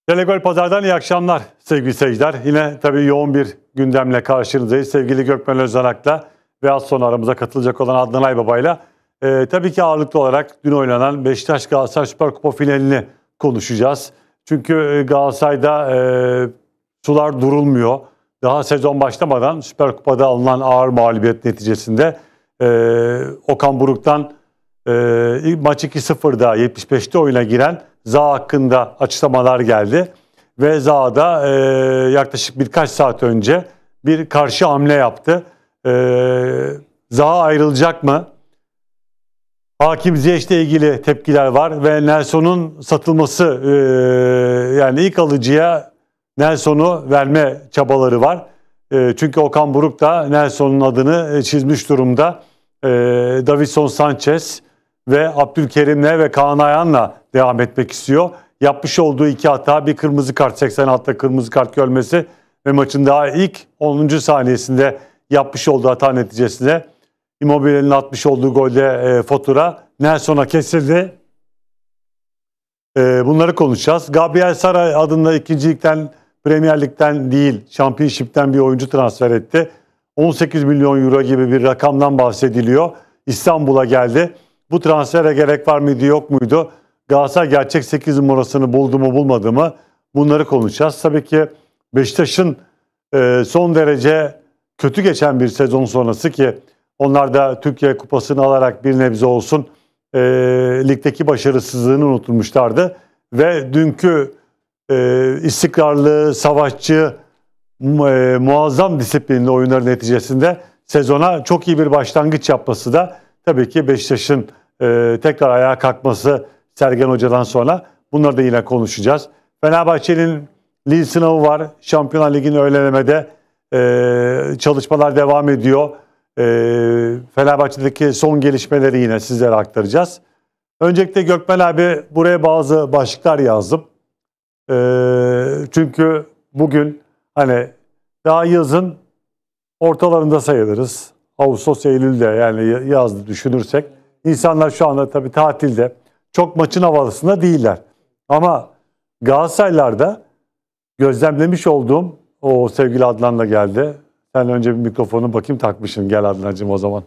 Telegol Pazar'dan iyi akşamlar sevgili seyirciler. Yine tabii yoğun bir gündemle karşınızdayız. Sevgili Gökmen Özanak'la ve az sonra aramıza katılacak olan Adnan Aybaba'yla. Tabii ki ağırlıklı olarak dün oynanan Beşiktaş Galatasaray Süper Kupa finalini konuşacağız. Çünkü Galatasaray'da sular durulmuyor. Daha sezon başlamadan Süper Kupa'da alınan ağır mağlubiyet neticesinde Okan Buruk'tan maç 2-0'da 75'te oyuna giren Zaha hakkında açıklamalar geldi. Ve Zaha da yaklaşık birkaç saat önce bir karşı hamle yaptı. Zaha ayrılacak mı? Hakim Ziyech'le ilgili tepkiler var ve Nelson'un satılması, yani ilk alıcıya Nelson'u verme çabaları var. Çünkü Okan Buruk da Nelson'un adını çizmiş durumda. Davinson Sanchez ve Abdülkerim'le ve Kaan Ayhan'la devam etmek istiyor. Yapmış olduğu iki hata, bir kırmızı kart, 86'da kırmızı kart görmesi ve maçın daha ilk 10. saniyesinde yapmış olduğu hata neticesinde Immobile'nin atmış olduğu golde fatura Nelson'a kesildi. Bunları konuşacağız. Gabriel Sara adında ikincilikten, Premier Lig'den değil, Championship'ten bir oyuncu transfer etti. 18 milyon euro gibi bir rakamdan bahsediliyor. İstanbul'a geldi. Bu transfere gerek var mıydı, yok muydu? Galatasaray gerçek 8 numarasını buldu mu, bulmadı mı? Bunları konuşacağız. Tabii ki Beşiktaş'ın son derece kötü geçen bir sezon sonrası ki onlar da Türkiye Kupası'nı alarak bir nebze olsun ligdeki başarısızlığını unutulmuşlardı. Ve dünkü istikrarlı, savaşçı, muazzam disiplinli oyunları neticesinde sezona çok iyi bir başlangıç yapması da tabii ki Beşiktaş'ın tekrar ayağa kalkması Sergen Hoca'dan sonra. Bunları da yine konuşacağız. Fenerbahçe'nin Lille sınavı var. Şampiyonlar Ligi'nin öğlenemede çalışmalar devam ediyor. Fenerbahçe'deki son gelişmeleri yine sizlere aktaracağız. Öncelikle Gökmen abi, buraya bazı başlıklar yazdım. Çünkü bugün hani daha yazın ortalarında sayılırız. Ağustos, Eylül'de yani yazdı düşünürsek. İnsanlar şu anda tabii tatilde. Çok maçın havasında değiller. Ama Galatasaraylar'da gözlemlemiş olduğum, o sevgili Adnan'la geldi. Sen önce bir mikrofonu bakayım takmışsın. Gel Adnan'cığım o zaman.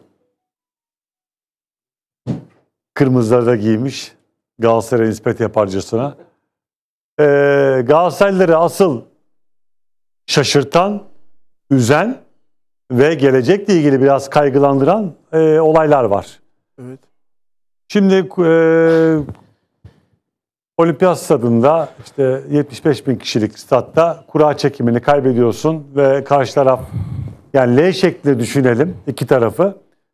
Kırmızıları da giymiş. Galatasaray'a nispet yaparcasına. Galatasaraylıları asıl şaşırtan, üzen ve gelecekle ilgili biraz kaygılandıran olaylar var. Evet. Şimdi Olimpiyat Stadında işte 75 bin kişilik statta kura çekimini kaybediyorsun ve karşı taraf, yani L şeklinde düşünelim iki tarafı.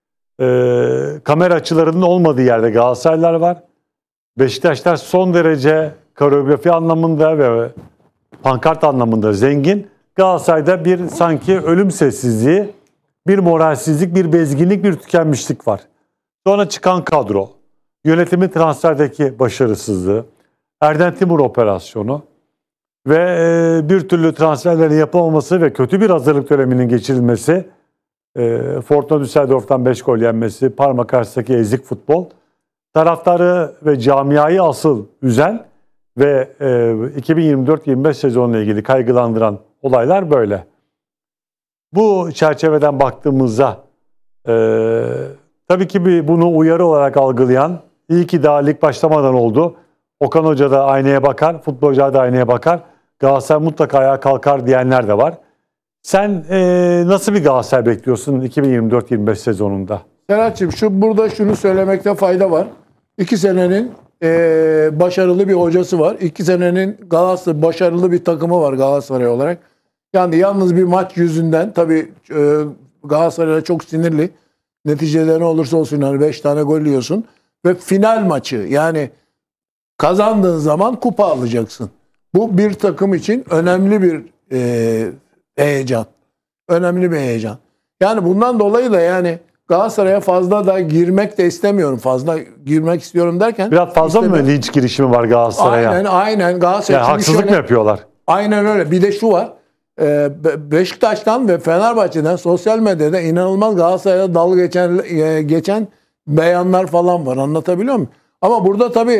Kamera açılarının olmadığı yerde Galatasaraylılar var. Beşiktaşlar son derece koreografi anlamında ve pankart anlamında zengin. Galatasaray'da bir sanki ölüm sessizliği, bir moralsizlik, bir bezginlik, bir tükenmişlik var. Sonra çıkan kadro, yönetimin transferdeki başarısızlığı, Erden Timur operasyonu ve bir türlü transferlerin yapılmaması ve kötü bir hazırlık döneminin geçirilmesi, Fortuna Düsseldorf'tan 5 gol yenmesi, Parma karşısındaki ezik futbol, taraftarı ve camiayı asıl üzen ve 2024-25 sezonuyla ilgili kaygılandıran olaylar böyle. Bu çerçeveden baktığımızda tabii ki bunu uyarı olarak algılayan, iyi ki daha lig başlamadan oldu. Okan Hoca da aynaya bakar, futbolcular da aynaya bakar. Galatasaray mutlaka ayağa kalkar diyenler de var. Sen nasıl bir Galatasaray bekliyorsun 2024-25 sezonunda? Serhat'cığım burada şunu söylemekte fayda var. 2 senenin başarılı bir hocası var. 2 senenin Galatasaray başarılı bir takımı var Galatasaray olarak. Yani yalnız bir maç yüzünden tabii Galatasaray'a çok sinirli. Neticeleri ne olursa olsun yani 5 tane gol yiyorsun. Ve final maçı, yani kazandığın zaman kupa alacaksın. Bu bir takım için önemli bir heyecan. Önemli bir heyecan. Yani bundan dolayı da yani Galatasaray'a fazla da girmek de istemiyorum. Fazla girmek istiyorum derken. Biraz fazla mı linç girişimi var Galatasaray'a? Aynen. Galatasaray yani haksızlık mı yapıyorlar? Aynen öyle. Bir de şu var. Beşiktaş'tan ve Fenerbahçe'den sosyal medyada inanılmaz Galatasaray'a dalga geçen beyanlar falan var. Anlatabiliyor muyum? Ama burada tabii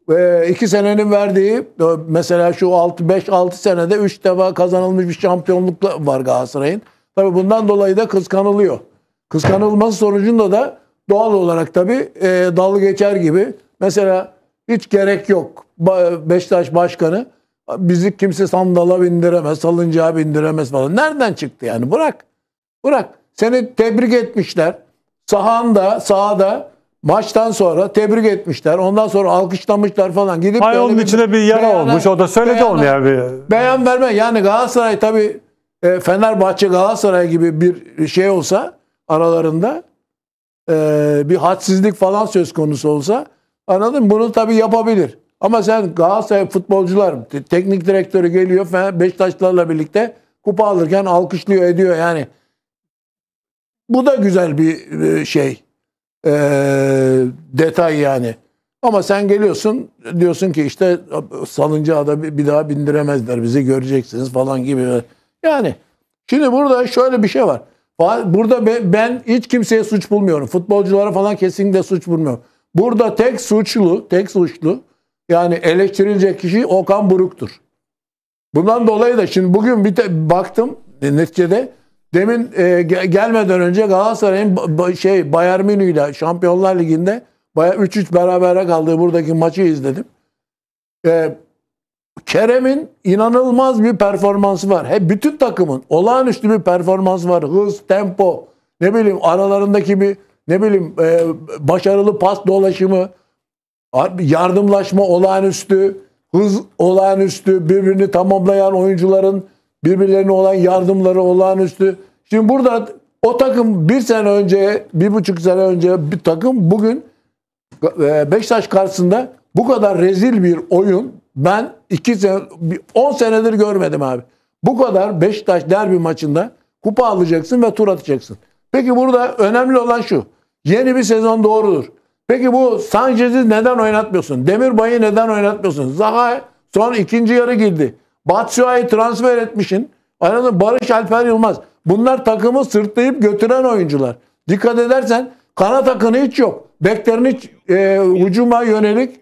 2 senenin verdiği mesela şu 5-6 senede 3 defa kazanılmış bir şampiyonluk var Galatasaray'ın. Tabii bundan dolayı da kıskanılıyor. Kıskanılması sonucunda da doğal olarak tabii dalga geçer gibi. Mesela hiç gerek yok. Beşiktaş Başkanı bizi kimse sandala bindiremez, salıncağa bindiremez falan. Nereden çıktı yani? Bırak. Bırak. Seni tebrik etmişler. Sahada maçtan sonra tebrik etmişler. Ondan sonra alkışlamışlar falan. Gidip Hay onun içine bir yara olmuş. O da söyledi onu yani. Beyan verme. Yani Galatasaray tabii Fenerbahçe Galatasaray gibi bir şey olsa aralarında bir hadsizlik falan söz konusu olsa anladın mı? Bunu tabii yapabilir. Ama sen Galatasaray futbolcular teknik direktörü geliyor Beşiktaşlarla birlikte kupa alırken alkışlıyor ediyor yani. Bu da güzel bir şey. Detay yani. Ama sen geliyorsun diyorsun ki işte salıncağa da bir daha bindiremezler bizi göreceksiniz falan gibi. Yani şimdi burada şöyle bir şey var. Burada ben hiç kimseye suç bulmuyorum. Futbolculara falan kesinlikle suç bulmuyorum. Burada tek suçlu yani eleştirilecek kişi Okan Buruk'tur. Bundan dolayı da şimdi bugün baktım neticede demin gelmeden önce Galatasaray'ın Bayern Münih'le Şampiyonlar Ligi'nde 3-3 berabere kaldığı buradaki maçı izledim. Kerem'in inanılmaz bir performansı var. Bütün takımın olağanüstü bir performansı var. Hız, tempo, ne bileyim aralarındaki bir başarılı pas dolaşımı, yardımlaşma olağanüstü, hız olağanüstü, birbirini tamamlayan oyuncuların birbirlerine olan yardımları olağanüstü. Şimdi burada o takım 1,5 sene önce bir takım bugün Beşiktaş karşısında bu kadar rezil bir oyun ben 10 senedir görmedim abi. Bu kadar Beşiktaş derbi maçında kupa alacaksın ve tur atacaksın. Peki burada önemli olan şu. Yeni bir sezon doğrudur. Peki bu Sanchez'i neden oynatmıyorsun? Demirbay'ı neden oynatmıyorsun? Zaha son ikinci yarı girdi. Batshuayi'yi transfer etmişsin. Anladın? Barış Alper Yılmaz. Bunlar takımı sırtlayıp götüren oyuncular. Dikkat edersen kanat akını hiç yok. Beklerin hiç hücuma yönelik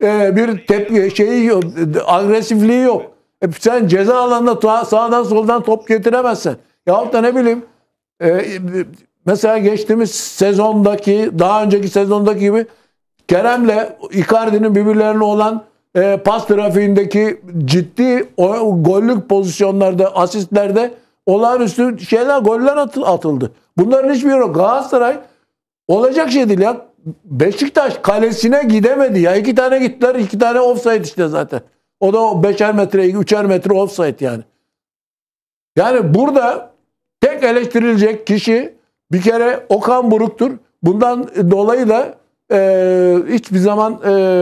agresifliği yok. Sen ceza alanında sağdan soldan top getiremezsin. Yahut da ne bileyim mesela geçtiğimiz sezondaki daha önceki sezondaki gibi Kerem'le Icardi'nin birbirlerine olan pas trafiğindeki ciddi gollük pozisyonlarda, asistlerde olağanüstü goller atıldı. Bunların hiçbiri yok. Galatasaray olacak şey değil ya. Beşiktaş kalesine gidemedi ya. 2 tane gittiler. 2 tane offside işte zaten. O da 5'er metre, 3'er metre offside yani. Yani burada tek eleştirilecek kişi bir kere Okan Buruk'tur. Bundan dolayı da hiçbir zaman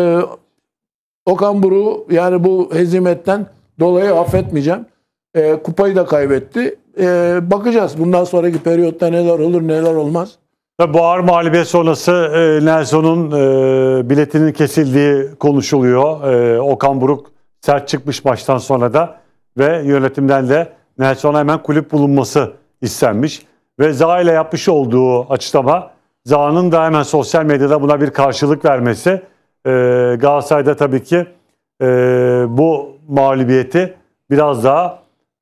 Okan Buruk'u yani bu hezimetten dolayı affetmeyeceğim. Kupayı da kaybetti. Bakacağız bundan sonraki periyotta neler olur neler olmaz. Bu ağır mağlubiyet sonrası Nelson'un biletinin kesildiği konuşuluyor. Okan Buruk sert çıkmış maçtan sonra da ve yönetimden de Nelson'a hemen kulüp bulunması istenmiş. Ve Zaha ile yapmış olduğu açıklama, Zaha'nın da hemen sosyal medyada buna bir karşılık vermesi. Galatasaray'da tabii ki bu mağlubiyeti biraz daha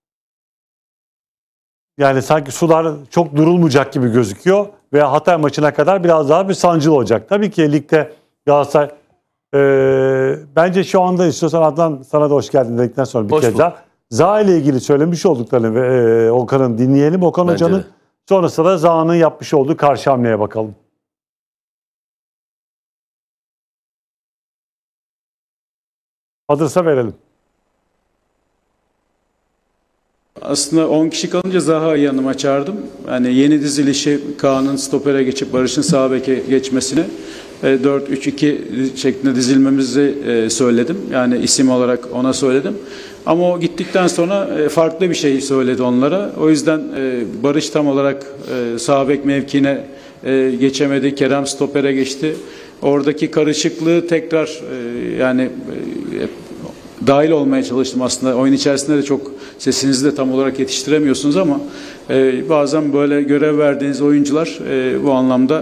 yani sanki sular çok durulmayacak gibi gözüküyor. Ve Hatay maçına kadar biraz daha bir sancılı olacak. Tabii ki ligde Galatasaray bence şu anda istiyorsan Adnan sana da hoş geldin dedikten sonra bir kez daha Zaha ile ilgili söylemiş olduklarını ve Okan'ın dinleyelim. Okan Bence Hoca'nın de. sonrasında da Zaha'nın yapmış olduğu karşı hamleye bakalım. Hazırsa verelim. Aslında 10 kişi kalınca Zaha'yı yanıma çağırdım. Yani yeni dizilişi Kaan'ın stopere geçip Barış'ın sağ beke geçmesini 4-3-2 şeklinde dizilmemizi söyledim. Yani isim olarak ona söyledim. Ama o gittikten sonra farklı bir şey söyledi onlara. O yüzden Barış tam olarak sağ bek mevkine geçemedi. Kerem stopere geçti. Oradaki karışıklığı tekrar yani dahil olmaya çalıştım aslında. Oyun içerisinde de çok sesinizi de tam olarak yetiştiremiyorsunuz ama bazen böyle görev verdiğiniz oyuncular bu anlamda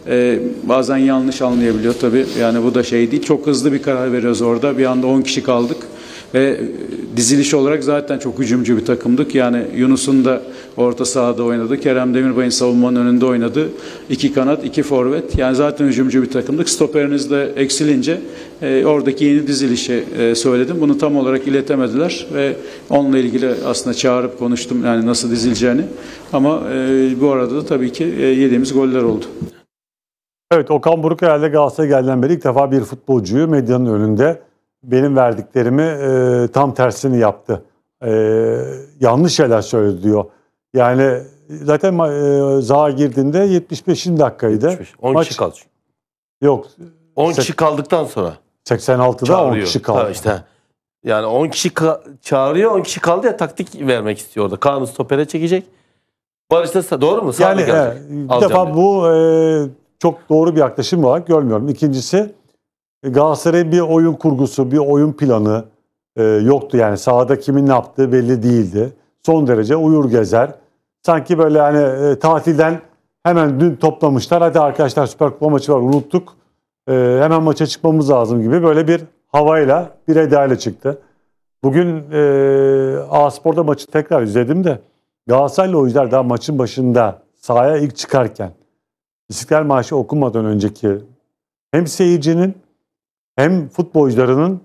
Bazen yanlış anlayabiliyor tabii. Yani bu da şey değil. Çok hızlı bir karar veriyoruz orada. Bir anda 10 kişi kaldık. Ve diziliş olarak zaten çok hücumcu bir takımdık. Yani Yunus'un da orta sahada oynadı. Kerem Demirbay'ın savunmanın önünde oynadı. 2 kanat, 2 forvet. Yani zaten hücumcu bir takımdık. Stoperiniz de eksilince oradaki yeni dizilişi söyledim. Bunu tam olarak iletemediler ve onunla ilgili aslında çağırıp konuştum yani nasıl dizileceğini. Ama bu arada da tabii ki yediğimiz goller oldu. Evet, Okan Buruk herhalde Galatasaray'a geldiğinden beri ilk defa bir futbolcuyu medyanın önünde benim verdiklerimi tam tersini yaptı. Yanlış şeyler söyledi diyor. Yani zaten Zaha girdiğinde 75. dakikaydı. 75. 10 kişi kaldı. Yok. 10 kişi kaldıktan sonra 86'da 10 kişi kaldı. Ha işte. Yani 10 kişi çağırıyor, 10 kişi kaldı ya, taktik vermek istiyor orada. Kaan'ı stopere çekecek. Barış da doğru mu? Yani bir defa bu çok doğru bir yaklaşım olarak görmüyorum. İkincisi, Galatasaray'ın bir oyun kurgusu, bir oyun planı yoktu. Yani sahada kimin ne yaptığı belli değildi. Son derece uyur gezer. Sanki böyle hani tatilden hemen dün toplamışlar. Hadi arkadaşlar Süper Kupa maçı var, unuttuk. Hemen maça çıkmamız lazım gibi böyle bir havayla, bir edayla çıktı. Bugün A-Spor'da maçı tekrar izledim de Galatasaraylı oyuncular daha maçın başında sahaya ilk çıkarken İstiklal Marşı okunmadan önceki hem seyircinin hem futbolcularının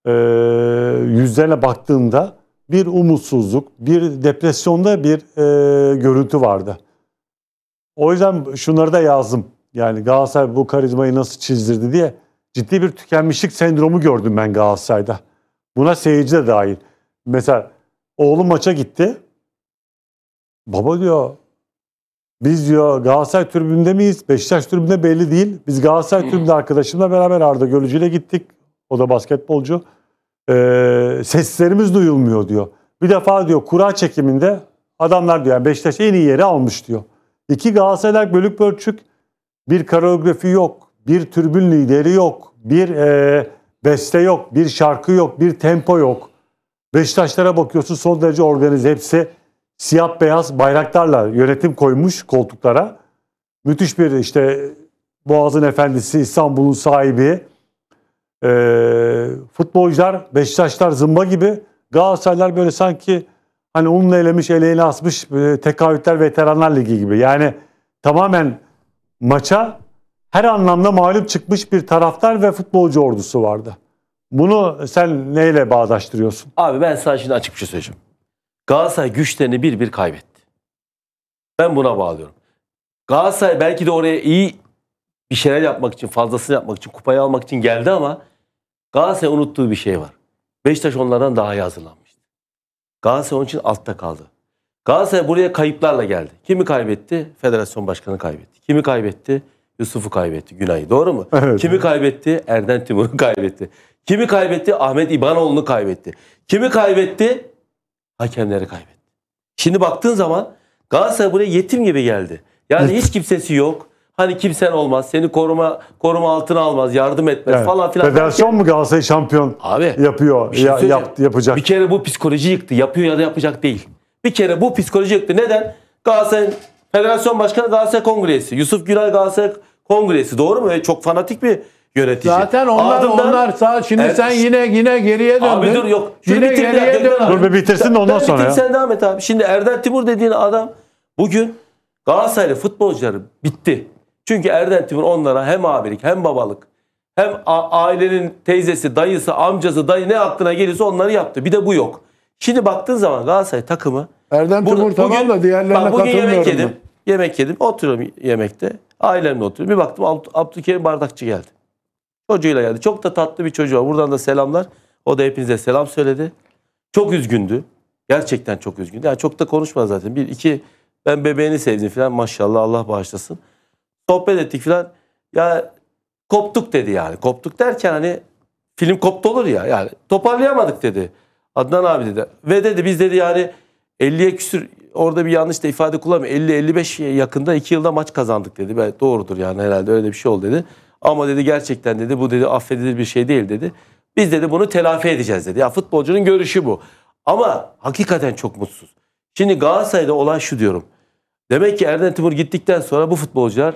yüzlerine baktığında bir umutsuzluk, bir depresyonda bir görüntü vardı. O yüzden şunları da yazdım. Yani Galatasaray bu karizmayı nasıl çizdirdi diye ciddi bir tükenmişlik sendromu gördüm ben Galatasaray'da. Buna seyirci de dahil. Mesela oğlum maça gitti. Baba diyor, biz diyor Galatasaray tribünde miyiz? Beşiktaş tribünde belli değil. Biz Galatasaray tribünde arkadaşımla beraber Arda Görücü ile gittik. O da basketbolcu. Seslerimiz duyulmuyor diyor. Bir defa diyor kura çekiminde adamlar diyor yani Beşiktaş en iyi yeri almış diyor. İki Galatasaraylar bölük pörçük. Bir koreografi yok. Bir tribün lideri yok. Bir beste yok. Bir şarkı yok. Bir tempo yok. Beşiktaşlara bakıyorsun son derece organize. Hepsi siyah beyaz bayraklarla yönetim koymuş koltuklara. Müthiş bir işte Boğaz'ın efendisi, İstanbul'un sahibi. Futbolcular, Beşiktaşlar zımba gibi. Galatasaraylar böyle sanki hani unla elemiş, eleğini asmış Tekavütler Veteranlar Ligi gibi. Yani tamamen maça her anlamda mağlup çıkmış bir taraftar ve futbolcu ordusu vardı. Bunu sen neyle bağdaştırıyorsun? Abi ben sana şimdi açık bir şey söyleyeceğim. Galatasaray güçlerini bir bir kaybetti. Ben buna bağlıyorum. Galatasaray belki de oraya iyi bir şeyler yapmak için, fazlasını yapmak için, kupayı almak için geldi ama Galatasaray unuttuğu bir şey var. Beşiktaş onlardan daha iyi hazırlanmıştı. Galatasaray onun için altta kaldı. Galatasaray buraya kayıplarla geldi. Kimi kaybetti? Federasyon başkanı kaybetti. Kimi kaybetti? Yusuf'u kaybetti, Günay'ı. Doğru mu? Evet. Kimi kaybetti? Erden Timur'u kaybetti. Kimi kaybetti? Ahmet İbanoğlu'nu kaybetti. Kimi kaybetti? Hakemleri kaybetti. Şimdi baktığın zaman Galatasaray buraya yetim gibi geldi. Yani hiç kimsesi yok. Hani kimsen olmaz. Seni koruma altına almaz. Yardım etmez Evet. falan filan. Federasyon mu Galatasaray şampiyon Abi, yapıyor, bir şey söyleyeceğim. yapacak? Bir kere bu psikoloji yıktı. Yapıyor ya da yapacak değil. Bir kere bu psikoloji yıktı. Neden? Galatasaray'ın Federasyon Başkanı Galatasaray Kongresi. Yusuf Günay Galatasaray Kongresi. Doğru mu? Çok fanatik bir yönetici. Zaten onlar sağ. Şimdi sen yine geriye döndün. Abi dur yok. Şunu Yine bitir geriye ya, dön. Dur bir bitirsin de ondan Ben sonra bitireyim, ya. sen devam et abi. Şimdi Erden Timur dediğin adam bugün Galatasaraylı futbolcuları bitti. Çünkü Erden Timur onlara hem abilik hem babalık hem ailenin teyzesi, dayısı, amcası, dayı ne aklına gelirse onları yaptı. Bir de bu yok. Şimdi baktığın zaman Galatasaray takımı Erdem Timur tamam da diğerlerine bak, bugün katılmıyorum. yemek yedim. Oturuyorum yemekte. Ailemle oturuyorum. Bir baktım Abdülkerim Bardakçı geldi. Çocuğuyla geldi. Çok da tatlı bir çocuğu var. Buradan da selamlar. O da hepinize selam söyledi. Çok üzgündü. Gerçekten çok üzgündü. Yani çok da konuşmadı zaten. Bir, iki ben bebeğini sevdim falan. Maşallah Allah bağışlasın. Sohbet ettik falan. Ya koptuk dedi yani. Koptuk derken hani film koptu olur ya. Yani toparlayamadık dedi. Adnan abi dedi. Ve dedi biz dedi yani 50'ye küsür orada bir yanlış da ifade kullanmıyor. 50-55 yakında 2 yılda maç kazandık dedi. Ben, doğrudur yani herhalde öyle bir şey oldu dedi. Ama dedi gerçekten dedi bu dedi affedilir bir şey değil dedi. Biz dedi bunu telafi edeceğiz dedi. Ya futbolcunun görüşü bu. Ama hakikaten çok mutsuz. Şimdi Galatasaray'da olan şu diyorum. Demek ki Erden Timur gittikten sonra bu futbolcular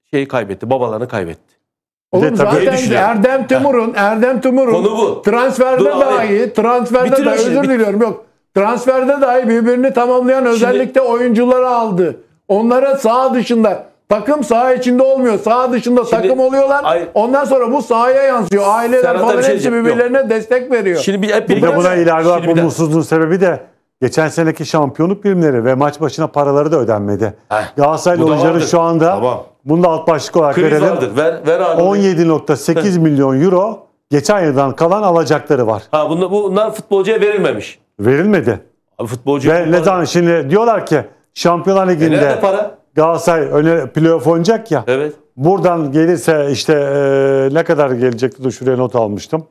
şeyi kaybetti. Babalarını kaybetti. Oğlum tabii zaten düşünüyorum. Erdem Timur'un Konu bu. transferde Dur abi. transferde Bitirin de şimdi. özür diliyorum yok. Transferde dahi birbirini tamamlayan özellikle oyuncuları aldı. Onlara saha dışında takım saha içinde olmuyor. Saha dışında Şimdi- takım oluyorlar. Ondan sonra bu sahaya yansıyor. Aileler Serhat'a falan bir şey hepsi diyeceğim. birbirlerine destek veriyor. Şimdi hep Bir de buna ilave olarak Şimdi bir bu de- mutsuzluğun sebebi de geçen seneki şampiyonluk primleri ve maç başına paraları da ödenmedi. Galatasaraylı bu da oyuncuların vardır. şu anda Tamam. bunu da alt başlık olarak kriz verelim. vardır. Ver abi. 17.8 milyon euro geçen yıldan kalan alacakları var. Ha bunlar futbolcuya verilmemiş. Verilmedi. Abi futbolcu Ve ne zaman şimdi diyorlar ki Şampiyonlar nerede Ligi'nde para? Galatasaray öne playoff oynayacak ya. Evet. Buradan gelirse işte ne kadar gelecekti de şuraya not almıştım.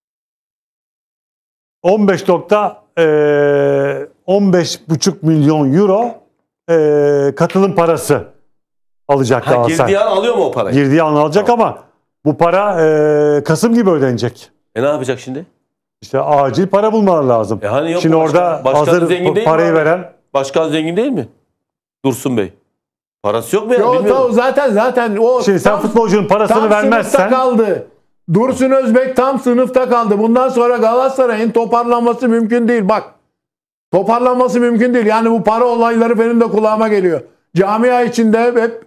15,5 milyon euro katılım parası alacak Ha, Galatasaray. girdiği an alıyor mu o parayı? Girdiği an alacak ama bu para Kasım gibi ödenecek. Ne yapacak şimdi? İşte acil para bulmaları lazım. Hani yok Şimdi mu orada başkan hazır zengin değil mi parayı abi? veren Başkan zengin değil mi? Dursun Bey. Parası yok mu ya? Yo, Bilmiyorum. zaten o şimdi sen tam- futbolcunun parasını tam sınıfta vermezsen kaldı. Dursun Özbek tam sınıfta kaldı. Bundan sonra Galatasaray'ın toparlanması mümkün değil. Bak. Toparlanması mümkün değil. Yani bu para olayları benim de kulağıma geliyor. Camia içinde hep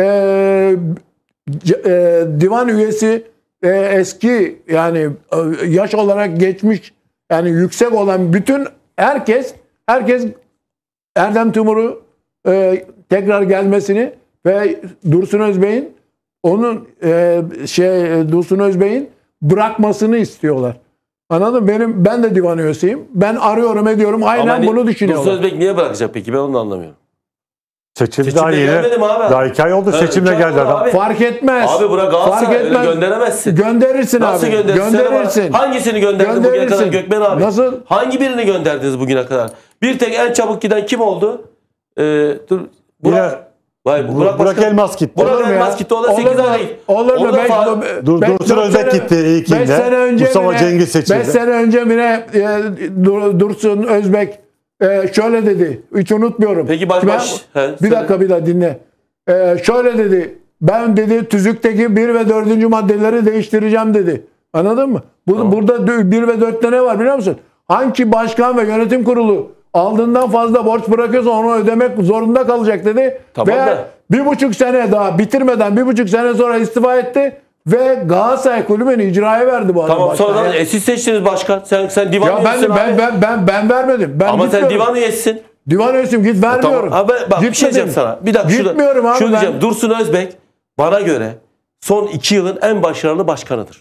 divan üyesi eski yani yaş olarak geçmiş yani yüksek olan bütün herkes Erdem Timur'u tekrar gelmesini ve Dursun Özbek'in Dursun Özbek'in bırakmasını istiyorlar. Anladın mı? Ben de divan üyesiyim. Ben arıyorum ediyorum. Aynen bunu düşünüyorlar. Dursun Özbek niye bırakacak peki? Ben onu da anlamıyorum. seçildi Seçimde daha yeni. gelmedi mi abi? Daha 2 ay oldu Ha, seçimle 2 ay geldi oldu adam. abi. Fark etmez. Abi bırak Galatasaray öyle gönderemezsin. Gönderirsin Nasıl abi. gönderirsin? Gönderirsin. Hangisini gönderdin bugüne kadar Gönderirsin. Gökmen abi? Nasıl? Hangi birini gönderdiniz bugüne kadar? Bir tek en çabuk giden kim oldu? Dur. Burak. Vay, Burak Başkan- Elmas gitti. Burak Olur mu ya? Elmas gitti. O da 8 ay. Olur mu? O da Dursun Özbek gitti ilkinde. 5 sene önce Mustafa Cengiz seçildi. 5 sene önce yine Dursun Özbek şöyle dedi. Hiç unutmuyorum. Peki Ben- he, bir söyle. dakika bir daha dinle. Şöyle dedi. Ben dedi tüzükteki 1 ve 4. maddeleri değiştireceğim dedi. Anladın mı? Burada 1 ve 4'te ne var biliyor musun? Hangi başkan ve yönetim kurulu aldığından fazla borç bırakıyorsa onu ödemek zorunda kalacak dedi. Tamam ve da- 1,5 sene daha bitirmeden 1,5 sene sonra istifa etti ve Galatasaray kulübünü icraya verdi bu adam. Tamam başkan. sonra siz seçtiniz başkan. Sen divan Ya üyesisin abi. ben vermedim. Ben Ama sen gitmiyorum. divan üyesisin. Divan üyesiyim git vermiyorum. Tamam. Abi, bak bir şey diyeceğim Gitmedim. sana. Bir dakika Gitmiyorum abi şunu ben. diyeceğim. Dursun Özbek bana göre son 2 yılın en başarılı başkanıdır.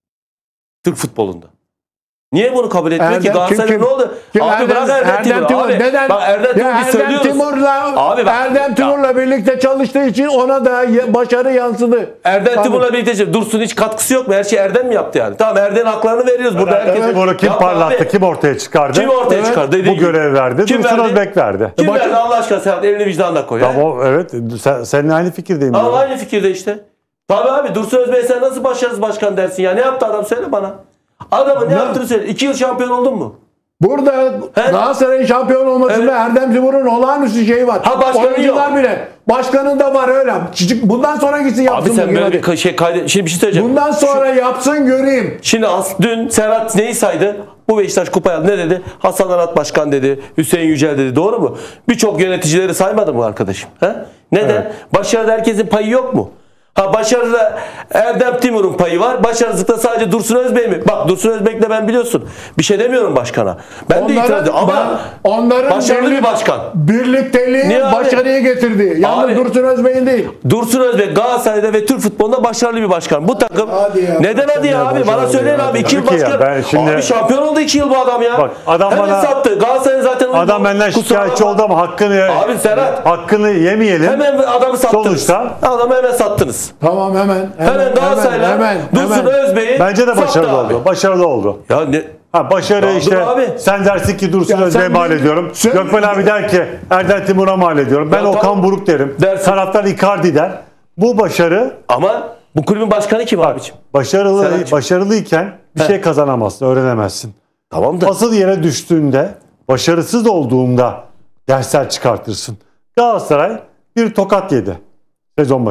Türk futbolunda. Niye bunu kabul etmiyor ki? Galatasaray'da ne oldu? Abi bırak Erdem Timur. Abi, Neden? bak Erdem Timur biz söylüyoruz. Abi bak, Erdem Timur'la birlikte çalıştığı için ona da başarı yansıdı. Erdem Tabii. Timur'la birlikte Dursun hiç katkısı yok mu? Her şeyi Erdem mi yaptı yani? Tamam Erdem'in haklarını veriyoruz burada. Herkes. Timur'u kim Yapma parlattı, abi. kim ortaya çıkardı? Kim ortaya çıkardı? Dediği Bu gibi. görevi verdi. Kim Dursun verdi? Özbek verdi. Kim Bakın- verdi Allah aşkına Serhat? Elini vicdanına koy. Tamam, he? evet. Seninle aynı fikirdeyim. Ama diyorum. aynı fikirde işte. Tabii abi Dursun Özbek'e sen nasıl başarısız başkan dersin ya? Ne yaptı adam söyle bana. Adamın ne yaptığını söyle. 2 yıl şampiyon oldun mu? Burada Galatasaray'ın şampiyon olmasında Evet. Erdem Timur'un olağanüstü şeyi var. Ha, başkanı Oyuncular yok. bile. Başkanın da var öyle. Bundan sonra gitsin yapsın. Abi sen bugün böyle hadi. bir şey Şimdi bir şey söyleyeceğim. Bundan sonra yapsın göreyim. Şimdi dün Serhat neyi saydı? Bu Beşiktaş kupayı aldı. Ne dedi? Hasan Arat Başkan dedi. Hüseyin Yücel dedi. Doğru mu? Birçok yöneticileri saymadı mı arkadaşım? He? Neden? Evet. Başarıda herkesin payı yok mu? Ha başarıda Erdem Timur'un payı var. Başarısızlıkta sadece Dursun Özbek mi? Bak Dursun Özbek'le ben biliyorsun. Bir şey demiyorum başkana. Ben de itiraz ediyorum. Ama onların başarılı bir başkan. Birlikteliği Niye abi? başarıyı getirdi. Yalnız Abi- Dursun Özbek'in değil. Dursun Özbek Galatasaray'da ve Türk futbolunda başarılı bir başkan. Bu takım Hadi ya, neden hadi ya abi? Bana başarılı söyleyin ya. abi. 2 yıl Tabii ki ya, başkan. ben şimdi- Abi şampiyon oldu 2 yıl bu adam ya. Bak, adam Hemen bana- sattı. Galatasaray'ın zaten Adam benden Kusura şikayetçi bakma. oldu ama Abi Serhat. hakkını yemeyelim. Hemen adamı sattınız. Sonuçta- Adamı hemen sattınız. Tamam hemen Hemen Dursun Özbek'i Bence de sattı başarılı abi. oldu. Başarılı oldu. Ya ne? Ha, başarı Ya dur işte abi. sen dersin ki Dursun Ya sen Özbek'e mal bir- ediyorum. sen- Gökmen abi der ki Erdem Timur'a mal ediyorum. Ben Ya Okan tamam. Buruk derim. Dersin. Taraftar Icardi der. Bu başarı Ama bu kulübün başkanı kim abiciğim? Serhat'cığım. başarılıyken bir şey kazanamazsın, öğrenemezsin. Tamam da. Asıl yere düştüğünde, başarısız olduğunda dersler çıkartırsın. Galatasaray bir tokat yedi sezon başına.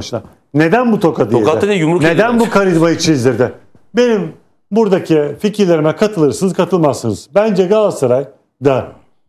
Neden bu tokadı yedi? Tokadı değil, yumruk yedi Neden bence. bu karizmayı çizdirdi? Benim buradaki fikirlerime katılırsınız, katılmazsınız. Bence Galatasaray'da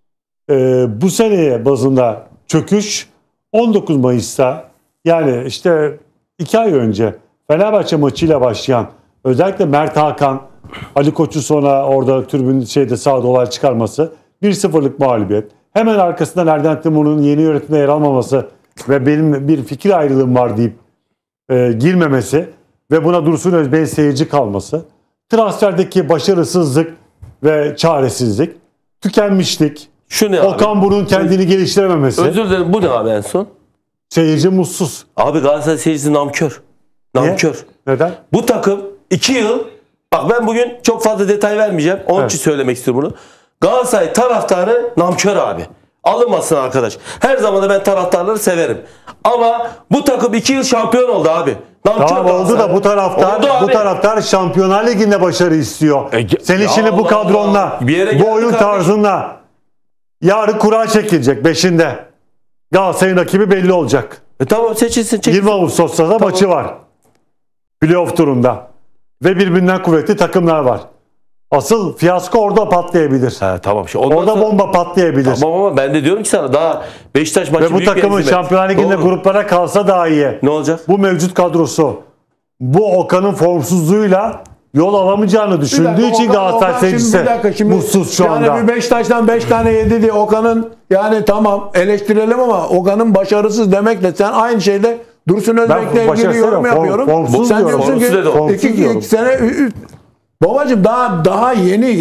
bu seneye bazında çöküş 19 Mayıs'ta, yani işte 2 ay önce Fenerbahçe maçıyla başlayan, özellikle Mert Hakan, Ali Koç'u sonra orada tribün sağda olay çıkarması, 1-0'lık mağlubiyet. Hemen arkasından Erden Timur'un yeni yönetimde yer almaması ve benim bir fikir ayrılığım var deyip girmemesi ve buna Dursun Özbey'in seyirci kalması, transferdeki başarısızlık ve çaresizlik, tükenmişlik, Şu ne abi? Okan Buruk'un kendini geliştirememesi, Özür dilerim, bu ne abi en son? seyirci mutsuz. Abi Galatasaray seyircisi namkör. Niye? Namkör. Neden? Bu takım 2 yıl, bak ben bugün çok fazla detay vermeyeceğim. Onun için söylemek istiyorum bunu. Galatasaray taraftarı namkör abi. Alınmasın arkadaş. Her zaman da ben taraftarları severim. Ama bu takım 2 yıl şampiyon oldu abi. Namkör Tamam, oldu Galatasaray. da Oldu bu abi. taraftar Şampiyonlar Ligi'nde başarı istiyor. Senin ya şimdi bu Allah kadronla, Allah. Bir yere bu geldi oyun kardeşim. tarzınla yarın kura çekilecek 5'inde. Galatasaray'ın rakibi belli olacak. Tamam, seçilsin. 20 Ağustos'ta da maçı var. Playoff turunda. Ve birbirinden kuvvetli takımlar var. Asıl fiyasko orada patlayabilir. Ha, tamam. Ondan Orada sonra- bomba patlayabilir. Tamam ama ben de diyorum ki sana, daha Beşiktaş maçı Ve bu büyük bir takımın hezimet. Şampiyonlar Ligi'nde Doğru. gruplara kalsa daha iyi. Ne olacak? Bu mevcut kadrosu, bu Okan'ın formsuzluğuyla yol alamayacağını düşündüğü için Galatasaray seyircisi mutsuz şu anda. Yani bir Beşiktaş'tan 5 tane yedi diye Okan'ın, yani tamam eleştirelim ama Okan'ın başarısız demekle sen aynı şeyde Dursun Özbek'le ilgili başarısız yorum diyorum, yapıyorum. formsuz Sen diyorum. diyorsun Formsuz dedi o. ki Formsuz diyorum. 2 sene babacım daha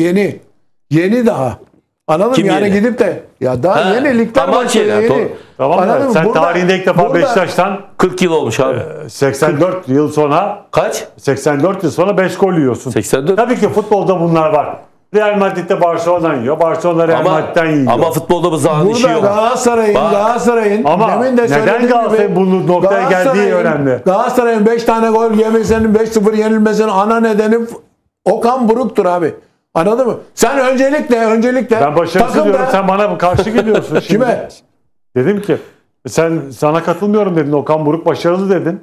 yeni daha. Anladın mı? Kim Yani yeni? gidip de ya daha Ha, yeni ligler amaç başlıyor, yeni, yeni. doğru. Tamam mı? Anladın mı? Sen tarihinde ilk defa burada- Beşiktaş'tan 40 yıl olmuş abi. 84 yıl sonra Kaç? 84 yıl sonra 5 gol yiyorsun. 84. Tabii ki futbolda bunlar var. Real Madrid'de Barcelona'dan yiyor. Barcelona Real Madrid'den yiyor. Ama futbolda bu zaten işi Burada yok. Galatasaray'ın Ama demin de neden söylediğim Galatasaray'ın gibi, bu noktaya geldiği Galatasaray'ın- önemli. Galatasaray'ın 5 tane gol yemesinin, 5-0 yenilmesinin ana nedeni Okan Buruk'tur abi. Anladın mı? Sen öncelikle Ben başarısız diyorum, sen bana karşı geliyorsun şimdi. Kime? Dedim ki sana katılmıyorum dedin. Okan Buruk başarılı dedin.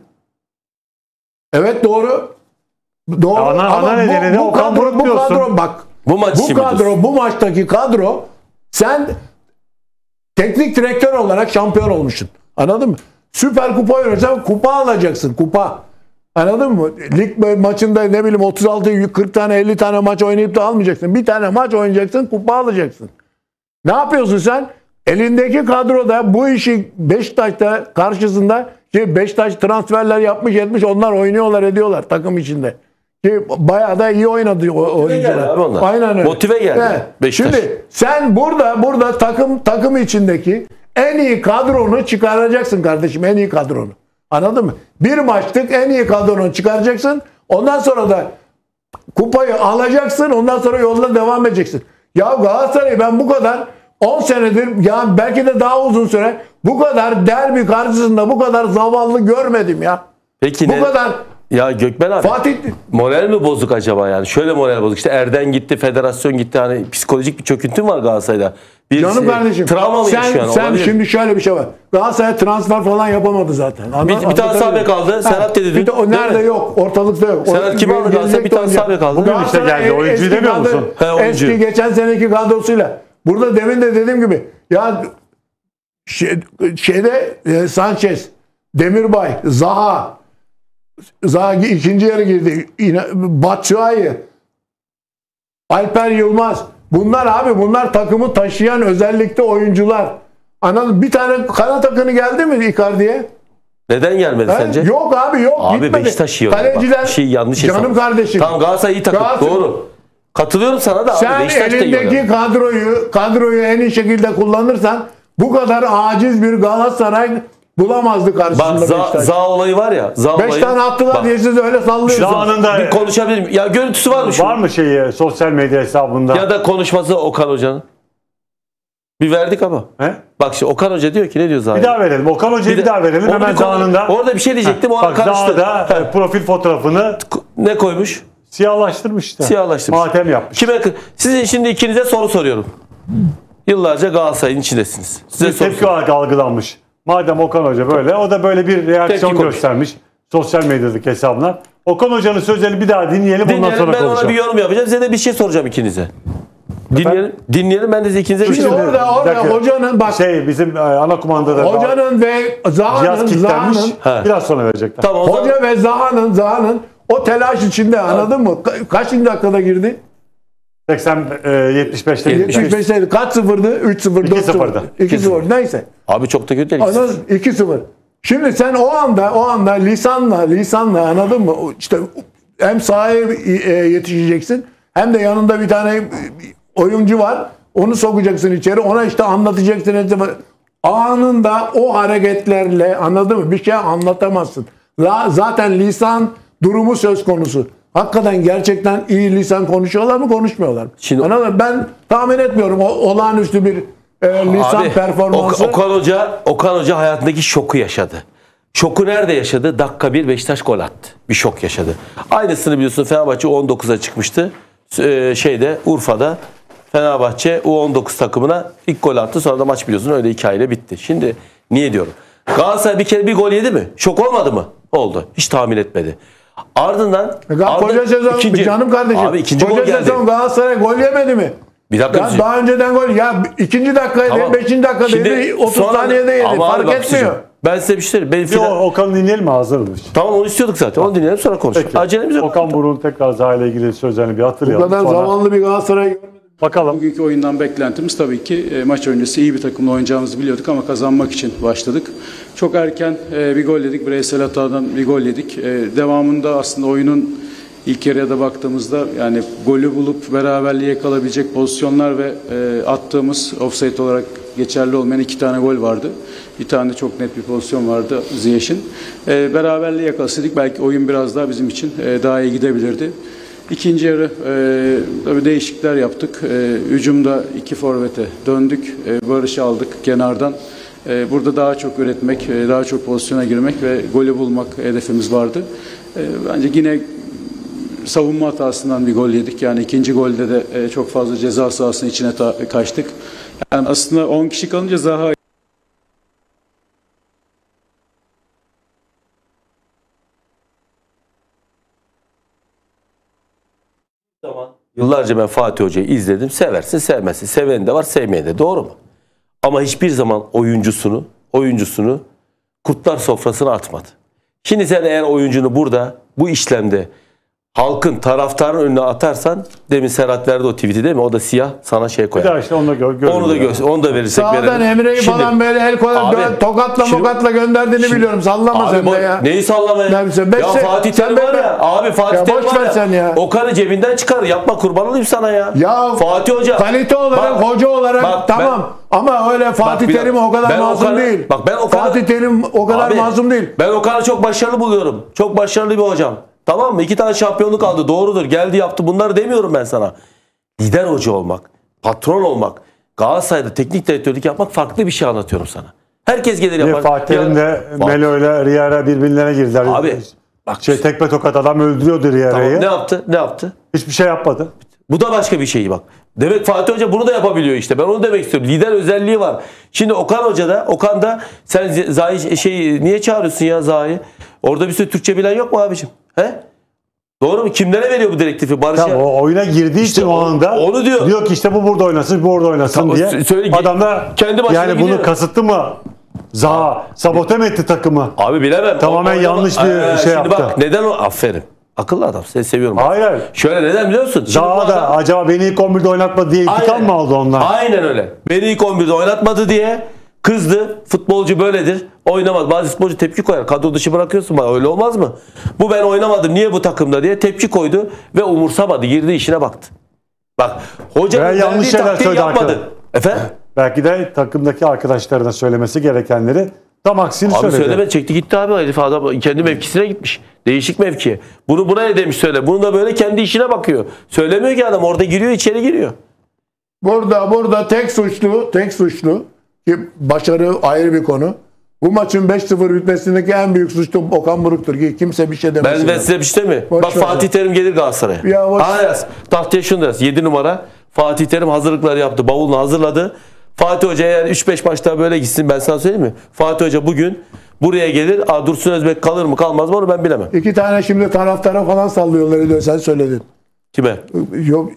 Evet, doğru. Doğru. Ana nedeni de Okan Buruk diyorsun. kadro bak. Bu maç için mi diyorsun? Bu maçtaki kadro, sen teknik direktör olarak şampiyon olmuşsun. Anladın mı? Süper Kupa oynarsan kupa alacaksın. Kupa. Anladın mı? Lig maçında ne bileyim 36, 40 tane 50 tane maç oynayıp da almayacaksın. Bir tane maç oynayacaksın, kupa alacaksın. Ne yapıyorsun sen? Elindeki kadroda bu işi Beşiktaş'ta karşısında Beşiktaş transferler yapmış etmiş, onlar oynuyorlar ediyorlar takım içinde. Ki bayağı da iyi oynadı o oyuncular. geldi abi onlar. Aynen öyle. Motive geldi Beşiktaş. Şimdi sen burada takım içindeki en iyi kadronu çıkaracaksın kardeşim, en iyi kadronu. Anladın mı? Bir maçlık en iyi kadronu çıkaracaksın. Ondan sonra da kupayı alacaksın. Ondan sonra yoluna devam edeceksin. Ya Galatasaray'ı ben bu kadar 10 senedir, ya belki de daha uzun süre bu kadar derbi karşısında bu kadar zavallı görmedim ya. Peki Bu kadar Ya Gökmen abi, Fatih moral mi bozuk acaba yani? Şöyle moral bozuk. İşte Erden gitti, federasyon gitti. Hani psikolojik bir çöküntü mü var Galatasaray'da? Bir canım kardeşim. travma mı yaşıyor? Yani? Sen Olabilir. şimdi şöyle bir şey var. Galatasaray transfer falan yapamadı zaten. Bir tane sağ bek kaldı. Serhat dedi dün. Bir de o nerede Değil mi? yok. Ortalıkta yok. Serhat kim aldı? Galatasaray bir tane Gelecek sağ bek kaldı. Bugün işte geldi. Oyuncuyu demiyor musun? He, oyuncu. Eski geçen seneki kadrosuyla. Burada demin de dediğim gibi ya Sanchez, Demirbay, Zaha ikinci yarı girdi. Batshuayi, Alper Yılmaz. Bunlar takımı taşıyan özellikle oyuncular. Anladın? Bir tane kanat akını geldi mi Icardi'ye? Neden gelmedi He? sence? Yok abi, yok. Abi Gitmedi. Beşiktaş iyi oynadı. Kaleciler, Bak, bir şey yanlış hesap. canım kardeşim. Tamam, Galatasaray iyi takım. Galatasaray- Doğru. Katılıyorum sana da abi. Sen Beşiktaş da iyi elindeki oynadı. kadroyu en iyi şekilde kullanırsan bu kadar aciz bir Galatasaray bulamazdı karşısında Bak Beşiktaş. Za olayı var ya. Za 5 olayı. tane attılar Bak, diye siz öyle sallıyorsunuz. Zamanında bir konuşabilir miyim? Ya görüntüsü var mı şu? var mı şeyi sosyal medya hesabında? Ya da konuşması Okan Hoca'nın. Bir verdik ama. He? Bak şimdi Okan Hoca diyor ki, ne diyor Zahir? Bir daha verelim. Okan Hoca'yı bir daha verelim. Onu Hemen bir konu- zamanında. Orada bir şey diyecektim. O ara Bak karıştı. Zaha'da profil fotoğrafını Ne koymuş? siyahlaştırmış işte. Siyahlaştırmış. Matem yapmış. Sizin şimdi ikinize soru soruyorum. Yıllarca Galatasaray'ın içindesiniz. Size Bir soru tepki olarak algılanmış. Madem Okan Hoca böyle, o da böyle bir reaksiyon Tepki konuş. göstermiş. sosyal medyadaki hesabına. Okan Hoca'nın sözlerini bir daha dinleyelim. Ondan Dinleyelim, sonra ben ona konuşalım. bir yorum yapacağım. Size de bir şey soracağım ikinize. Dinleyelim ben de ikinize bir şey Şimdi soracağım. Bir orada dakika. hocanın bak Bizim ana kumandada hocanın ve cihaz Zaha'nın kilitlenmiş. He. Biraz sonra verecekler. Tamam, o zaman- hoca ve Zaha'nın o telaş içinde anladın mı? Kaçıncı dakikada girdi? 75'te 75'teydi. Kaç sıfırdı? 3-0, 2-0'da. 2-0. Neyse. Abi çok da kötü değil. Anladın? 2-0. Şimdi sen o anda lisanla anladın mı? İşte hem sahaya yetişeceksin hem de yanında bir tane oyuncu var. Onu sokacaksın içeri. Ona işte anlatacaksın. Anında o hareketlerle anladın mı? Bir şey anlatamazsın. Zaten lisan durumu söz konusu. Hakikaten gerçekten iyi lisan konuşuyorlar mı konuşmuyorlar mı? Şimdi- Anladın mı? Ben tahmin etmiyorum olağanüstü bir lisan Abi, performansı. Okan Hoca hayatındaki şoku yaşadı. Şoku nerede yaşadı? Dakika 1 Beşiktaş gol attı. Bir şok yaşadı. Aynısını biliyorsun Fenerbahçe U19'a çıkmıştı. Urfa'da Fenerbahçe U19 takımına ilk gol attı. Sonra da maç biliyorsun öyle hikayeyle bitti. Şimdi niye diyorum? Galatasaray bir kere bir gol yedi mi? Şok olmadı mı? Oldu. Hiç tahmin etmedi. Ardından Koca sezon canım kardeşim. Abi ikinci gol koca geldi. sezon Galatasaray gol yemedi mi? Bir dakika. Ya daha önceden gol. Ya ikinci dakikaydı, Tamam. 5. dakikadaydı, Şimdi 30 sonra- saniyede yedi. Ama abi Fark bak etmiyor. Hüsnü, ben size bir şey söyleyeyim. Benim Bir final... Okan'ı dinleyelim mi? Hazırmış. Tamam onu istiyorduk zaten. Onu dinleyelim sonra konuşalım. Peki. Acelemiz yok. Okan Buruk'un tekrar Zaha ile ilgili sözlerini bir Bu hatırlayalım. kadar Sonra zamanlı bir Galatasaray görmedim. bakalım. Bugünkü oyundan beklentimiz tabii ki maç öncesi iyi bir takımla oynayacağımızı biliyorduk ama kazanmak için başladık. Çok erken bir gol yedik. Bireysel hatadan bir gol yedik. Devamında aslında oyunun ilk yarıya da baktığımızda yani golü bulup beraberliğe yakalayabilecek pozisyonlar ve attığımız offside olarak geçerli olmayan 2 tane gol vardı. Bir tane de çok net bir pozisyon vardı Ziyech'in. Beraberliği yakalasaydık belki oyun biraz daha bizim için daha iyi gidebilirdi. İkinci yarı tabii değişiklikler yaptık. Hücumda 2 forvete döndük. Barış'ı aldık kenardan. Burada daha çok üretmek, daha çok pozisyona girmek ve golü bulmak hedefimiz vardı. Bence yine savunma hatasından bir gol yedik. Yani ikinci golde de çok fazla ceza sahasının içine kaçtık. Yani aslında 10 kişi kalınca Zaha Yıllarca ben Fatih Hoca'yı izledim. Seversin, sevmezsin. Seveni de var, sevmeyen de. Doğru mu? Ama hiçbir zaman oyuncusunu kurtlar sofrasına atmadı. Şimdi sen eğer oyuncunu burada bu işlemde halkın, taraftarın önüne atarsan demin Serhat verdi o tweet'i değil mi? O da siyah sana şey Bir koyar. daha işte onu da Onu da verirsek Sağdan verelim. Emre'yi Şimdi- falan böyle el koyar, Abi, tokatla şimdi- mokatla gönderdiğini biliyorum. Sallama Abi sen de ya. neyi sallamaya? Neyse, Ya Fatih sen Terim var be- ya. Abi Fatih Ya Terim boş var ver ya. sen ya. Okan'ı cebinden çıkar. Yapma kurban olayım sana ya. Ya Fatih Hoca. kalite olarak, Bak, hoca olarak bak, tamam. Ama öyle Fatih bir Terim dakika. o kadar Ben masum Okan'ı- değil. bak ben Okan'ı- Fatih Terim o kadar Abi, masum değil. Ben Okan'ı çok başarılı buluyorum. Çok başarılı bir hocam. Tamam mı? 2 tane şampiyonluk aldı. Doğrudur. Geldi yaptı. Bunları demiyorum ben sana. Lider hoca olmak, patron olmak, Galatasaray'da teknik direktörlük yapmak farklı bir şey anlatıyorum sana. Herkes gelir Ve yapar. Fatih Terim de Bak, Melo ile Riera birbirlerine girdiler. Abi, bak, tekme tokat adam öldürüyordu Riera'yı. tamam, ne yaptı? Ne yaptı? Hiçbir şey yapmadı. Bu da başka bir şey bak. Demek Fatih Hoca bunu da yapabiliyor işte. Ben onu demek istiyorum. Lider özelliği var. Şimdi Okan da sen Zahi niye çağırıyorsun ya Zahi? Orada bir sürü Türkçe bilen yok mu abicim? He? Doğru mu? Kimlere veriyor bu direktifi? Barış'a. Tamam, o oyuna girdiği İşte için o anda onu diyor. Diyor ki işte bu burada oynasın, bu orada oynasın Tamam, diye. söyle, Adam da kendi başına yani gidiyor. bunu kasıtlı mı? Zaha sabote mi etti takımı? Abi bilemem. Tamamen yanlış bir şey şimdi yaptı. Bak neden o? Aferin. Akıllı adam. Seni seviyorum. Hayır, hayır. Şöyle neden biliyor musun? Şimdi bu Zaha da adam- acaba beni ilk 11'de oynatmadı diye intikam Aynen. mı aldı ondan? Aynen öyle. Beni ilk 11'de oynatmadı diye kızdı. Futbolcu böyledir. Oynamaz. Bazı futbolcu tepki koyar. Kadro dışı bırakıyorsun bana. Öyle olmaz mı? Bu ben oynamadım. Niye bu takımda diye tepki koydu ve umursamadı. Girdi işine baktı. Bak hocanın Veya yanlış verdiği şeyler taktiği söyledi yapmadı. hakkında. Efendim? Belki de takımdaki arkadaşlarına söylemesi gerekenleri tam aksini Abi söyledi. söyleme çekti gitti abi herif adam kendi mevkisine gitmiş. Değişik mevki. Buna ne demiş söyle. Bunu da böyle kendi işine bakıyor. Söylemiyor ki adam orada giriyor içeri giriyor. Burada tek suçlu ki başarı ayrı bir konu. Bu maçın 5-0 bitmesindeki en büyük suçlu Okan Buruk'tur ki kimse bir şey demesin. Ben size bir şey mi? Boş Bak ver Fatih sen. Terim gelir Galatasaray'a. Ya boş- Yaz. Tahtaya şunu da yaz. 7 numara. Fatih Terim hazırlıkları yaptı. Bavulunu hazırladı. Fatih Hoca eğer 3-5 maç daha böyle gitsin ben sana söyleyeyim mi? Fatih Hoca bugün Buraya gelir. Dursun Özbek kalır mı kalmaz mı onu ben bilemem. 2 tane şimdi taraftara falan sallıyorlar diyor, sen söyledin. Kime? Yok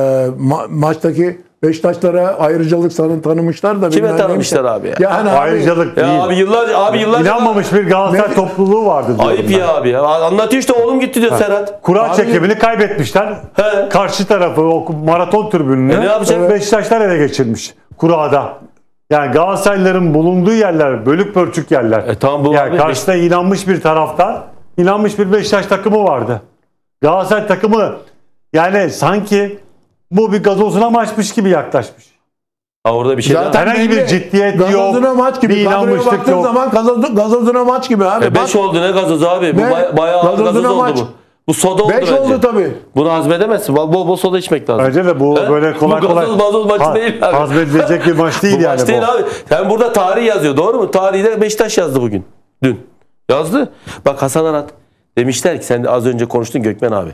maçtaki Beşiktaşlara ayrıcalık tanımışlar da. Kime bilmem tanımışlar neyse. abi ya? Yani abi, Ayrıcalık değil. Ya abi yıllarca İnanmamış bir Galatasaray Ne- topluluğu vardı diyorum ayıp ben. ya abi ya. Anlatıyor işte oğlum gitti diyor Serhat. Kura Abi- çekimini kaybetmişler. He. Karşı tarafı o maraton tribününü ne yapacak? Beşiktaşlar ele geçirmiş kurada. Yani Galatasaraylıların bulunduğu yerler bölük pörçük yerler. Tamam bu Yani abi. karşıda inanmış bir taraftar, inanmış bir Beşiktaş takımı vardı. Galatasaray takımı yani sanki bu bir gazozuna maçmış gibi yaklaşmış. Orada bir şey Zaten daha. Herhangi bir ciddiyet yok, gazozuna maç gibi. bir Kadroya inanmışlık baktığın yok. zaman gazozuna maç gibi abi. 5 oldu ne gazoz abi? Bu Ne? bayağı ağır gazoz Gazozuna oldu maç. bu. Bu soda oldu 5 bence. oldu tabii. Bunu hazmedemezsin. Bol bol soda içmek lazım. Bence de bu He? böyle kolay Bu kolay gazoz maçı değil abi. hazmedilecek bir maç değil Bu yani maç değil bu. abi. Sen burada tarih yazıyor doğru mu? Tarihi de Beşiktaş yazdı bugün. Dün. Yazdı. Bak Hasan Arat demişler ki sen de az önce konuştun Gökmen abi.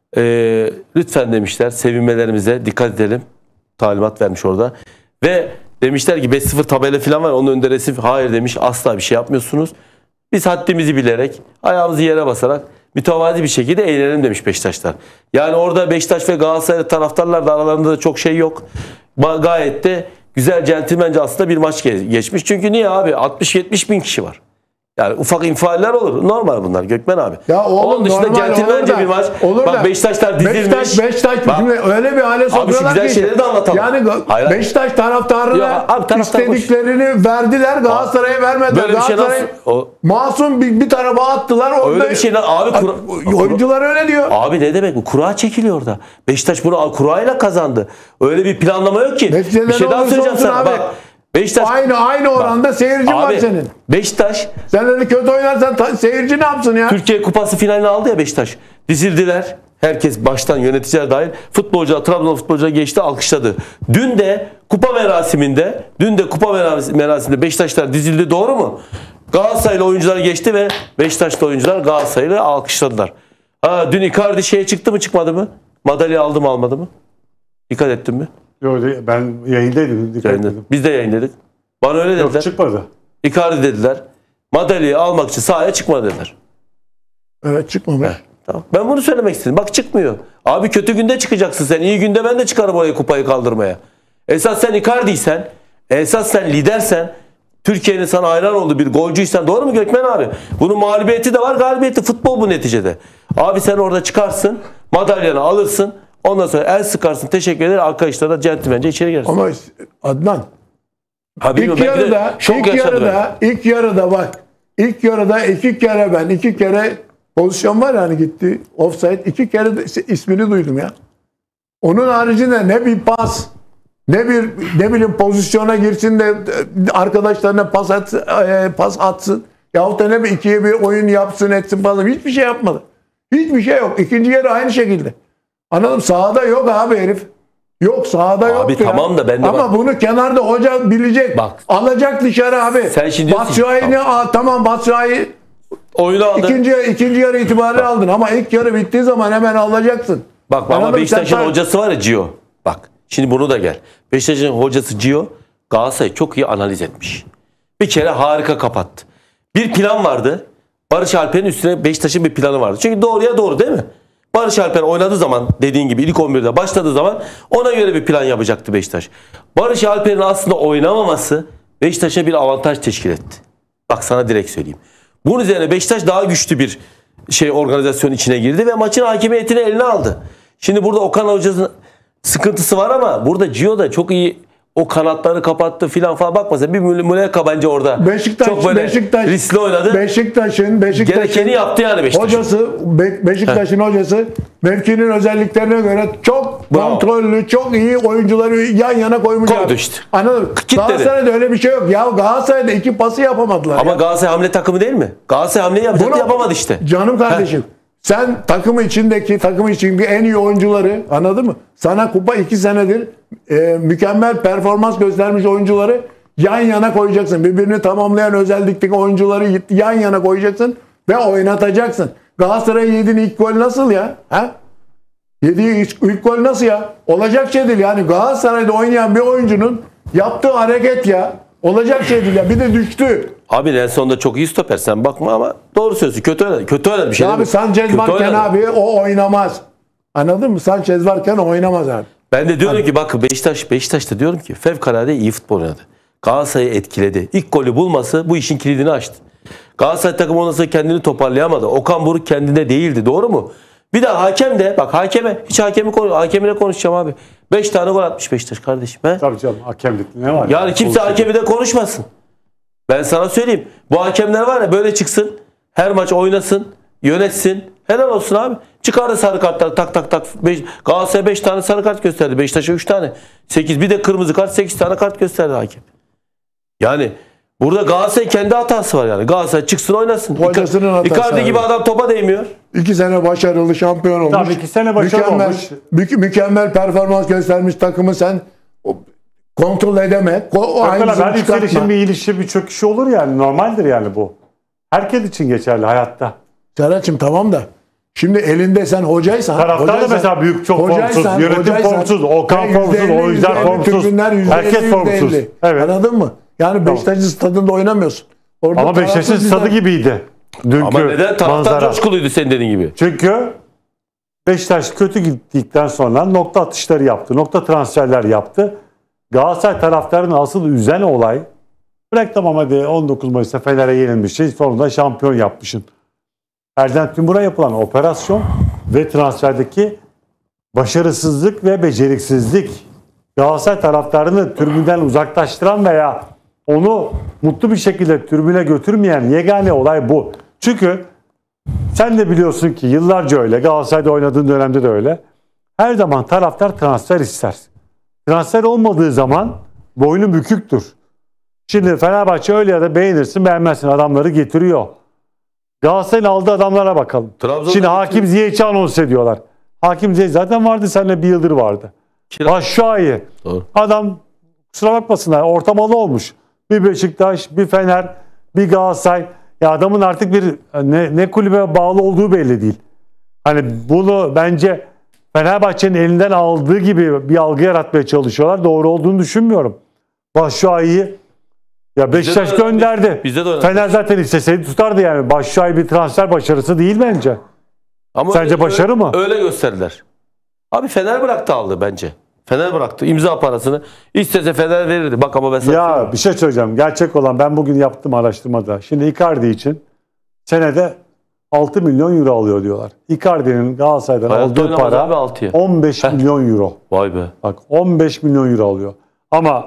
Lütfen demişler sevinmelerimize dikkat edelim. Talimat vermiş orada. Ve demişler ki 5-0 tabela falan var. Onun önünde resim. Hayır demiş. Asla bir şey yapmıyorsunuz. Biz haddimizi bilerek, ayağımızı yere basarak mütevazi bir şekilde eğlenelim demiş Beşiktaşlar. Yani orada Beşiktaş ve Galatasaray taraftarlar da aralarında da çok şey yok. Gayet de güzel centilmence aslında bir maç geçmiş. Çünkü niye abi? 60-70 bin kişi var. Yani ufak infialler olur. Normal bunlar Gökmen abi. Ya oğlum, onun dışında normal centilmence olur da- bir maç. olur Bak da- Beşiktaşlar dizilmiş. Beşiktaş Bak, şimdi öyle bir hale sokuyorlar güzel ki. şeyleri de anlatalım. Yani Hayır, hayır. Beşiktaş taraftarına Ya abi, taraftar istediklerini verdiler, Galatasaray'a vermediler. Böyle bir şey Galatasaray nasıl? masum bir tarafa attılar. Öyle bir şey abi. Oyuncular öyle diyor. Abi ne demek bu? Kura çekiliyor orada. Beşiktaş bunu kurayla kazandı. Öyle bir planlama yok ki. Neticeleri Bir şey daha olursa söyleyeceğim olsun sana. abi. Bak Beşiktaş Aynı oranda seyirci var abi, senin. Beşiktaş Sen öyle kötü oynarsan seyirci ne yapsın ya? Türkiye Kupası finalini aldı ya Beşiktaş. Dizildiler. Herkes baştan yöneticiler dahil. Futbolcular, Trabzon futbolcular geçti, alkışladı. Dün de kupa merasiminde Beşiktaşlar dizildi, doğru mu? Galatasaraylı oyuncular geçti ve Beşiktaşlı oyuncular Galatasaray'ı alkışladılar. Dün Icardi şeye çıktı mı çıkmadı mı? Madalya aldı mı almadı mı? Dikkat ettin mi? Yok, ben yayındaydım. Dikkat etmedim. Biz de yayınladık. Bana öyle dediler. Yok, çıkmadı. Icardi dediler. Madalyayı almak için sahaya çıkmadı dediler. Evet, çıkmamış. Tamam. Ben bunu söylemek istedim. Bak çıkmıyor. Abi kötü günde çıkacaksın sen. İyi günde ben de çıkarım oraya kupayı kaldırmaya. Esas sen Icardi'ysen, esas sen lidersen, Türkiye'nin sana hayran olduğu bir golcüysen, doğru mu Gökmen abi? Bunun mağlubiyeti de var, galibiyeti. Futbol bu neticede. Abi sen orada çıkarsın, madalyanı alırsın. Ondan sonra el sıkarsın, teşekkür eder. Arkadaşlar da centilmence içeri girersin. Ama Adnan, Ha, bilmiyorum, ilk belki de yarıda, şok yaşadı ben. ilk yarıda bak. İlk yarıda iki kere pozisyon var yani gitti. Offside. 2 kere de ismini duydum ya. Onun haricinde ne bir pas, ne bileyim pozisyona girsin de arkadaşlarına pas atsın. Yahut da ne bir ikiye bir oyun yapsın etsin falan. Hiçbir şey yapmadı. Hiçbir şey yok. İkinci yarı aynı şekilde. Anladım. Sahada yok abi herif. Yok, sahada yok. Abi tamam da ben de ama bak- bunu kenarda hoca bilecek. Bak. Alacak dışarı abi. Sen şimdi diyorsun ki- Batshuayi'ni tamam Batshuayi Oyunu aldı. ikinci yarı itibariyle aldın ama ilk yarı bittiği zaman hemen alacaksın. Bak ama Anladın mı? Beşiktaş'ın Sen- hocası var ya Gio. Bak şimdi bunu da gel. Beşiktaş'ın hocası Gio Galatasaray'ı çok iyi analiz etmiş. Bir kere harika kapattı. Bir plan vardı. Barış Alper'in üstüne Beşiktaş'ın bir planı vardı. Çünkü doğruya doğru değil mi? Barış Alper oynadığı zaman dediğin gibi ilk 11'de başladığı zaman ona göre bir plan yapacaktı Beşiktaş. Barış Alper'in aslında oynamaması Beşiktaş'a bir avantaj teşkil etti. Bak sana direkt söyleyeyim. Bunun üzerine Beşiktaş daha güçlü bir organizasyon içine girdi ve maçın hakimiyetini eline aldı. Şimdi burada Okan Hoca'nın sıkıntısı var ama burada Gio da çok iyi o kanatları kapattı filan falan, bakmasa bir Muleka bence orada çok böyle riskli oynadı. Beşiktaş'ın Gerekeni yaptı yani Beşiktaş. hocası, Beşiktaş'ın hocası mevkinin özelliklerine göre çok Bravo. kontrollü, çok iyi oyuncuları yan yana koymuş. Koydu abi. işte. Anladın mı? Kitledi. Galatasaray'da öyle bir şey yok. Ya Galatasaray'da 2 pası yapamadılar. Ama ya. Galatasaray hamle takımı değil mi? Galatasaray hamle yapacaktı, Bunu- yapamadı işte. Canım kardeşim. Sen takım içindeki en iyi oyuncuları, anladın mı? Sana kupa 2 senedir mükemmel performans göstermiş oyuncuları yan yana koyacaksın. Birbirini tamamlayan özellikteki oyuncuları yan yana koyacaksın ve oynatacaksın. Galatasaray'ın yediğin ilk gol nasıl ya? Ha? Yediği ilk gol nasıl ya? Olacak şey değil. Yani Galatasaray'da oynayan bir oyuncunun yaptığı hareket ya. Olacak şey değil ya. Bir de düştü. Abi Nelson da çok iyi stoper. Sen bakma ama doğru söylüyorsun. Kötü oynadı. Kötü oynadı bir şey Abi değil mi? Sanchez Kötü varken oynadı. abi o oynamaz. Anladın mı? Sanchez varken oynamaz abi. Ben de diyorum ki bak Beşiktaş'ta diyorum ki fevkalade iyi futbol oynadı. Galatasaray'ı etkiledi. İlk golü bulması bu işin kilidini açtı. Galatasaray takımı ondan sonra kendini toparlayamadı. Okan Buruk kendine değildi. Doğru mu? Bir de hakem de bak hakemine konuşacağım abi. 5 tane gol atmış Beşiktaş kardeşim. He? Tabii canım hakemlik ne var? Yani kimse hakemi de konuşmasın. Ben sana söyleyeyim. Bu hakemler var ya böyle çıksın. Her maç oynasın. Yönetsin. Helal olsun abi. Çıkardı sarı kartlar tak tak tak. Galatasaray 5 tane sarı kart gösterdi. Beşiktaş'a 3 tane. 8 bir de kırmızı kart 8 tane kart gösterdi hakem. Yani burada Galatasaray kendi hatası var yani. Galatasaray çıksın oynasın. Hocasının hatası Icardi abi. gibi adam topa değmiyor. 2 sene başarılı şampiyon olmuş. Tabii 2 sene başarılı mükemmel, olmuş. Mükemmel performans göstermiş takımı sen kontrol edeme. Aynısını Ben çıkartma. yükselişin bir ilişki bir çöküşü olur yani. Normaldir yani bu. Herkes için geçerli hayatta. Serhat'cığım tamam da şimdi elinde sen hocaysan. Taraftar da mesela büyük çok formsuz. Yönetim formsuz. Okan formsuz. Oyuncular formsuz. Herkes formsuz. Evet. Anladın mı? Yani Beşiktaş'ın stadında oynamıyorsun. Orada Ama Beşiktaş'ın tarafsız stadı bizden- gibiydi. Dünkü Ama neden? Taraftar manzara. coşkuluydu senin dediğin gibi. Çünkü Beşiktaş kötü gittikten sonra nokta atışları yaptı. Nokta transferler yaptı. Galatasaray taraftarını asıl üzen olay, bırak tamam hadi 19 Mayıs'ta Fener'e yenilmişsin, sonunda şampiyon yapmışsın. Erden Timur'a yapılan operasyon ve transferdeki başarısızlık ve beceriksizlik Galatasaray taraftarını tribünden uzaklaştıran veya onu mutlu bir şekilde tribüne götürmeyen yegane olay bu. Çünkü sen de biliyorsun ki yıllarca öyle, Galatasaray'da oynadığın dönemde de öyle. Her zaman taraftar transfer ister. Transfer olmadığı zaman boynu büküktür. Şimdi Fenerbahçe öyle ya da beğenirsin beğenmezsin adamları getiriyor. Galatasaray'ın aldığı adamlara bakalım. Trabzon'da Şimdi Hakim Ziyech'i anons ediyorlar. Hakim Ziyech zaten vardı, seninle bir yıldır vardı. Başşuayi. Doğru. Adam kusura bakmasınlar ortamalı olmuş. Bir Beşiktaş, bir Fener, bir Galatasaray. Ya adamın artık bir ne kulübe bağlı olduğu belli değil. Hani bunu bence Fenerbahçe'nin elinden aldığı gibi bir algı yaratmaya çalışıyorlar. Doğru olduğunu düşünmüyorum. Başşuayi'yi ya Beşiktaş Bizde de gönderdi. bizde de oynadı. Fener zaten isteseydi tutardı yani. Başşuayi bir transfer başarısı değil bence. Ama Sence başarı mı? Öyle gösterdiler. Abi Fener bıraktı aldı bence. Fener bıraktı imza parasını. İstese Fener verirdi. Bak ama ben sana Ya bir şey söyleyeceğim. Gerçek olan ben bugün yaptım araştırmada. Şimdi Icardi için senede 6 milyon euro alıyor diyorlar. Icardi'nin Galatasaray'dan Hayatta aldığı oynamaz para abi 6'ya. 15 milyon euro. Vay be. Bak 15 milyon euro alıyor. Ama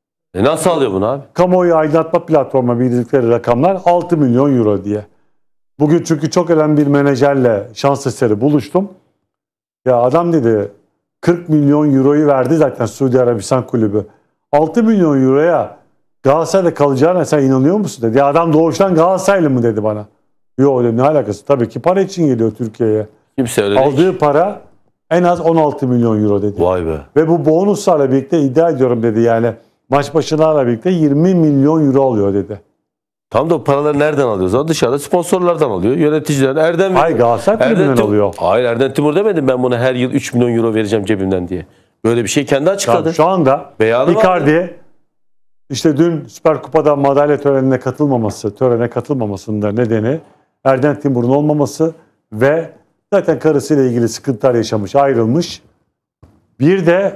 Nasıl alıyor bunu abi? kamuoyu aydınlatma platformuna bildikleri rakamlar 6 milyon euro diye. Bugün çünkü çok önemli bir menajerle şans eseri buluştum. Ya adam dedi 40 milyon euroyu verdi zaten Suudi Arabistan kulübü. 6 milyon euroya Galatasaray'da kalacağına sen inanıyor musun dedi. Ya adam doğuştan Galatasaraylı mı dedi bana. Yok öyle ne alakası? Tabii ki para için geliyor Türkiye'ye. Kimse öyle değil. Aldığı para en az 16 milyon euro dedi. Vay be. Ve bu bonuslarla birlikte iddia ediyorum dedi yani. Maç başılarla birlikte 20 milyon euro alıyor dedi. Tam da o paraları nereden alıyor? Zaten dışarıda sponsorlardan alıyor. Yöneticilerden. Erdem Hayır Galatasaray kulübünden alıyor. Hayır Erdem Timur demedim ben buna her yıl 3 milyon euro vereceğim cebimden diye. Böyle bir şey kendi açıkladı. Tamam, şu anda Beyanı Icardi işte dün Süper Kupa'da madalya törene katılmamasının da nedeni Erden Timur'un olmaması ve zaten karısıyla ilgili sıkıntılar yaşamış, ayrılmış. Bir de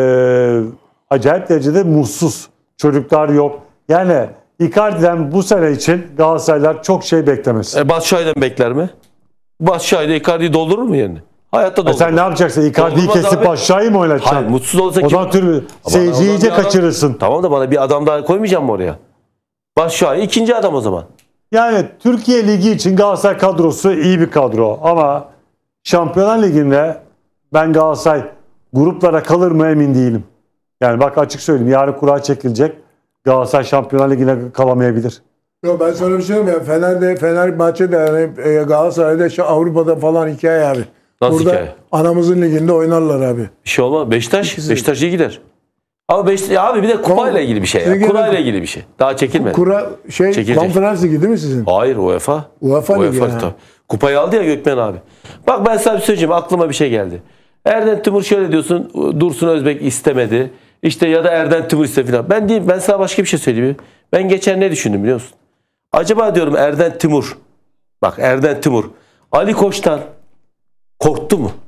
acayip derecede mutsuz. Çocuklar yok. Yani Icardi'den bu sene için Galatasaraylar çok şey beklemez. Batshuayi'den bekler mi? Batshuayi de Icardi'yi doldurur mu yerini? Hayatta doldurur. Sen ne yapacaksın? Icardi'yi Doldurmaz kesip abi. aşağıya mı oynatacaksın? Hayır mutsuz olsa O zaman seyirciyi iyice kaçırırsın. Tamam da bana bir adam daha koymayacağım mı oraya? Batshuayi ikinci adam o zaman. Yani Türkiye Ligi için Galatasaray kadrosu iyi bir kadro ama Şampiyonlar Ligi'nde ben Galatasaray gruplara kalır mı emin değilim. Yani bak açık söyleyeyim yarın kura çekilecek. Galatasaray Şampiyonlar Ligi'ne kalamayabilir. Yok ben sana bir şey söyleyeyim ya. Fenerbahçe'de yani Galatasaray'da Avrupa'da falan hikaye abi. Nasıl Burada hikaye? anamızın liginde oynarlar abi. Bir şey olmaz. Beşiktaş İkisi. Beşiktaş iyi gider. Ama abi bir de kupayla ilgili bir şey ya. Sizin Kurayla ilgili bir şey. Daha çekilmedi. Çekilecek. Konferans ligi değil mi sizin? Hayır UEFA. UEFA ligi yani. tabii. Kupayı aldı ya Gökmen abi. Bak ben sana bir söyleyeceğim. Aklıma bir şey geldi. Erden Timur şöyle diyorsun. Dursun Özbek istemedi. İşte ya da Erden Timur ise falan. Ben diyeyim, ben sana başka bir şey söyleyeyim. Ben geçen ne düşündüm biliyor musun? Acaba diyorum Erden Timur, bak Erden Timur Ali Koç'tan korktu mu?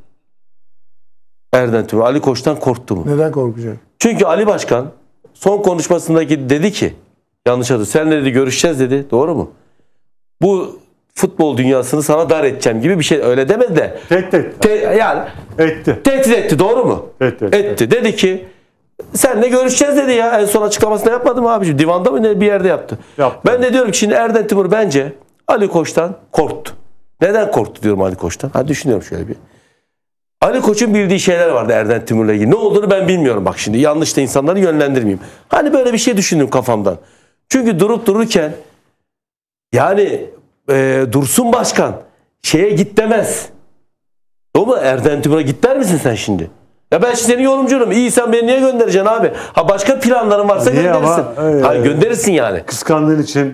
Erden Timur Ali Koç'tan korktu mu? Neden korkacak? Çünkü Ali Başkan son konuşmasındaki dedi ki, yanlış adı, senle dedi görüşeceğiz dedi. Doğru mu? Bu futbol dünyasını sana dar edeceğim gibi bir şey, öyle demedi de. Yani Etti. tehdit etti, doğru mu? Etti. Dedi ki senle görüşeceğiz dedi ya. En son açıklamasını yapmadı mı abiciğim? Divanda mı ne bir yerde yaptı. Yaptı. Ben de diyorum ki şimdi Erden Timur bence Ali Koç'tan korktu. Neden korktu diyorum Ali Koç'tan? Hadi düşünüyorum şöyle bir. Ali Koç'un bildiği şeyler vardı Erden Timur'la ilgili. Ne olduğunu ben bilmiyorum bak şimdi. Yanlış da insanları yönlendirmeyeyim. Hani böyle bir şey düşündüm kafamdan. Çünkü durup dururken yani Dursun Başkan şeye git demez. Doğru mu? Erden Timur'a git der misin sen şimdi? Ya ben şimdi senin yorumcunum. İyi, sen beni niye göndereceksin abi? Ha başka planların varsa Niye gönderirsin. ama, Hayır, gönderirsin yani. Kıskandığın için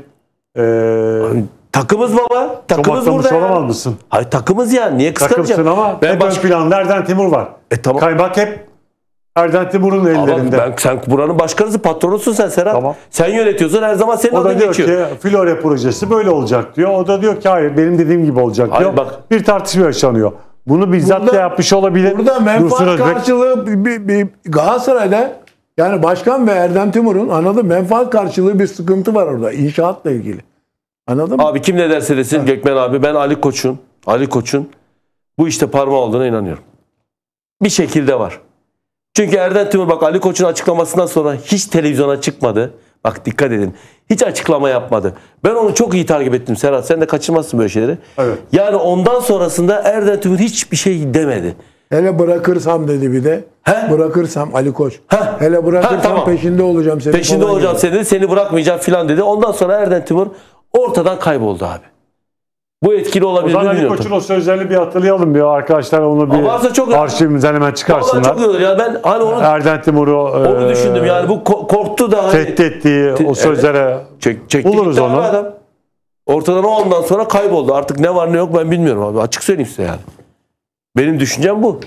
Takımız baba. Takımız çomaklamış burada olamaz ya. mısın? Hayır, takımız ya. Niye kıskanacağım? Takımsın ama Ben hep ön planda Erden Timur var. Tamam. Kaymak hep Erden Timur'un Ama ellerinde. sen buranın başkanısın, patronusun sen Serhat. Tamam. Sen yönetiyorsun, her zaman senin O da adın diyor geçiyor. ki Flore projesi böyle olacak diyor. O da diyor ki hayır benim dediğim gibi olacak Hayır, diyor. bak. Bir tartışma yaşanıyor. Bunu bizzat Burada- da yapmış olabilir. Burada Dursun menfaat Özbek. karşılığı bir Galatasaray'da yani başkan ve Erdem Timur'un anladın mı? Menfaat karşılığı bir sıkıntı var orada inşaatla ilgili. Anladın mı? Abi kim ne derse desin Gökmen abi, ben Ali Koç'un bu işte parmağı olduğuna inanıyorum. Bir şekilde var. Çünkü Erden Timur bak Ali Koç'un açıklamasından sonra hiç televizyona çıkmadı. Bak dikkat edin. Hiç açıklama yapmadı. Ben onu çok iyi takip ettim Serhat. Sen de kaçırmazsın böyle şeyleri. Evet. Yani ondan sonrasında Erden Timur hiçbir şey demedi. Hele bırakırsam dedi bir de. He? Bırakırsam Ali Koç. He? Hele bırakırsam Ha, tamam. peşinde olacağım senin. Peşinde falan olacağım gibi. seni dedi. Seni bırakmayacağım filan dedi. Ondan sonra Erden Timur ortadan kayboldu abi. Bu etkili O olabilir mi zaman Ali bilmiyorum. Koç'un o sözlerini bir hatırlayalım diyor. Arkadaşlar onu bir Varsa çok- arşivimizden hemen Vallahi çıkarsınlar. çok iyi olur ya. Ben hani onu Erden Timur'u onu düşündüm yani. Bu korktu da hani. tehdit ettiği o sözlere Çekti buluruz gitti abi onu. adam. Ortadan o andan sonra kayboldu. Artık ne var ne yok ben bilmiyorum abi. Açık söyleyeyim size yani. Benim düşüncem bu.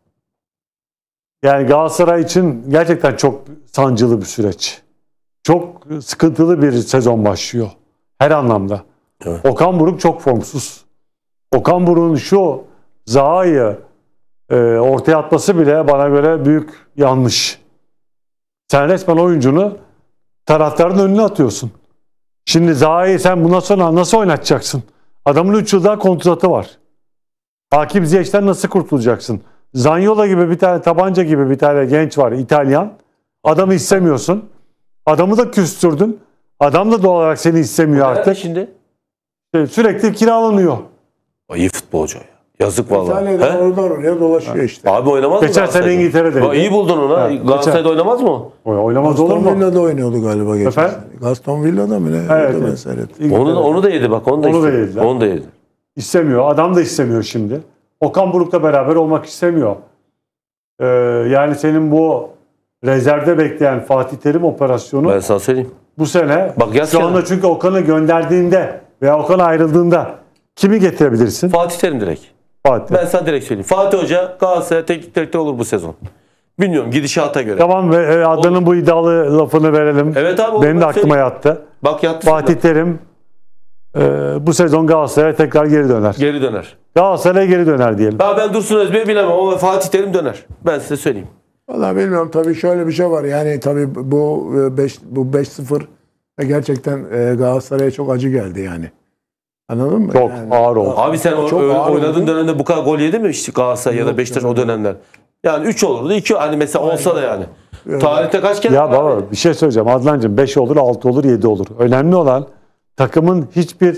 Yani Galatasaray için gerçekten çok sancılı bir süreç. Çok sıkıntılı bir sezon başlıyor. Her anlamda. Evet. Okan Buruk çok formsuz. Okan Buruk'un şu Zaha'yı ortaya atması bile bana göre büyük yanlış. Sen resmen oyuncunu taraftarın önüne atıyorsun. Şimdi Zaha'yı sen bundan sonra nasıl oynatacaksın? Adamın 3 yıl daha kontratı var. Hakim Ziyech'ten nasıl kurtulacaksın? Zaniolo gibi bir tane, tabanca gibi bir tane genç var, İtalyan. Adamı istemiyorsun. Adamı da küstürdün. Adam da doğal olarak seni istemiyor Nerede artık. şimdi? Sürekli kiralanıyor. İyi futbolcu ya. Yazık vallahi. İtalya'da He? oradan oraya dolaşıyor işte. Abi oynamaz mı Geçen sene Galatasaray'da? İngiltere'deydi. İyi buldun onu. Ha. Evet, Galatasaray'da oynamaz mı o? Oynamaz olur Aston mu? Villa'da oynuyordu galiba geçen Efendim? sene. Aston Villa'da mı ne? Evet, Orada ben evet. seyrettim. Onu da yedi bak. Onu da Onu da istedi. yediler. Onu da yedi. İstemiyor. Adam da istemiyor şimdi. Okan Buruk'la beraber olmak istemiyor. Yani senin bu rezervde bekleyen Fatih Terim operasyonu Ben sana söyleyeyim. bu sene Bak yaz şu kenara. anda çünkü Okan'ı gönderdiğinde veya Okan ayrıldığında kimi getirebilirsin? Fatih Terim direkt. Fatih. Ben sana direkt söyleyeyim. Fatih Hoca Galatasaray teknik direktör olur bu sezon. Bilmiyorum, gidişata göre. Tamam ve Adnan'ın bu iddialı lafını verelim. Evet abi, Benim onu de ben aklıma söyleyeyim. yattı. Bak yattı. Fatih Terim bu sezon Galatasaray'a tekrar geri döner. Geri döner. Galatasaray'a geri döner diyelim. Ha, ben Dursun Özbek'i bilemem ama Fatih Terim döner. Ben size söyleyeyim. Vallahi bilmiyorum, tabii şöyle bir şey var. Yani tabii bu 5-0 gerçekten Galatasaray'a çok acı geldi yani. Anladın mı? Çok Yani, ağır oldu. Abi sen Çok ağır oynadığın oldu. dönemde bu kadar gol yedi mi işte Galatasaray ya da Yok, Beşiktaş yok. o dönemler? Yani 3 olurdu, 2 hani mesela olsa da yani. Tarihte kaç kere Ya var baba abi? bir şey söyleyeceğim Adnancığım 5 olur 6 olur 7 olur. Önemli olan takımın hiçbir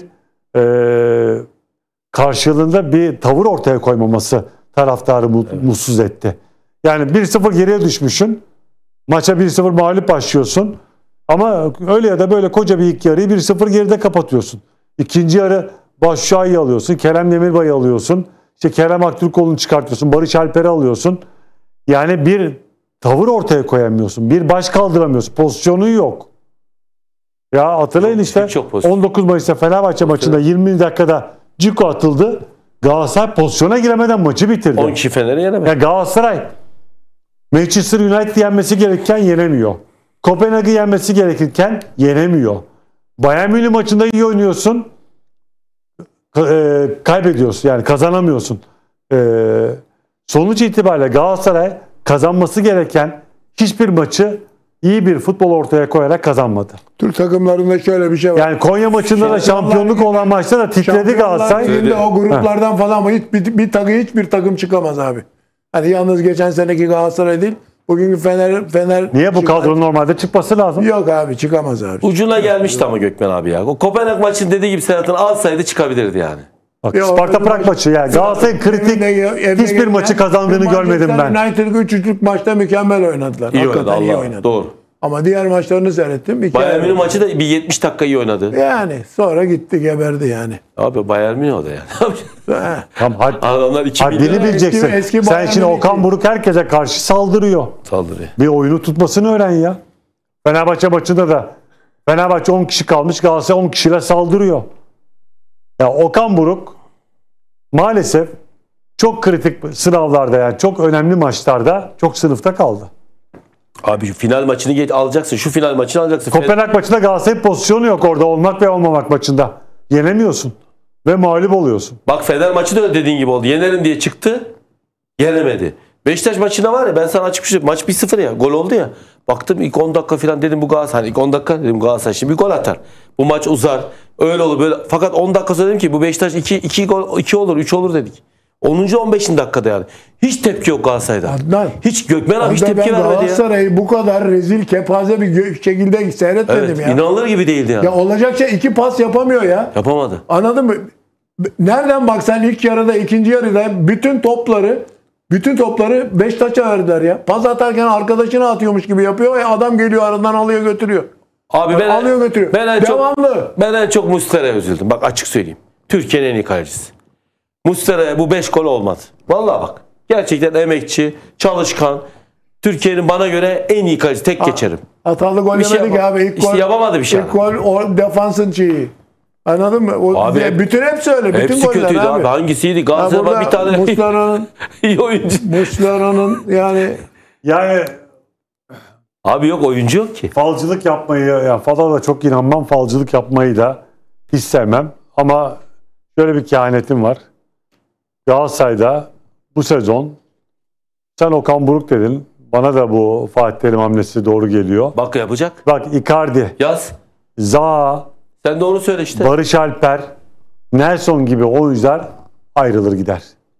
karşılığında bir tavır ortaya koymaması taraftarı mutsuz etti. Yani 1-0 geriye düşmüşsün. Maça 1-0 mağlup başlıyorsun. Ama öyle ya da böyle koca bir ilk yarıyı 1-0 geride kapatıyorsun. İkinci yarı Başşuay'ı alıyorsun. Kerem Demirbay'ı alıyorsun. İşte Kerem Aktürkoğlu'nu çıkartıyorsun. Barış Alper'i alıyorsun. Yani bir tavır ortaya koyamıyorsun. Bir baş kaldıramıyorsun. Pozisyonun yok. Ya hatırlayın Yok, işte hiç yok pozisyon. 19 Mayıs'ta Fenerbahçe maçında 20 dakikada Ciko atıldı. Galatasaray pozisyona giremeden maçı bitirdi. 10 kişi Fener'i yenemez. Ya Galatasaray Manchester United yenmesi gerekirken yenemiyor. Kopenhag'ı yenmesi gerekirken yenemiyor. Bayern Münih maçında iyi oynuyorsun. Kaybediyorsun. Yani kazanamıyorsun. Sonuç itibariyle Galatasaray kazanması gereken hiçbir maçı iyi bir futbol ortaya koyarak kazanmadı. Türk takımlarında şöyle bir şey var. Yani Konya maçında da şampiyonluk olan maçta da titredi Galatasaray. Liginde o gruplardan falan ama hiçbir takım çıkamaz abi. Hani yalnız geçen seneki Galatasaray değil. Bugünkü Fener Niye bu kadronun normalde çıkması lazım? Yok abi, çıkamaz abi. Ucuna gelmişti ama Gökmen abi ya. O Kopenhag maçının dediği gibi Serhat'ın alsaydı çıkabilirdi yani. Bak, Ya, Sparta o- Prag maçı yani. Galatasaray'ın kritik hiçbir maçı kazandığını görmedim ben. Manchester United 3-3'lük maçta mükemmel oynadılar. İyi oynadı Hakikaten iyi Allah. oynadı. Doğru. Ama diğer maçlarını seyrettim. Bayern Münih maçı da bir 70 dakika iyi oynadı. Yani sonra gitti, geberdi yani. Abi Bayern Münih o da yani. Tamam, hadi, Adamlar 2 hadi milyon beni bileceksin. eski Sen Bayern şimdi Münih Okan değil. Buruk herkese karşı saldırıyor. saldırıyor. Bir oyunu tutmasını öğren ya. Fenerbahçe maçında da Fenerbahçe 10 kişi kalmış, Galatasaray 10 kişiyle saldırıyor. Ya Okan Buruk maalesef çok kritik sınavlarda, yani çok önemli maçlarda çok sınıfta kaldı. Abi şu final maçını alacaksın. Şu final maçını alacaksın. Kopenhag maçında Galatasaray pozisyonu yok orada, olmak ve olmamak maçında. Yenemiyorsun ve mağlup oluyorsun. Bak Fener maçı da dediğin gibi oldu. Yenerim diye çıktı. Yenemedi. Beşiktaş maçında var ya, ben sana açık bir şey, maç 1-0 ya. Gol oldu ya. Baktım ilk 10 dakika falan dedim bu Galatasaray. Hani ilk 10 dakika dedim Galatasaray şimdi bir gol atar. Bu maç uzar. Öyle olur böyle. Fakat 10 dakika sonra dedim ki bu Beşiktaş 2 gol 2 olur 3 olur dedik. 10. 15. dakikada yani. Hiç tepki yok Galatasaray'dan. Adnan. Hiç Gökmen abi hiç Hatta tepki ben vermedi ya. Galatasaray'ı bu kadar rezil, kepaze bir şekilde seyretmedim Evet, ya. inanılır gibi değildi yani. Ya olacak şey, 2 pas yapamıyor ya. Yapamadı. Anladın mı? Nereden baksan ilk yarıda, ikinci yarıda bütün topları Beşiktaş'a verdiler ya. Pas atarken arkadaşına atıyormuş gibi yapıyor ve adam geliyor aradan alıyor götürüyor. Abi Alıyor götürüyor. Devamlı. Ben en çok Muslera'ya üzüldüm. Bak açık söyleyeyim. Türkiye'nin en iyi kalecisi. Muslera'ya bu 5 gol olmadı. Vallahi bak. Gerçekten emekçi, çalışkan. Türkiye'nin bana göre en iyi kalecisi. Tek geçerim. Hatalı gol Bir şey yemedik yapamadı. abi. İlk İşte gol, yapamadı bir şey. İlk gol o defansın şeyi. Anladın mı? O, Abi, bütün hepsi öyle. Bütün Hepsi goller kötüydü abi. abi. Hangisiydi? Ha, Galatasaray burada bir tane iyi oyuncu. Muslera'nın yani Yani Abi yok oyuncu yok ki. falcılık yapmayı, yani fala da çok inanmam, falcılık yapmayı da hiç sevmem. Ama şöyle bir kehanetim var. Galatasaray'da bu sezon sen Okan Buruk dedin. Bana da bu Fatih Terim hamlesi doğru geliyor. Bak yapacak. Bak Icardi, Yaz. Zaha, Sen de onu söyle işte. Barış Alper, Nelson gibi oyuncular ayrılır gider.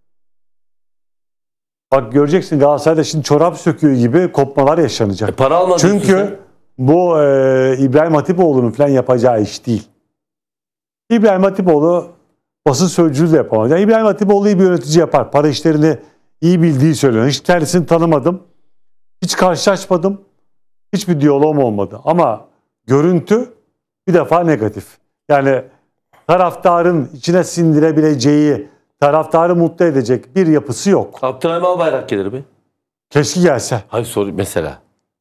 Bak göreceksin Galatasaray'da şimdi çorap söküğü gibi kopmalar yaşanacak. Para almadın sen. Çünkü bu İbrahim Hatipoğlu'nun falan yapacağı iş değil. İbrahim Hatipoğlu basın sözcüğü de yapamaz. Yani İbrahim Hatipoğlu iyi bir yönetici yapar. Para işlerini iyi bildiği söyleniyor. Hiç kendisini tanımadım. Hiç karşılaşmadım. Hiçbir diyalogum olmadı. Ama görüntü bir defa negatif. Yani taraftarın içine sindirebileceği, taraftarı mutlu edecek bir yapısı yok. Abdurrahim Albayrak gelir mi? Keşke gelse. Hayır soru mesela.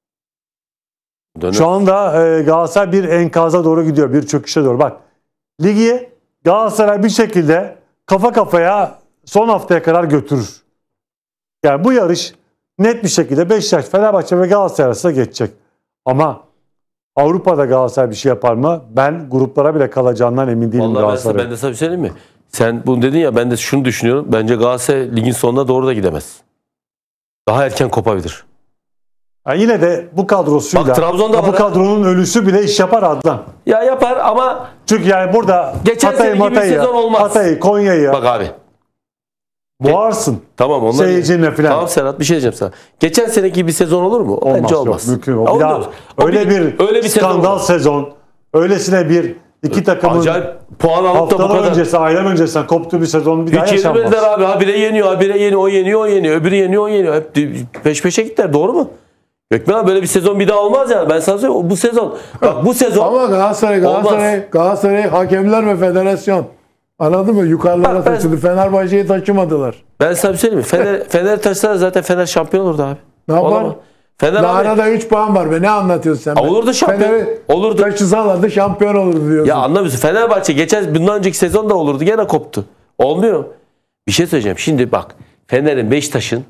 Döner. Şu anda Galatasaray bir enkaza doğru gidiyor. Bir çöküşe doğru. Bak ligi Galatasaray bir şekilde kafa kafaya son haftaya kadar götürür. Yani bu yarış net bir şekilde Beşiktaş, Fenerbahçe ve Galatasaray arasında geçecek. Ama Avrupa'da Galatasaray bir şey yapar mı? Ben gruplara bile kalacağından emin değilim Vallahi Galatasaray'ın. ben de sana bir şey söyleyeyim mi? Sen bunu dedin ya, ben de şunu düşünüyorum. Bence Galatasaray ligin sonuna doğru da gidemez. Daha erken kopabilir. Yani yine de bu kadrosuyla, Bak, Trabzon'da bu var ha. kadronun ölüsü bile iş yapar Adnan. Ya yapar ama Çünkü yani burada Geçen Hatay'ı, sene gibi bir sezon olmaz. Hatay'ı, Konya'yı bak abi. boğarsın. Tamam onlar. Seyircinle falan. Tamam Serhat, bir şey diyeceğim sana. Geçen seneki bir sezon olur mu? Olmaz, Bence yok, olmaz. mümkün Ya yok. Bir daha olmaz. O öyle bir sezon skandal olmaz. sezon, öylesine bir iki takımın Acayip puan alıp da bu haftalar kadar. öncesi, aylar öncesinden koptuğu bir sezon bir daha Hiç yaşanmaz. yenilmediler abi. Habire yeniyor, habire yeniyor, o yeniyor, o yeniyor. Öbürü yeniyor, o yeniyor. Hep peş peşe gittiler. Doğru mu? Gökmen abi böyle bir sezon bir daha olmaz yani. Ben sana söyleyeyim. Bu sezon. Bak bu sezon. ama Galatasaray hakemler ve federasyon. Anladın mı? Yukarılara Bak ben- taşıdı. Fenerbahçe'yi taşımadılar. Ben sana bir söyleyeyim mi? Fener taşlar zaten Fener şampiyon olurdu abi. Ne yapar? Olamaz. Fener Daha abi. arada 3 puan var be. Ne anlatıyorsun sen? be? Olurdu şampiyon. Fener'i Olurdu. taşısalardı şampiyon olurdu diyorsun. Ya anlamıyorsun. Fenerbahçe bundan önceki sezon da olurdu. Gene koptu. Olmuyor. Bir şey söyleyeceğim. Şimdi bak. Fener'in, Beşiktaş'ın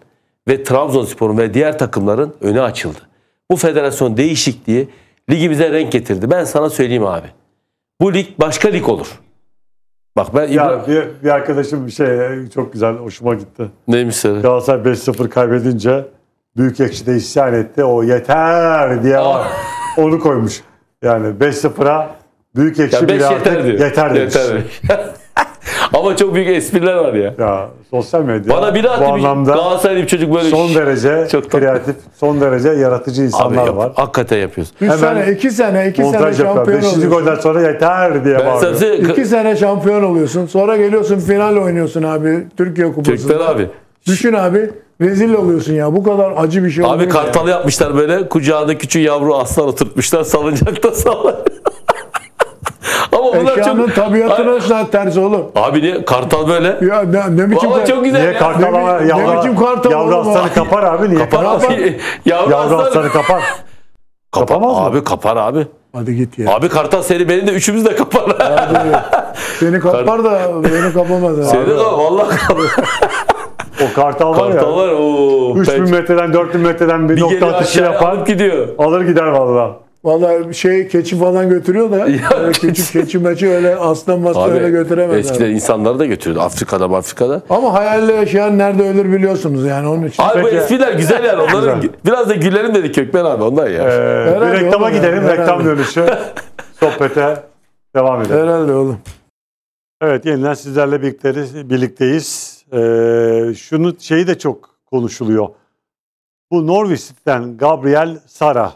ve Trabzonspor'un ve diğer takımların önü açıldı. Bu federasyon değişikliği ligimize renk getirdi. Ben sana söyleyeyim abi. Bu lig başka lig olur. Bak ben Ya bir arkadaşım bir şey çok güzel, hoşuma gitti. neymiş söyle? Galatasaray 5-0 kaybedince Büyükekşi'de isyan etti. O yeter diye var. Onu koymuş. Yani 5-0'a Büyükekşi Ya 5 bile yeter artık diyor. yeter demiş. Ama çok büyük espriler var ya. Ya sosyal medya Bana biri bu attı, anlamda Galatasaraylı bir çocuk böyle son derece çok tatlı. kreatif, son derece yaratıcı Abi insanlar var. hakikaten yapıyoruz. 3 Hemen sene, 2 sene Montaj yapıyor. şampiyon 5. golden oluyorsun. sonra yeter diye Ben bağırıyor. sana 2 sene şampiyon oluyorsun. Sonra geliyorsun final oynuyorsun abi Türkiye Türkler Kupası'nda. abi. Düşün abi rezil oluyorsun ya. Bu kadar acı bir şey Abi olmuyor kartalı yapmışlar böyle. Kucağında küçük yavru aslan oturtmuşlar. Salıncakta sallar. Ama ya. bunlar Eşyanın çok... tabiatına ters oğlum. Abi niye? Kartal böyle. Ya ne biçim Valla çok güzel Niye ya. kartal ama ne biçim kartal yavru oğlum o? aslanı kapar abi? Niye Kapar kapar? abi. Yavru Yavru aslan. aslanı kapar. Kapamaz mı? Abi kapar abi. Hadi git ya. Abi kartal seni beni de üçümüz de kapar. Seni kapar da beni kapamaz. Abi. Seni de vallahi kapar. O kartal var ya. Kartal var. Oo, 3000 metreden 4000 metreden bir bir nokta geliyor atışı aşağı yapar. alıp gidiyor. Alır gider vallahi. Vallahi keçi falan götürüyor da öyle küçük keçi meçi öyle aslan masla öyle götüremez. Eskiden Abi. insanları da götürüyordu. Afrika'da. Ama hayalle yaşayan nerede ölür biliyorsunuz yani onun için. Abi bu Peki. espriler güzel yani. Onların Güzel. biraz da gülelim dedik Kökmen abi ondan ya. Bir Herhalde reklama oğlum gidelim. ya, Reklam herhalde. dönüşü. Sohbete devam edelim. Herhalde oğlum. Evet, yeniden sizlerle birlikteyiz. Şunu şeyi de çok konuşuluyor. Bu Norwich City'den Gabriel Sara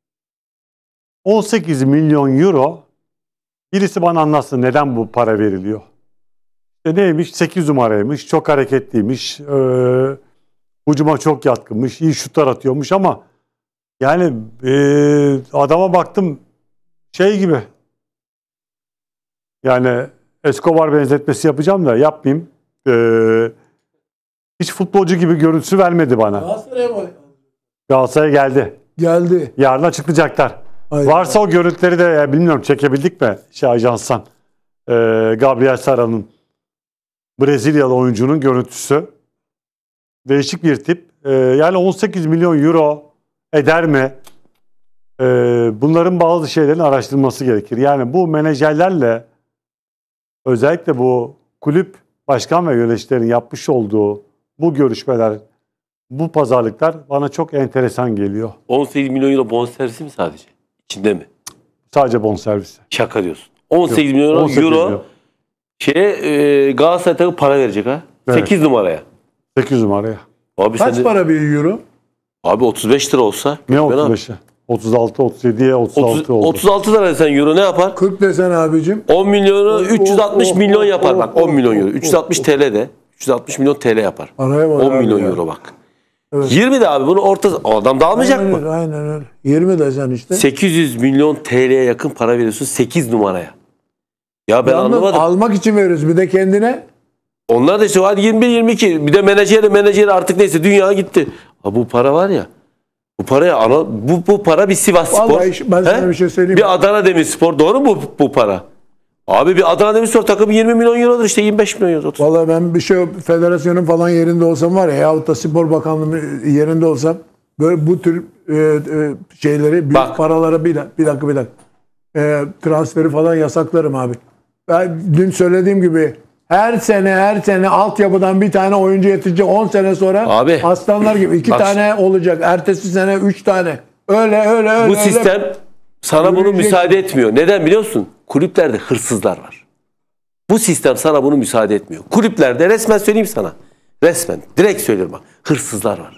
18 milyon euro, birisi bana anlatsın neden bu para veriliyor. İşte neymiş? 8 numaraymış, çok hareketliymiş, hücuma çok yatkınmış, iyi şutlar atıyormuş ama yani adama baktım şey gibi, yani Escobar benzetmesi yapacağım da yapmayayım. Hiç futbolcu gibi görüntüsü vermedi bana. Galatasaray'a geldi. Geldi. Yarın açıklayacaklar. Hayır. Varsa o görüntüleri de bilmiyorum çekebildik mi ajanstan. Gabriel Sara'nın, Brezilyalı oyuncunun görüntüsü. Değişik bir tip. Yani 18 milyon euro eder mi? Bunların bazı şeylerin araştırılması gerekir. Yani bu menajerlerle özellikle bu kulüp başkan ve yöneticilerin yapmış olduğu bu görüşmeler, bu pazarlıklar bana çok enteresan geliyor. 18 milyon euro bonservisi mi sadece? İçinde mi? Sadece bonservisi. Şaka diyorsun. 18 milyon 18 euro milyon. Galatasaray takımı para verecek ha. Evet. 8 numaraya. 8 numaraya. Abi Kaç sen de, para bir euro? abi 35 lira olsa. Ne ben abi, 35'i? 36, 37'ye 36 oldu. 36 lira sen euro ne yapar? 40 desen abicim. 10 milyonu 360 milyon yapar bak. 10 milyon euro. oh, 360 TL de 360 milyon TL yapar. Paraya bak 10 abi milyon ya. euro bak. Evet. 20 de abi bunu o adam da almayacak Aynen mı? öyle, aynen öyle. 20 desen işte. 800 milyon TL'ye yakın para veriyorsun 8 numaraya. Ya ben Yalnız anlamadım. almak için veriyoruz bir de kendine. Onlar da işte hadi 21-22 bir de menajeri artık neyse dünya gitti. Ha, bu para var ya. Bu paraya bu para bir Sivas Spor. Vallahi ben sana bir şey söyleyeyim. Bir Adana Demirspor doğru mu bu para? Abi bir Adana Demirspor takımı 20 milyon eurodur işte 25 milyon euro. Vallahi ben bir şey federasyonun falan yerinde olsam var ya yahut da spor bakanlığı yerinde olsam böyle bu tür şeyleri büyük Bak. paralara bir dakika transferi falan yasaklarım abi. Ben dün söylediğim gibi her sene altyapıdan bir tane oyuncu yetecek 10 sene sonra Abi. aslanlar gibi 2 Bak. tane olacak. Ertesi sene 3 tane. Öyle. Bu sistem sana bunu Yürüyecek. müsaade etmiyor. Neden biliyor musun? Kulüplerde hırsızlar var. Bu sistem sana bunu müsaade etmiyor. Kulüplerde resmen söyleyeyim sana. Resmen. Direkt söylüyorum bak. Hırsızlar var.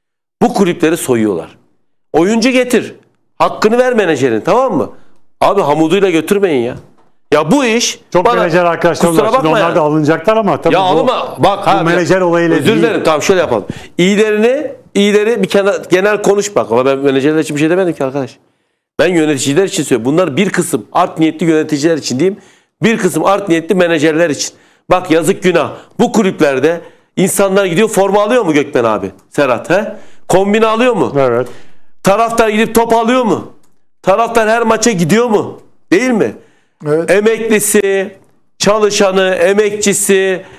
Bu kulüpleri soyuyorlar. Oyuncu getir. Hakkını ver menajerin tamam mı? Abi hamuduyla götürmeyin ya. Ya bu iş Çok bana, menajer arkadaşlarım kusura var. Şimdi bakma onlar ya. da alınacaklar ama tabii Ya bu, alma bak bu menajer olayıyla özür değil. dilerim tamam şöyle yapalım. İyileri bir genel konuş bak. Ama ben menajerler için bir şey demedim ki arkadaş. Ben yöneticiler için söylüyorum. Bunlar bir kısım art niyetli yöneticiler için diyeyim. Bir kısım art niyetli menajerler için. Bak yazık günah. Bu kulüplerde insanlar gidiyor forma alıyor mu Gökmen abi? Serhat he? Kombine alıyor mu? Evet. Taraftar gidip top alıyor mu? Taraftar her maça gidiyor mu? Değil mi? Evet. Emeklisi, çalışanı, emekçisi,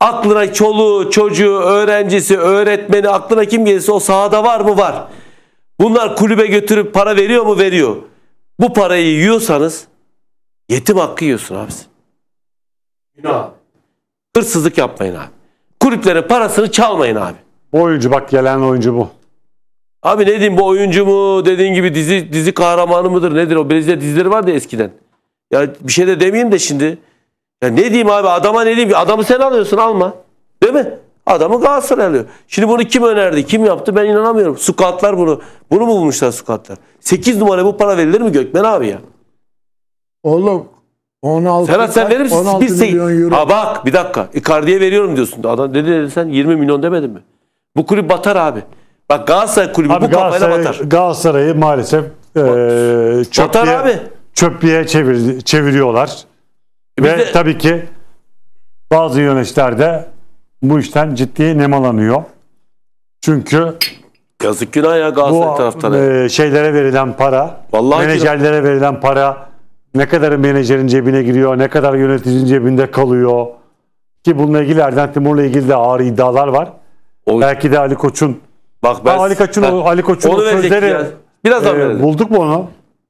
Aklına çoluğu, çocuğu, öğrencisi, öğretmeni, aklına kim gelirse o sahada var mı? Var. Bunlar kulübe götürüp para veriyor mu? Veriyor. Bu parayı yiyorsanız yetim hakkı yiyorsun abi. Günah. Hırsızlık yapmayın abi. Kulüplerin parasını çalmayın abi. Bu oyuncu bak, gelen oyuncu bu. Abi ne diyeyim, bu oyuncu mu? Dediğin gibi dizi kahramanı mıdır? Nedir o? Brezilya dizileri vardı eskiden. Ya bir şey de demeyeyim de şimdi. Ya ne diyeyim abi, adama ne diyeyim ki? Adamı sen alıyorsun, alma. Değil mi? Adamı Galatasaray alıyor. Şimdi bunu kim önerdi? Kim yaptı? Ben inanamıyorum. Scoutlar bunu. Bunu mu bulmuşlar scoutlar? 8 numara bu para verilir mi Gökmen abi ya? Oğlum 16, Serhat sen verir misin? 16 milyon euro. Ha bak bir dakika. Icardi'ye veriyorum diyorsun. Adam dedi sen 20 milyon demedin mi? Bu kulüp batar abi. Bak Galatasaray kulübü Abi bu kafayla batar. Galatasaray'ı maalesef Batar abi. çöplüğe çeviriyorlar. Ve de- tabii ki bazı yöneticiler de bu işten ciddi nemalanıyor. Çünkü Yazık günah ya Galatasaray bu taraftarı. şeylere verilen para, Vallahi menajerlere verilen para ne kadarı menajerin cebine giriyor, ne kadar yöneticinin cebinde kalıyor. Ki bununla ilgili Erden Timur'la ilgili de ağır iddialar var. Belki de Ali Koç'un Bak ben Ali Koç'un onu o verecek sözleri ya. Birazdan verelim. bulduk mu onu?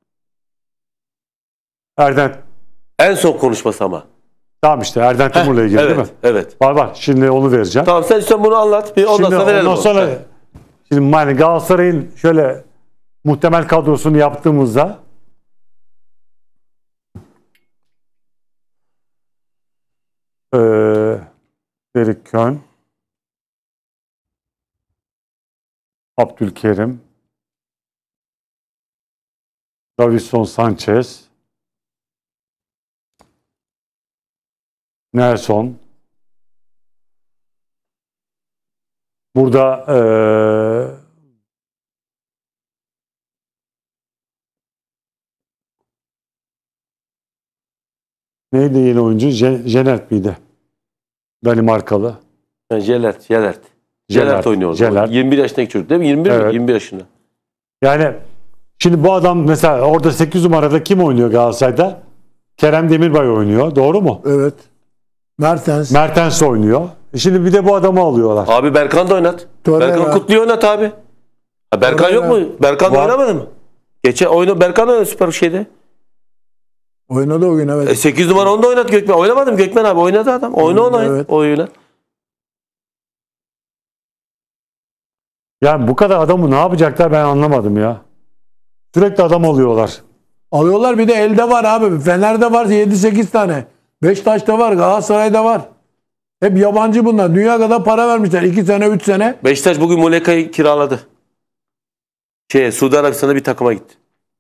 Erden. En son konuşması ama. Tamam işte Erden Timur'la ilgili değil mi? Evet. Var. Şimdi onu vereceğim. Tamam sen bunu anlat. Bir ondan sonra verelim. Ondan sonra şimdi yani Galatasaray'ın şöyle muhtemel kadrosunu yaptığımızda Derek Kön, Abdülkerim, Davinson Sanchez, Nelson. Burada neydi yeni oyuncu? Jenert miydi? Danimarkalı. Jelert oynuyor. Jelert. 21 yaşındaki çocuk değil mi? 21 mi? Evet. 21 yaşında. Yani şimdi bu adam mesela orada 8 numarada kim oynuyor Galatasaray'da? Kerem Demirbay oynuyor. Doğru mu? Evet. Mertens oynuyor. Şimdi bir de bu adamı alıyorlar. Abi Berkan da oynat. Torreira. Berkan Kutlu'yu oynat abi. Ha, Berkan yok mu? Berkan da Var. oynamadı mı? Berkan da oynadı süper bir şeyde. Oynadı o gün evet. 8 numara onu da oynat Gökmen. Oynamadım Gökmen abi. Oynadı adam. Evet. Oyna. Yani bu kadar adamı ne yapacaklar ben anlamadım ya. Sürekli adam alıyorlar. Alıyorlar, bir de elde var abi. Fener'de var 7-8 tane. Beşiktaş'ta var, Galatasaray'da var. Hep yabancı bunlar. Dünya kadar para vermişler. 2 sene 3 sene. Beşiktaş bugün Muleka'yı kiraladı. Suudi Arabistan'da bir takıma gitti.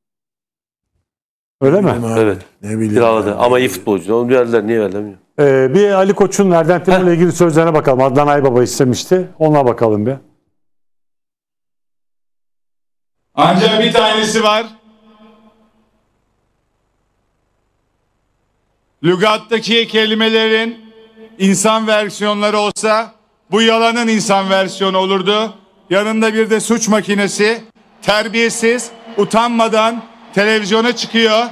Öyle mi? Abi, Evet. Ne bileyim. Kiraladı. abi. Ama iyi futbolcu. Onu verdiler. Niye verdiler bilmiyorum. Bir Ali Koç'un Erden Timur'la ilgili sözlerine bakalım. Adnan Aybaba istemişti. Ona bakalım bir. Ancak bir tanesi var. Lügattaki kelimelerin insan versiyonları olsa bu yalanın insan versiyonu olurdu. Yanında bir de suç makinesi, terbiyesiz, utanmadan televizyona çıkıyor.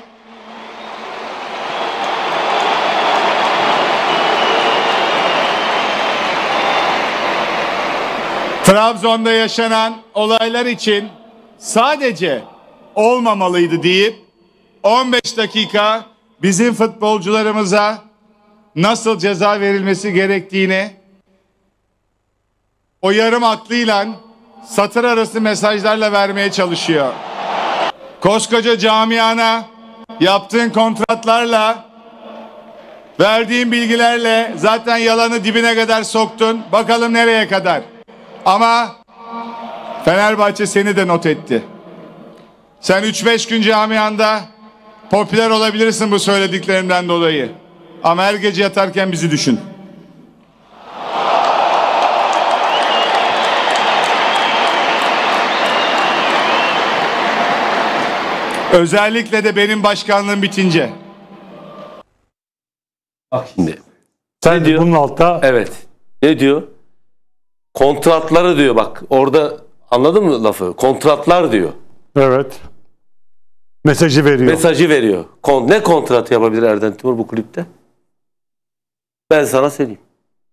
Trabzon'da yaşanan olaylar için sadece olmamalıydı deyip 15 dakika bizim futbolcularımıza nasıl ceza verilmesi gerektiğini o yarım aklıyla satır arası mesajlarla vermeye çalışıyor. Koskoca camiana yaptığın kontratlarla, verdiğin bilgilerle zaten yalanı dibine kadar soktun. Bakalım nereye kadar. Ama Fenerbahçe seni de not etti. Sen 3-5 gün camianda popüler olabilirsin bu söylediklerimden dolayı. Ama her gece yatarken bizi düşün. Özellikle de benim başkanlığım bitince. Bak şimdi. Sen Ne diyor? bunun altta Evet. Ne diyor? Kontratları diyor bak. Orada anladın mı lafı? Kontratlar diyor. evet mesajı veriyor. Mesajı veriyor. Ne kontratı yapabilir Erden Timur bu kulüpte? Ben sana söyleyeyim.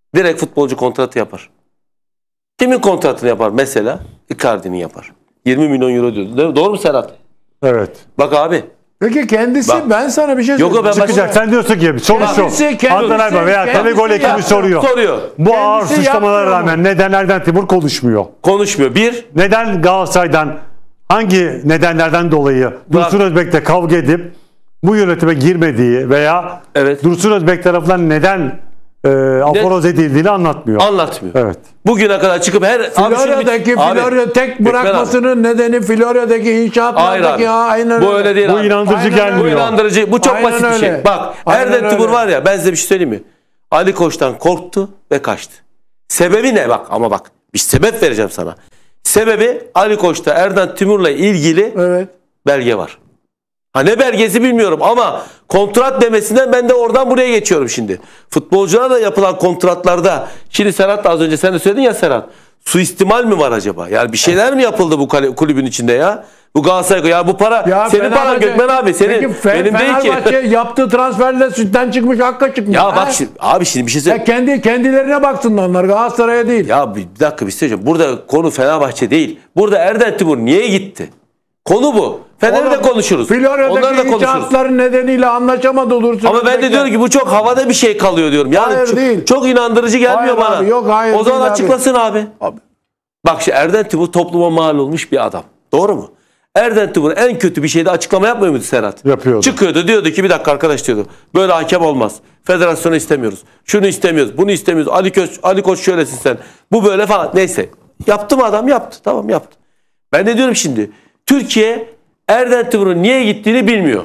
Direkt futbolcu kontratı yapar. Kimin kontratını yapar? Mesela Icardi'nin yapar. 20 milyon euro diyordu. Değil mi? Doğru mu Serhat? Evet. Bak abi. Peki kendisi Bak. ben sana bir şey Yok, söyleyeyim. ben Çıkacak. Sen diyorsun ki soru Kendisi- şu. Adnan Aybaba veya kendisi Tabii Gol ekibi yaptı. soruyor. Soruyor. Bu ağır Kendisi suçlamalara yapmıyor mu? rağmen neden Erden Timur konuşmuyor? Konuşmuyor. Bir, Neden Galatasaray'dan hangi nedenlerden dolayı Dursun Özbek'le kavga edip bu yönetime girmediği veya evet, Dursun Özbek tarafından neden aforoz edildiğini anlatmıyor. anlatmıyor. Evet. Bugüne kadar çıkıp her... Florya'daki Florya tek bırakmasının nedeni Florya'daki Hayır inşaatlardaki abi. aynen Bu öyle değil Bu abi. inandırıcı Aynen gelmiyor. Bu inandırıcı. Bu çok Aynen basit bir öyle. şey. Bak Aynen Erden Timur öyle. var ya, ben size bir şey söyleyeyim mi? Ali Koç'tan korktu ve kaçtı. Sebebi ne? Bak ama bak. Bir sebep vereceğim sana. Sebebi Ali Koç'ta Erden Timur'la ilgili Evet. belge var. Ha ne belgesi bilmiyorum ama kontrat demesinden ben de oradan buraya geçiyorum şimdi. Futbolcularla yapılan kontratlarda, şimdi Serhat da az önce sen de söyledin ya Serhat, suistimal mi var acaba? Yani bir şeyler mi yapıldı bu kulübün içinde ya? Bu Galatasaray, ya bu para Ya senin paran Fenerbahçe- Gökmen abi, senin Peki benim değil ki. Fenerbahçe yaptığı transferle sütten çıkmış hakka çıkmış. Ya Ha? bak şimdi, abi şimdi bir şey söyle. Ya kendilerine baksınlar onlar Galatasaray'a değil. Ya bir dakika bir şey söyleyeceğim. Burada konu Fenerbahçe değil. Burada Erden Timur niye gitti? Konu bu. Fener'de de konuşuruz. Onlarla Florya'daki konuşuruz. inşaatların nedeniyle anlaşamadı olursun. Ama ben de diyorum ki bu çok havada bir şey kalıyor diyorum. Yani Hayır, çok, değil. çok inandırıcı gelmiyor Hayır bana. abi, yok, hayır o zaman değil abi. açıklasın abi. Bak şimdi Erden Timur topluma mal olmuş bir adam. Doğru mu? Erden Timur en kötü bir şeyde açıklama yapmıyor muydu Serhat? Yapıyordu. Çıkıyordu, diyordu ki bir dakika arkadaş diyordu. Böyle hakem olmaz. Federasyonu istemiyoruz. Şunu istemiyoruz. Bunu istemiyoruz. Ali Koç şöylesin sen. Bu böyle falan. Neyse. Yaptı mı adam? Yaptı. Tamam yaptı. Ben de diyorum şimdi. Türkiye Erden Timur'un niye gittiğini bilmiyor.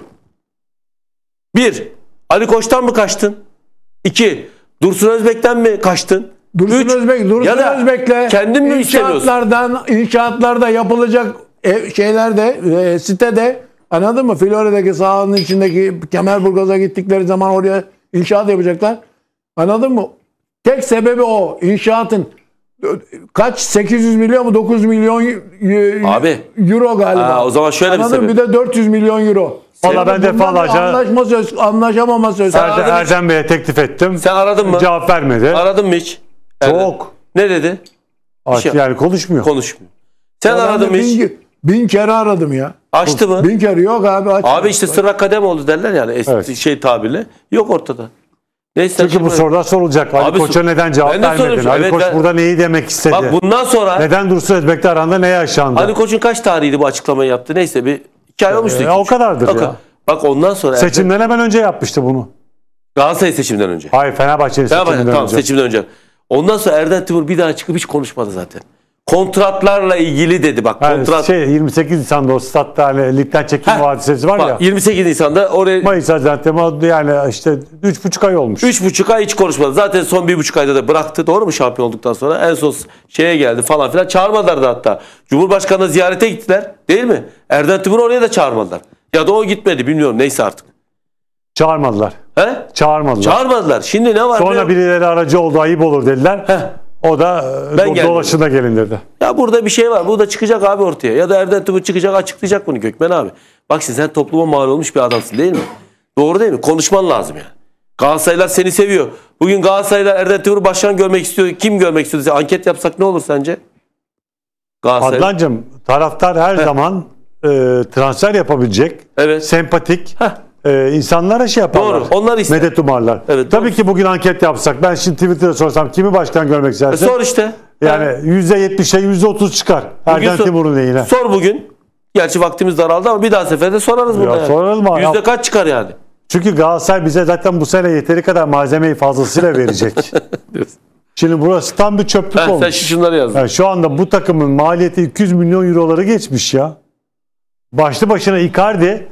Bir, Ali Koç'tan mı kaçtın? İki, Dursun Özbek'ten mi kaçtın? Dursun Üç, Dursun ya da Özbek'le kendin mi istemiyorsun? inşaatlarda yapılacak şeylerde sitede anladın mı? Florya'daki sahanın içindeki Kemerburgaz'a gittikleri zaman oraya inşaat yapacaklar. Anladın mı? Tek sebebi o. İnşaatın kaç 800 milyon mu 900 milyon Abi. euro galiba. Ha, o zaman şöyle bir Anladın mı? sebep. Bir de 400 milyon euro. Valla ben defalarca Anlaşamama söz. Aradın mı? Erdem Bey'e teklif ettim. Sen aradın mı? Cevap vermedi. Aradın mı hiç? Erden. Çok. Ne dedi? şey- Yani konuşmuyor. Konuşmuyor. Sen Ben aradın mı de hiç? bin kere aradım ya. Açtı mı? Bin kere yok abi. Abi işte sıra kadem oldu derler yani Evet. şey tabirle. Yok ortada. Neyse. Çünkü bu sorular sorulacak. Ali Abi Koç'a neden cevap ben de vermedin? soruyorum. Ali Evet, Koç ben- burada neyi demek istedi? Bak bundan sonra Neden Dursun Özbek'le aranda ne yaşandı? Ali Koç'un kaç tarihiydi bu açıklamayı yaptı? Neyse bir 2 ay olmuştu. o kadardır ya. Bak ondan sonra Seçimden hemen önce yapmıştı bunu. Galatasaray seçimden önce. Hayır, Fenerbahçe'nin Fenerbahçe, seçiminden tamam önce. seçimden önce. Ondan sonra Erden Timur bir daha çıkıp hiç konuşmadı zaten. Kontratlarla ilgili dedi bak Yani kontrat. 28 Nisan'da o statta hani ligden çekilme Heh, hadisesi var ya. Bak, 28 Nisan'da oraya Mayıs Haziran yani işte 3,5 ay olmuş. 3,5 ay hiç konuşmadı. Zaten son 1,5 ayda da bıraktı. Doğru mu şampiyon olduktan sonra? En son şeye geldi falan filan. Çağırmadılar da hatta. Cumhurbaşkanı'na ziyarete gittiler. Değil mi? Erden Timur'u oraya da çağırmadılar. Ya da o gitmedi bilmiyorum. Neyse artık. Çağırmadılar. He? Çağırmadılar. Çağırmadılar. Şimdi ne var? ne Sonra yok? birileri aracı oldu, ayıp olur dediler. Heh. O da Ben gelmedim. dolaşına gelin dedi. Ya burada bir şey var. Bu da çıkacak abi ortaya. Ya da Erden Timur çıkacak açıklayacak bunu Gökmen abi. Bak şimdi sen topluma mal olmuş bir adamsın değil mi? Doğru değil mi? Konuşman lazım yani. Galatasaraylılar seni seviyor. Bugün Galatasaraylılar Erden Timur'u başkan görmek istiyor. Kim görmek istiyor? Anket yapsak ne olur sence? Galatasaray. Adnancığım, taraftar her zaman transfer yapabilecek, Evet. sempatik Heh. insanlara şey yaparlar. Doğru, onlar ister. Medet umarlar. Evet, Tabii doğru. ki bugün anket yapsak, ben şimdi Twitter'da sorsam kimi başkan görmek istersin? Sor işte. Yani %70'e %30 çıkar. Bugün Erden Timur'un lehine. Sor bugün. Gerçi vaktimiz daraldı ama bir daha seferde sorarız burada. Yani. soralım abi. Yüzde kaç çıkar yani? Çünkü Galatasaray bize zaten bu sene yeteri kadar malzemeyi fazlasıyla verecek. Şimdi burası tam bir çöplük Sen olmuş. şunları yazdın. Yani şu anda bu takımın maliyeti 200 milyon euroları geçmiş ya. Başlı başına Icardi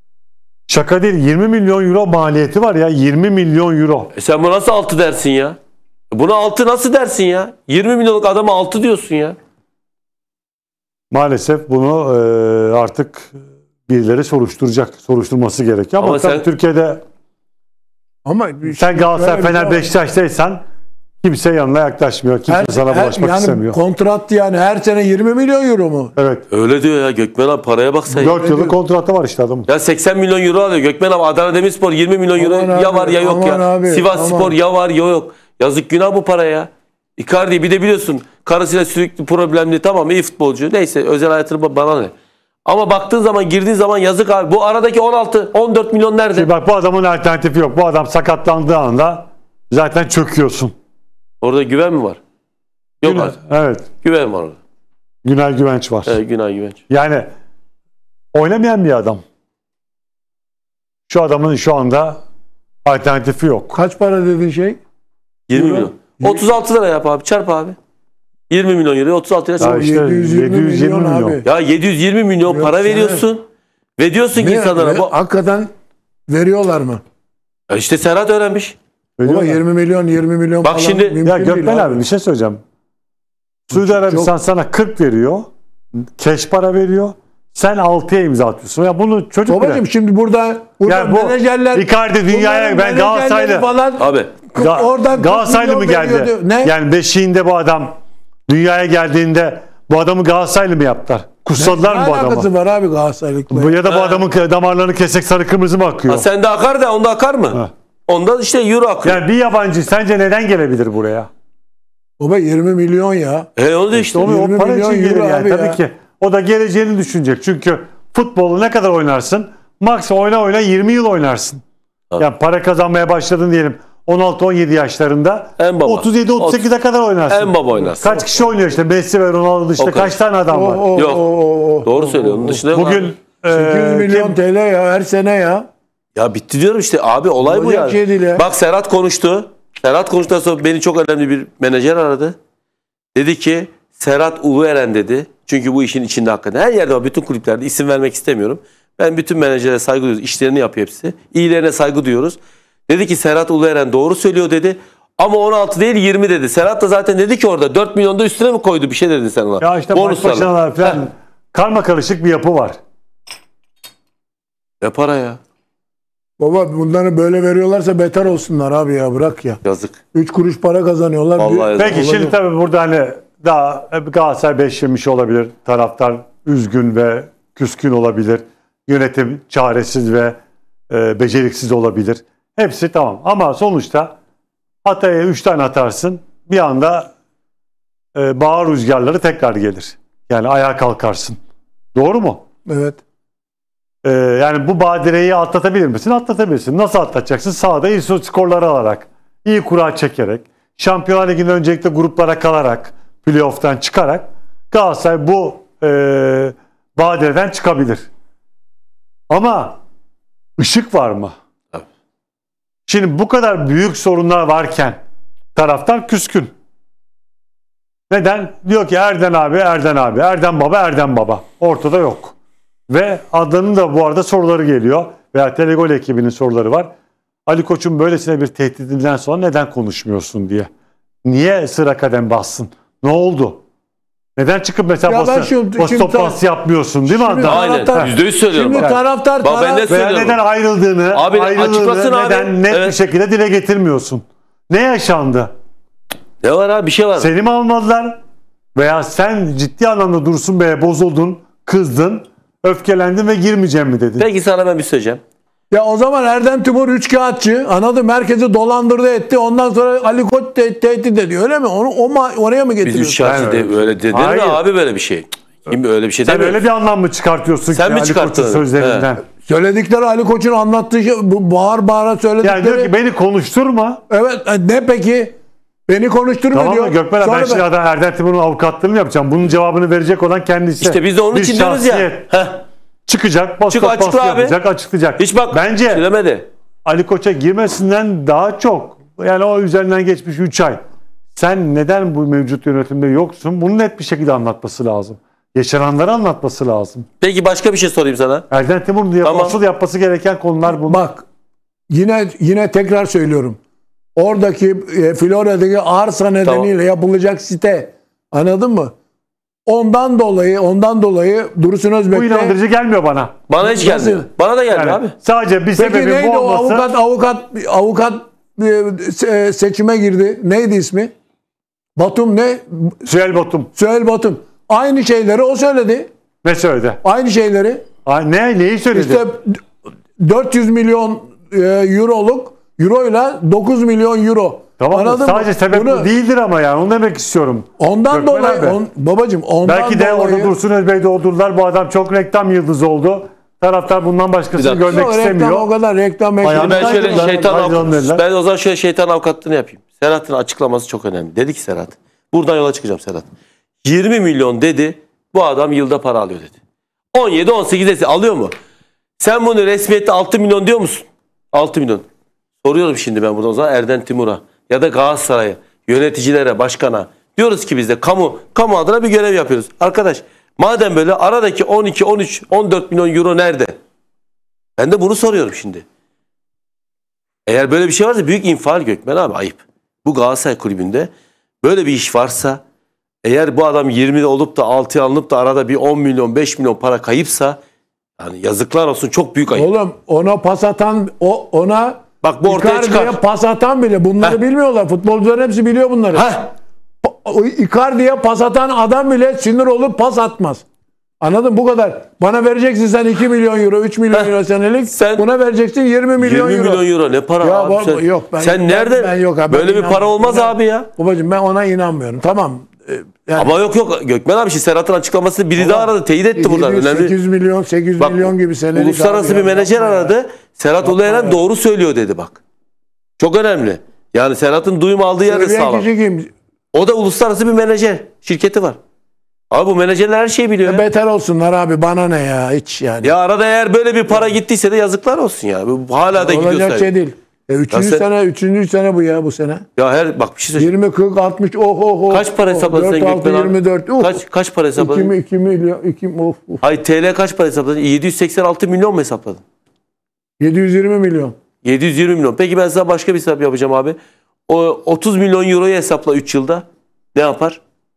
şaka değil, 20 milyon euro maliyeti var ya, 20 milyon euro. Sen bu nasıl 6 dersin ya? Buna 6 nasıl dersin ya? 20 milyonluk adama 6 diyorsun ya. Maalesef bunu artık birileri soruşturması gerekiyor. Ama, Ama tabii sen- Türkiye'de Ama sen Galatasaray, şöyle bir şey Fener, var. Beşiktaş'taysan kimse yanına yaklaşmıyor. Kimse sana bulaşmak yani istemiyor. kontrat yani her sene 20 milyon euro mu? Evet. Öyle diyor ya Gökmen abi, paraya bak sen. 4 yıllık kontratı var işte adamın. Ya 80 milyon euro alıyor Gökmen abi. Adana Demirspor 20 milyon euro Aman ya abi, var ya yok ya. aman abi, Sivas aman. Spor ya var ya yok. Yazık günah bu para ya. Icardi bir de biliyorsun karısıyla sürekli problemli, tamam iyi futbolcu. Neyse özel hayatını bana ne. Ama baktığın zaman, girdiğin zaman yazık abi. Bu aradaki 14 milyon nerede? Şimdi bak, bu adamın alternatifi yok. Bu adam sakatlandığı anda zaten çöküyorsun. Orada güven mi var? Yok Günay, artık. evet. Güven var orada. Günay Güvenç var. Evet, Günay Güvenç. Yani oynamayan bir adam. Şu adamın şu anda alternatifi yok. Kaç para dediğin şey? 20 Euro. milyon. 36 lira yap abi. Çarp abi. 20 milyon euro 36 lira Ya çarp. işte 720 milyon. abi. Ya 720 milyon Yok, para sen- veriyorsun. Ve diyorsun ki Ne? insanlara bu... Hakikaten veriyorlar mı? Ya işte Serhat öğrenmiş. Ama Veriyorlar. 20 milyon Bak falan şimdi- mümkün Ya değil Gökmen abi bir şey söyleyeceğim. Suudi Arabistan sana 40 veriyor. Keş para veriyor. Sen 6'ya imza atıyorsun. Ya bunu çocuk Babacım bile. şimdi burada Yani bu menajerler Icardi dünyaya, bunların ben Galatasaraylı. menajerleri falan Abi oradan 40 Galatasaraylı mı milyon geldi? veriyordu. Ne? Yani beşiğinde bu adam dünyaya geldiğinde bu adamı Galatasaraylı mı yaptılar? Kutsadılar mı bu Ne alakası adamı? var abi Galatasaraylıkla? Bu ya da bu adamın damarlarını kesek sarı kırmızı mı akıyor? ha, sende akar da onda akar mı? Ha. Onda işte euro akıyor. Yani bir yabancı sence neden gelebilir buraya? Baba 20 milyon ya. Onu da işte. O 20 para milyon için gelir euro yani abi tabii ya. ki. O da geleceğini düşünecek. Çünkü futbolu ne kadar oynarsın? Max oyna 20 yıl oynarsın. Tabii. Yani para kazanmaya başladın diyelim 16-17 yaşlarında. En baba. 37-38'e kadar oynarsın. En baba oynarsın. Kaç kişi oynuyor işte? Messi ve Ronaldo dışında O kadar. kaç tane adam var? Yok. Doğru söylüyor. Onun dışında yok Bugün abi. 800 milyon kim- TL ya her sene ya. Ya bitti diyorum işte abi, olay bu Olacak yani. şey değil ya. Bak Serhat konuştu. Serhat konuştuktan sonra beni çok önemli bir menajer aradı. Dedi ki Serhat Ulueren dedi. Çünkü bu işin içinde hakikaten her yerde var. Bütün kulüplerde, isim vermek istemiyorum. Ben bütün menajerlere saygı duyuyoruz. İşlerini yapıyor hepsi. İyilerine saygı duyuyoruz. Dedi ki Serhat Ulueren doğru söylüyor dedi. Ama 16 değil 20 dedi. Serhat da zaten dedi ki orada 4 milyon da üstüne mi koydu, bir şey dedin sen ona. Ya işte Bonuslarla. başbaşınalar falan karma karışık bir yapı var. Ne para ya? Baba bunları böyle veriyorlarsa beter olsunlar abi ya, bırak ya. Yazık. 3 kuruş para kazanıyorlar. Vallahi yazık. Peki Olabilir. şimdi tabii burada hani daha Galatasaray 5 yemiş olabilir. Taraftar üzgün ve küskün olabilir. Yönetim çaresiz ve beceriksiz olabilir. Hepsi tamam. Ama sonuçta Hatay'a 3 tane atarsın. Bir anda bahar rüzgarları tekrar gelir. Yani ayağa kalkarsın. Doğru mu? Evet. Yani bu badireyi atlatabilir misin? Atlatabilirsin. Nasıl atlatacaksın? Sahada iyi skorları alarak, iyi kura çekerek, Şampiyonlar Ligi'nde öncelikle gruplara kalarak, playoff'tan çıkarak Galatasaray bu badireden çıkabilir. Ama ışık var mı? Tabii. Şimdi bu kadar büyük sorunlar varken taraftar küskün. Neden? Diyor ki Erden abi, Erden abi, Erden baba, Erden baba. Ortada yok. Ve Adnan'ın da bu arada soruları geliyor. Veya Telegol ekibinin soruları var. Ali Koç'un böylesine bir tehdidinden sonra neden konuşmuyorsun diye. Niye sıra kadem bassın? Ne oldu? Neden çıkıp mesela Ya ben basın toplantısı yapmıyorsun değil mi Şimdi Adnan? Aynen. taraftar- %100 söylüyorum. Şimdi bak. taraftar Bak ben de Veya söylüyorum. neden ayrıldığını, Abi açıklasın abi. neden net bir Evet. şekilde dile getirmiyorsun? Ne yaşandı? Ne var abi, bir şey var. Seni mi almadılar? Veya sen ciddi anlamda Dursun Bey'e bozuldun, kızdın, öfkelendin ve girmeyeceğim mi dedin? Peki sana ben bir söyleyeceğim. Ya o zaman Erdem Timur üçkağıtçı, anladım, merkezi dolandırdı etti. Ondan sonra Ali Koç tehdit ediyor, öyle mi? Oraya mı Biz getiriyorsun? üç şarkı Ben öyle- öyle dedin mi Hayır. abi böyle bir şey? Kim öyle bir şey Sen demiyor. öyle bir anlam mı çıkartıyorsun Sen ki mi Ali çıkarttın? Koç'un sözlerinden? Söyledikleri Ali Koç'un anlattığı şey, bu bağır bağıra söyledikleri. Yani diyor ki beni konuşturma. Evet, ne peki? Beni konuşturma Tamam diyor. mı Gökmen abi, Sonra ben şimdi Erdem Timur'un avukatlığını yapacağım. Bunun cevabını verecek olan kendisi. İşte biz de onun Bir için diyoruz ya. şahsiyet. Heh. Çıkacak, bas Çık, bas açıkla abi. yapacak, açıklayacak. Hiç bak Bence söylemedi. Ali Koç'a girmesinden daha çok, yani o üzerinden geçmiş 3 ay. Sen neden bu mevcut yönetimde yoksun? Bunu net bir şekilde anlatması lazım. Yaşananları anlatması lazım. Peki başka bir şey sorayım sana. Erdem Timur'un Tamam. asıl yapması gereken konular bunlar. bak, yine tekrar söylüyorum. Oradaki Florya'daki arsa nedeniyle yapılacak site, anladın mı? Ondan dolayı Dursun Bu Özbek'te. inandırıcı gelmiyor bana. Bana hiç Nasıl? gelmiyor. Bana da gelmiyor Yani abi. sadece bir Peki sebebi neydi bu o olması. avukat seçime girdi. Neydi ismi? Batum ne? Süheyl Batum Süheyl Batum. Aynı şeyleri o söyledi. ne söyledi? Aynı şeyleri. Neyi söyledi? İşte 400 milyon euroyla 9 milyon euro Tamam mı? Anladın mı? Sadece sebep Bunu- bu değildir ama yani onu demek istiyorum. Ondan Gökmen dolayı abi. babacığım ondan Belki de dolayı orada Dursun Özbey doldurdular. Bu adam çok reklam yıldızı oldu. Taraftar bundan başkasını Bir dakika. görmek Yok, reklam istemiyor. o kadar reklam Ayağını Ben şöyle Aynen, şeytan aynen dediler. ben o zaman şöyle şeytan avukatlığını yapayım. Serhat'ın açıklaması çok önemli. Dedi ki Serhat. Buradan yola çıkacağım Serhat. 20 milyon dedi. Bu adam yılda para alıyor dedi. 17-18 dedi. Alıyor mu? Sen bunu resmiyette 6 milyon diyor musun? 6 milyon. Soruyorum şimdi ben buradan o zaman Erden Timur'a ya da Galatasaray'a, yöneticilere, başkana. Diyoruz ki biz de kamu adına bir görev yapıyoruz. Arkadaş madem böyle aradaki 12, 13, 14 milyon euro nerede? Ben de bunu soruyorum şimdi. Eğer böyle bir şey varsa büyük infial Gökmen abi ayıp. Bu Galatasaray kulübünde böyle bir iş varsa eğer bu adam 20'de olup da 6'ya alınıp da arada bir 10 milyon 5 milyon para kayıpsa yani yazıklar olsun çok büyük ayıp. Oğlum ona pas atan ona Bak bu ortaya Icardi'ye çıkar. pas atan bile bunları Heh. bilmiyorlar. Futbolcuların hepsi biliyor bunları. Heh. Icardi'ye pas atan adam bile sinir olup pas atmaz. Anladın bu kadar. Bana vereceksin sen 2 milyon euro, 3 milyon Heh. euro senelik. Sen- Buna vereceksin 20 milyon 20 euro. milyon euro ne para Ya abi baba, sen? yok, sen nerede? ben yok abi, ben böyle bir para inanmıyorum. olmaz Ben- abi ya. Babacığım ben ona inanmıyorum. Tamam. Yani Ama yok Gökmen abi şimdi Serhat'ın açıklamasını biri daha aradı. Teyit etti buradan. 8 milyon, 8 Bak, milyon gibi senelik. uluslararası abi bir ya, menajer yapma ya. aradı. Serhat Ulueren ya. doğru söylüyor dedi bak. Çok önemli. Yani Serhat'ın duyum aldığı yer de Söyleyen sağlam. kişi kim? O da uluslararası bir menajer. Şirketi var. Abi bu menajerler her şeyi biliyor. Ya. Beter olsunlar abi bana ne ya hiç yani. Ya arada eğer böyle bir para gittiyse de yazıklar olsun ya. Bu hala da gidiyorsa. Olacak şey değil. Üçüncü sen- sene, üçüncü sene bu ya bu sene. Ya her bak bir şey söyleyeyim. 20, 40, 60, Kaç para hesapladın sen 4, 6, Gökmen abi? 24. Kaç para hesapladın? 2 milyon, 2, of. Hayır TL kaç para hesapladın? 786 milyon mu hesapladın? 720 milyon. 720 milyon. Peki ben sana başka bir hesap yapacağım abi. O 30 milyon euroyu hesapla 3 yılda. Ne yapar?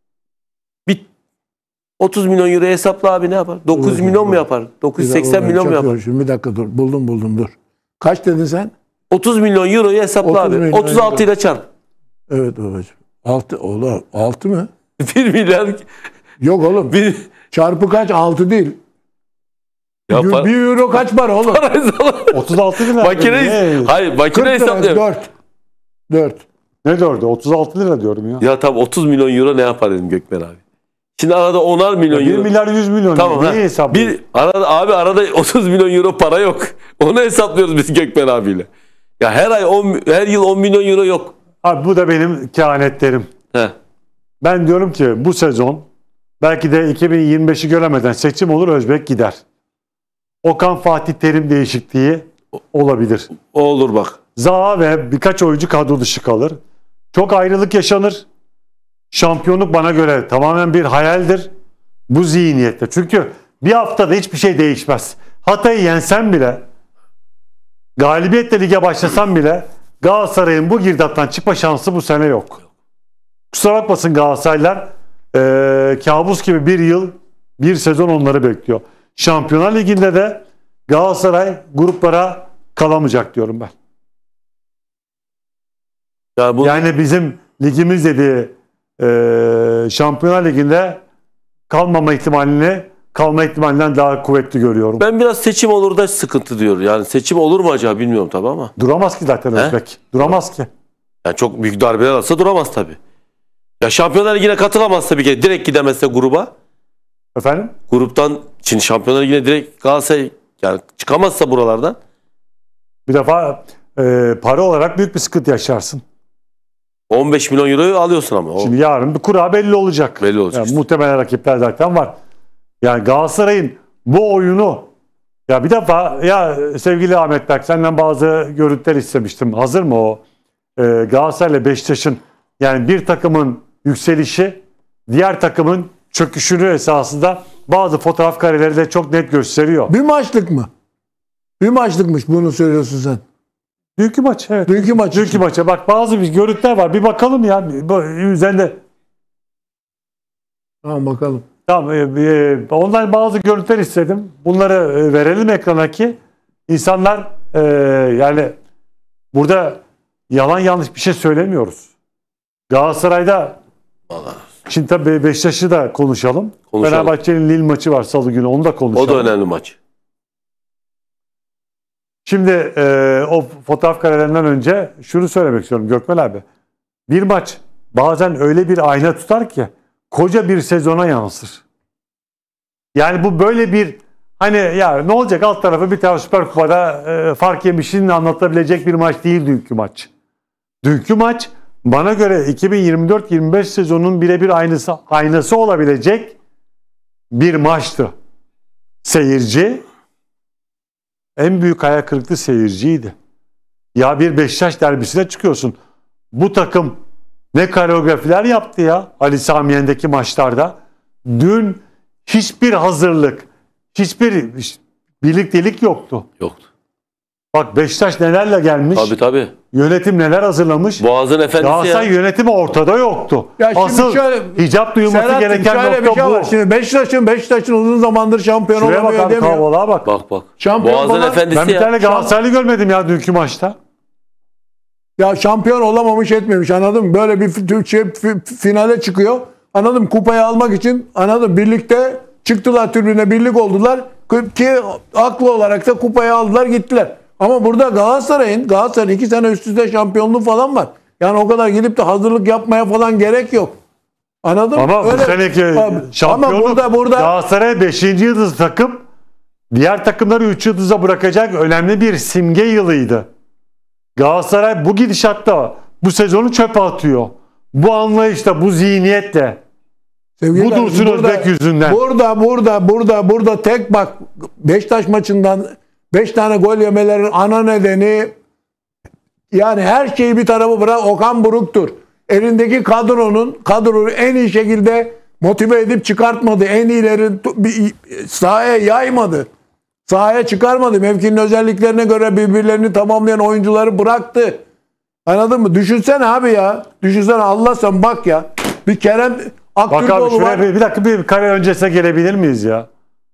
30 milyon euroyu hesapla abi ne yapar? 900 milyon mu yapar? 980 milyon mu yapar? Şimdi bir dakika dur. Buldum dur. Kaç dedin sen? 30 milyon euroyu hesapla 30 abi. milyon 36 ile çarp. Evet babacığım. 6 oğlum 6 mı? 1 milyar. Yok oğlum. Bir, Çarpı kaç? 6 değil. ya para, 1 euro kaç para oğlum? 36 lira. makine, hayır makine 40 lira. hesaplıyorum. 4. Ne dördü? 36 lira diyorum ya. Ya tam 30 milyon euro ne yapar dedim Gökmen abi. Şimdi arada 10'ar milyon 1 euro. milyar 100 milyon. Tamam ha. Neyi hesaplıyorsun? Arada 30 milyon euro para yok. Onu hesaplıyoruz biz Gökmen abiyle. Ya her yıl 10 milyon euro yok. Abi bu da benim kehanetlerim. He. Ben diyorum ki bu sezon belki de 2025'i göremeden seçim olur, Özbek gider. Okan Fatih Terim değişikliği olabilir. O olur bak. Zaha ve birkaç oyuncu kadro dışı kalır. Çok ayrılık yaşanır. Şampiyonluk bana göre tamamen bir hayaldir. Bu zihniyette. Çünkü bir haftada hiçbir şey değişmez. Hatay'ı yensen bile, galibiyetle lige başlasan bile Galatasaray'ın bu girdaptan çıkma şansı bu sene yok. Kusura bakmasın Galatasaraylar, kabus gibi bir yıl, bir sezon onları bekliyor. Şampiyonlar Ligi'nde de Galatasaray gruplara kalamayacak diyorum ben. Yani bizim ligimiz dediği Şampiyonlar Ligi'nde kalma ihtimalinden daha kuvvetli görüyorum. Ben biraz seçim olur da sıkıntı diyor. Yani seçim olur mu acaba bilmiyorum tabii ama. Duramaz ki zaten Özbek. Duramaz ki. Yani çok büyük darbeler alsa duramaz tabii. Ya Şampiyonlar Ligi'ne katılamazsa bir kere direkt gidemezse gruba. Efendim? Gruptan şimdi Şampiyonlar Ligi'ne direkt Galatasaray yani çıkamazsa buralardan. Bir defa para olarak büyük bir sıkıntı yaşarsın. 15 milyon euroyu alıyorsun ama. Şimdi yarın bir kura belli olacak. Belli olacak Yani işte. muhtemelen rakipler zaten var. Yani Galatasaray'ın bu oyunu, ya bir defa ya sevgili Ahmet Berk, senden bazı görüntüler istemiştim. Hazır mı o? Galatasaray ile Beşiktaş'ın, yani bir takımın yükselişi diğer takımın çöküşünü esasında bazı fotoğraf kareleri de çok net gösteriyor. Bir maçlık mı? Bir maçlıkmış bunu söylüyorsun sen. Dünkü maç, evet. Dünkü maç. Dünkü maça bak, bazı bir görüntüler var. Bir bakalım ya. Üzerinde. Tamam bakalım. Tamam, ondan bazı görüntüler istedim. Bunları verelim ekrana ki insanlar, yani burada yalan yanlış bir şey söylemiyoruz. Galatasaray'da şimdi tabii Beşiktaş'ı da konuşalım. Fenerbahçe'nin Lille maçı var Salı günü, onu da konuşalım. O da önemli maç. Şimdi o fotoğraf karelerinden önce şunu söylemek istiyorum Gökmen abi. bir maç bazen öyle bir ayna tutar ki koca bir sezona yansır. Yani bu böyle bir hani ya ne olacak alt tarafı bir tane Süper Kupa'da fark yemişini anlatabilecek bir maç değil dünkü maç. Dünkü maç bana göre 2024-25 sezonun birebir aynası olabilecek bir maçtı. Seyirci en büyük hayal kırıklığı seyirciydi. Ya bir Beşiktaş derbisine çıkıyorsun. Bu takım ne koreografiler yaptı ya Ali Sami Yen'deki maçlarda. Dün hiçbir hazırlık, hiçbir birliktelik yoktu. Yoktu. Bak Beşiktaş nelerle gelmiş. Tabii. Yönetim neler hazırlamış. Boğaz'ın efendisi Galatasaray ya. yönetimi ortada yoktu. Ya şimdi Asıl şöyle- hicap duyulması Serhat'cığım gereken şöyle bir nokta şey bu. var. Şimdi Beşiktaş'ın uzun zamandır şampiyon Şuraya bak olamıyor abi demiyor. kalabalığa bak. Bak. Şampiyon Boğaz'ın olan- efendisi Ben bir ya. tane Galatasaraylı görmedim ya dünkü maçta. Ya şampiyon olamamış etmemiş, anladın mı? Böyle bir finale çıkıyor. Anladın mı? Kupayı almak için, anladın mı? Birlikte çıktılar tribüne, birlik oldular. Ki haklı olarak da kupayı aldılar gittiler. Ama burada Galatasaray'ın 2 sene üst üste şampiyonluğu falan var. Yani o kadar gidip de hazırlık yapmaya falan gerek yok. Anladın mı? Ama bu seneki şampiyonluk ama burada Galatasaray 5. yıldız takım diğer takımları 3 yıldıza bırakacak önemli bir simge yılıydı. Galatasaray bu gidişatta bu sezonu çöpe atıyor. Bu anlayışla, bu zihniyetle. sevgili Bu kardeşim, Dursun Özbek yüzünden. Burada tek bak Beşiktaş maçından 5 tane gol yemelerin ana nedeni, yani her şeyi bir tarafa bırak, Okan Buruk'tur. Elindeki kadroyu en iyi şekilde motive edip çıkartmadı. En iyileri sahaya yaymadı. Sahaya çıkarmadı. Mevkinin özelliklerine göre birbirlerini tamamlayan oyuncuları bıraktı. Anladın mı? Düşünsene abi ya. Düşünsene, Allah sen bak ya. Bir Kerem Bak abi Aktürkoğlu var. şuraya bir dakika bir kare öncesine gelebilir miyiz ya?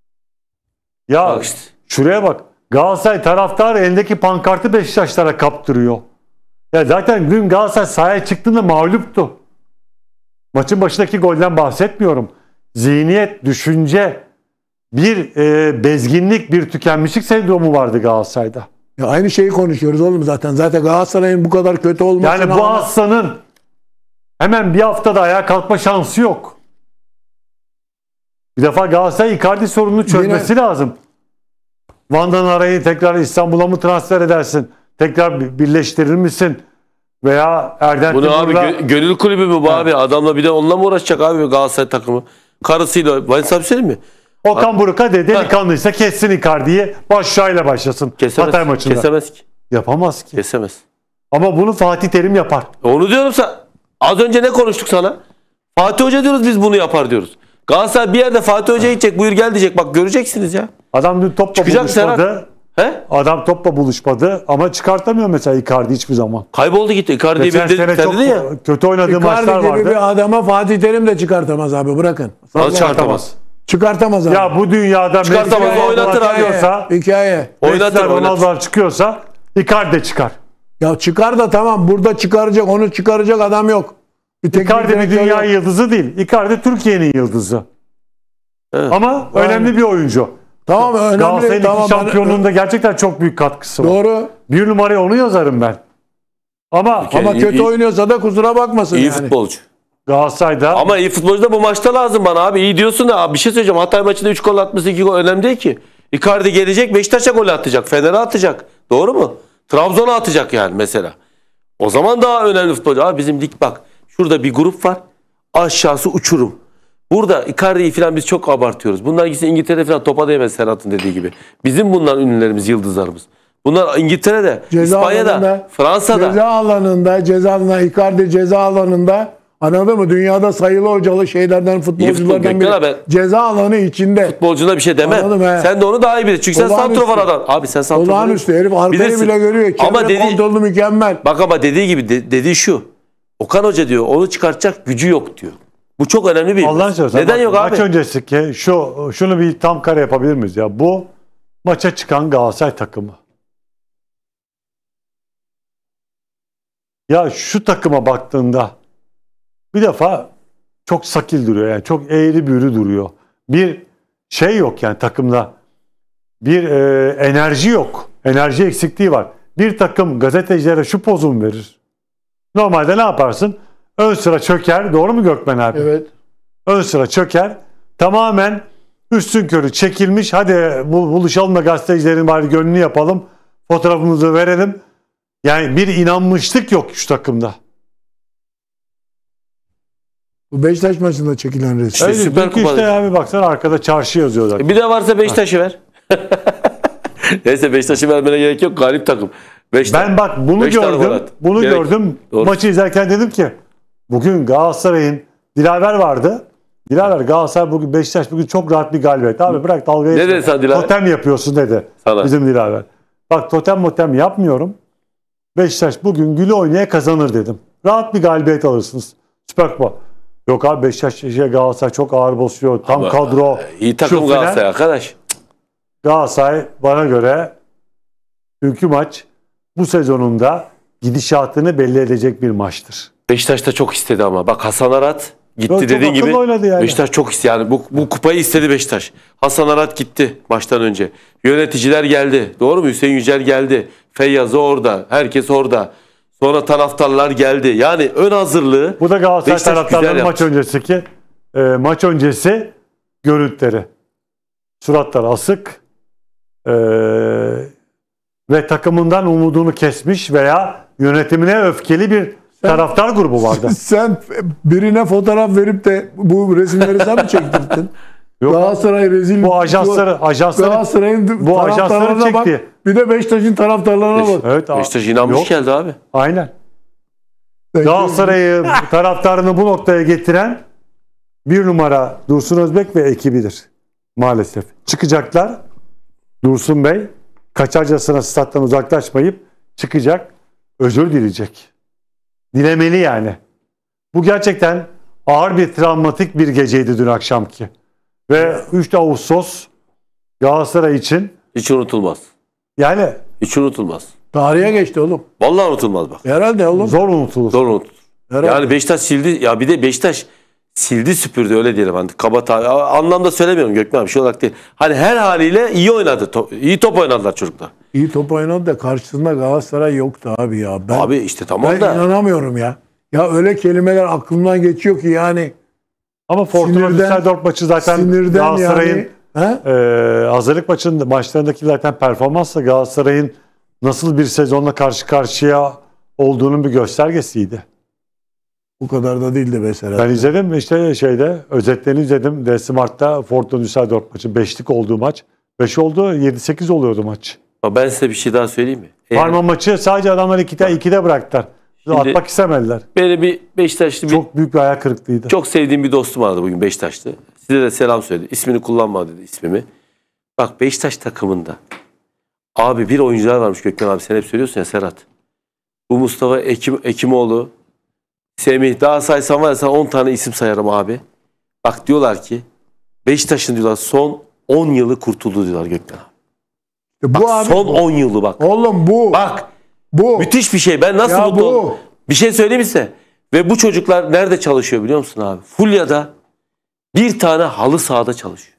Ya Bak işte. şuraya bak. Galatasaray taraftarı elindeki pankartı Beşiktaşlara kaptırıyor. Ya zaten dün Galatasaray sahaya çıktığında mağluptu. Maçın başındaki golden bahsetmiyorum. Zihniyet, düşünce, bir bezginlik, bir tükenmişlik sendromu vardı Galatasaray'da. Ya aynı şeyi konuşuyoruz oğlum zaten. Zaten Galatasaray'ın bu kadar kötü olmasına Yani bu hastanın hemen bir haftada ayağa kalkma şansı yok. Bir defa Galatasaray Icardi sorununu çözmesi lazım. Van'dan arayı tekrar İstanbul'a mı transfer edersin? Tekrar birleştirir misin? Veya Erden Bu ne abi? Timur'la Gönül kulübü mü bu abi? Adamla bir de onunla mı uğraşacak abi Galatasaray takımı? Karısıyla. Ben sana bir söyleyeyim mi? Okan Buruk'a delikanlıysa kessin Icardi'yi, başşağıyla başlasın. Hatay maçında. Kesemez ki. Yapamaz ki. Kesemez. Ama bunu Fatih Terim yapar. Onu diyorum sana. Az önce ne konuştuk sana? Fatih Hoca diyoruz, biz bunu yapar diyoruz. Galatasaray bir yerde Fatih Hoca gidecek, buyur gel diyecek. Bak göreceksiniz ya. Adam dün topla Çıkacak buluşmadı. Serhat. He? Adam topla buluşmadı ama çıkartamıyor mesela Icardi hiçbir zaman. Kayboldu gitti. Icardi'ye Geçen bir sene dedi çok ya. kötü oynadığı maçlar Icardi gibi vardı. bir adama Fatih Terim de çıkartamaz abi, bırakın. Nasıl çıkartamaz? Çıkartamaz abi. Ya bu dünyada Çıkartamaz, Messi, oynatır Ronaldo abi. çıkıyorsa, Hikaye. Oynatır, Ronaldo'lar çıkıyorsa Icardi de çıkar. Ya çıkar da tamam, burada çıkaracak, onu çıkaracak adam yok. Bir teknik Icardi bir direktör dünya yok. yıldızı değil. Icardi Türkiye'nin yıldızı. Evet. Ama önemli bir oyuncu. Tamam önemli. Galatasaray'ın Tamam, şampiyonluğunda gerçekten çok büyük katkısı var. doğru. Bir numaraya onu yazarım ben. Ama Ama kötü iyi- oynuyorsa da kusura bakmasın İyi yani. futbolcu. Galatasaray'da Ama iyi futbolcu da bu maçta lazım bana abi. İyi diyorsun da abi bir şey söyleyeceğim. Hatay maçında 3 gol atması 2 gol önemli değil ki. Icardi gelecek, Beşiktaş'a gol atacak. Fener'e atacak. Doğru mu? Trabzon'a atacak yani mesela. O zaman daha önemli futbolcu. Abi bizim lig bak. Şurada bir grup var. Aşağısı uçurum. Burada Icardi'yi falan biz çok abartıyoruz. Bunlar gitsin İngiltere falan topa değmez Serhat'ın dediği gibi. Bizim bunlar ünlülerimiz, yıldızlarımız. Bunlar İngiltere'de, İspanya'da, Fransa'da. Ceza alanında, Icardi ceza alanında, anladın mı? Dünyada sayılı hocalı şeylerden, futbolculardan Gökmen biri. abi. Ceza alanı içinde. Futbolcuna bir şey demem. Anladım he. Sen de onu daha iyi bilirsin. Çünkü sen Olağanüstü. santrofor adam. Abi sen santrofor. Olağanüstü herif arkayı Bilirsin. bile görüyor. Ama Çevre kontrolü mükemmel. Bak ama dediği gibi dediği şu. Okan Hoca diyor onu çıkartacak gücü yok diyor. Bu çok önemli bir. Allah'ın sözü. Neden yok abi? Maç öncesi ki şunu bir tam kare yapabilir miyiz ya? Bu maça çıkan Galatasaray takımı. Ya şu takıma baktığında bir defa çok sakil duruyor yani çok eğri büğrü duruyor. Bir şey yok yani takımda. Bir enerji yok. Enerji eksikliği var. Bir takım gazetecilere şu pozu mu verir? Normalde ne yaparsın? Ön sıra çöker. Doğru mu Gökmen abi? Evet. Ön sıra çöker. Tamamen üstünkörü çekilmiş. Hadi buluşalım da gazetecilerin bari gönlünü yapalım. Fotoğrafımızı verelim. Yani bir inanmışlık yok şu takımda. Bu Beşiktaş maçında çekilen resim. İşte Öyle Süper çünkü Kupa'da. işte abi baksana arkada çarşı yazıyor zaten. Bir de varsa Beşiktaş'ı ver. Neyse Beşiktaş'ı vermene gerek yok. Galip takım. Beşiktaş. Ben bak bunu Beş tane gol gördüm. attı. Bunu Gerek- gördüm. Doğru. Maçı izlerken dedim ki bugün Galatasaray'ın Dilaver vardı. Dilaver Galatasaray bugün Beşiktaş bugün çok rahat bir galibiyet. Abi bırak dalga Ne geçme. dedi sen Dilaver? Totem yapıyorsun dedi. Sana. Bizim Dilaver. Bak totem yapmıyorum. Beşiktaş bugün güle oynaya kazanır dedim. Rahat bir galibiyet alırsınız. Süper Kupa. Yok abi Beşiktaş Galatasaray çok ağır basıyor. Tam Ama, kadro. İyi takım Şu filan. Galatasaray arkadaş. Galatasaray bana göre dünkü maç bu sezonunda gidişatını belli edecek bir maçtır. Beşiktaş da çok istedi ama. Bak Hasan Arat gitti Çok dediğin gibi. akıllı oynadı yani. Beşiktaş çok istedi. Yani bu kupayı istedi Beşiktaş. Hasan Arat gitti maçtan önce. Yöneticiler geldi. Doğru mu? Hüseyin Yücel geldi. Feyyaz orada. Herkes orada. Sonra taraftarlar geldi. Yani ön hazırlığı Bu da Galatasaray Beşiktaş taraftarının güzel maç öncesi maç öncesi görüntüleri. Suratlar asık ve takımından umudunu kesmiş veya yönetimine öfkeli bir taraftar grubu vardı. Sen birine fotoğraf verip de bu resimleri sen mi çektirdin? Yok. Galatasaray rezil. Bu ajansları Galatasaray'ın bu ajansları taraftarlarına bak. çekti. Bir de Beşiktaş'ın taraftarlarına bak. Evet, Beşiktaş inanmış yok. geldi abi. Aynen. Galatasaray'ı taraftarını bu noktaya getiren bir numara Dursun Özbek ve ekibidir. Maalesef. Çıkacaklar. Dursun Bey kaçarcasına stat'tan uzaklaşmayıp çıkacak. Özür dileyecek. Dilemeli yani. Bu gerçekten ağır bir travmatik bir geceydi dün akşamki. Ve 3 Ağustos Galatasaray için Hiç unutulmaz. yani Hiç unutulmaz. Tarihe geçti oğlum. Vallahi unutulmaz bak. Herhalde oğlum. zor unutulur. Doğru unutulur. Herhalde. Yani Beşiktaş sildi. Ya bir de Beşiktaş sildi süpürdü öyle diyelim. Hani kaba anlamda söylemiyorum Gökmen bir şey olarak değil. Hani her haliyle iyi oynadı. İyi top oynadılar çocuklar. İyi top oynadı da karşısında Galatasaray yoktu abi ya. Ben, Abi işte tamam ben da. inanamıyorum ya. Ya öyle kelimeler aklımdan geçiyor ki yani. Ama Fortuna Sinirden- Düsseldorf maçı zaten Sinirden Galatasaray'ın yani. He? hazırlık maçlarındaki zaten performansla Galatasaray'ın nasıl bir sezonla karşı karşıya olduğunun bir göstergesiydi. Bu kadar da değildi mesela. Ben izledim işte özetlerini izledim. DS Mart'ta Fortuna Düsseldorf maçı 5'lik olduğu maç. 5 oldu 7-8 oluyordu maç. Ama ben size bir şey daha söyleyeyim mi? Parma maçı sadece adamlar 2'de bıraktılar. Şimdi- Atmak istemediler. Benim bir Beşiktaşlı Çok büyük bir hayal kırıklığıydı. çok sevdiğim bir dostum vardı bugün Beşiktaşlı. Size de selam söyledi. İsmini kullanma dedi ismimi. Bak Beşiktaş takımında abi bir oyuncular varmış Gökmen abi sen hep söylüyorsun ya Serhat. Bu Mustafa Ekimoğlu, Semih daha saysan var ya sana 10 tane isim sayarım abi. Bak diyorlar ki Beşiktaş'ın diyorlar son 10 yılı kurtuldu diyorlar Gökmen abi. Bu abi. Son 10 yılı bak. Oğlum bu. Bak Bu. müthiş bir şey. Ben nasıl Ya mutlu bu. oldum. Bir şey söyleyeyim mi size? Ve bu çocuklar nerede çalışıyor biliyor musun abi? Fulya'da bir tane halı sahada çalışıyor.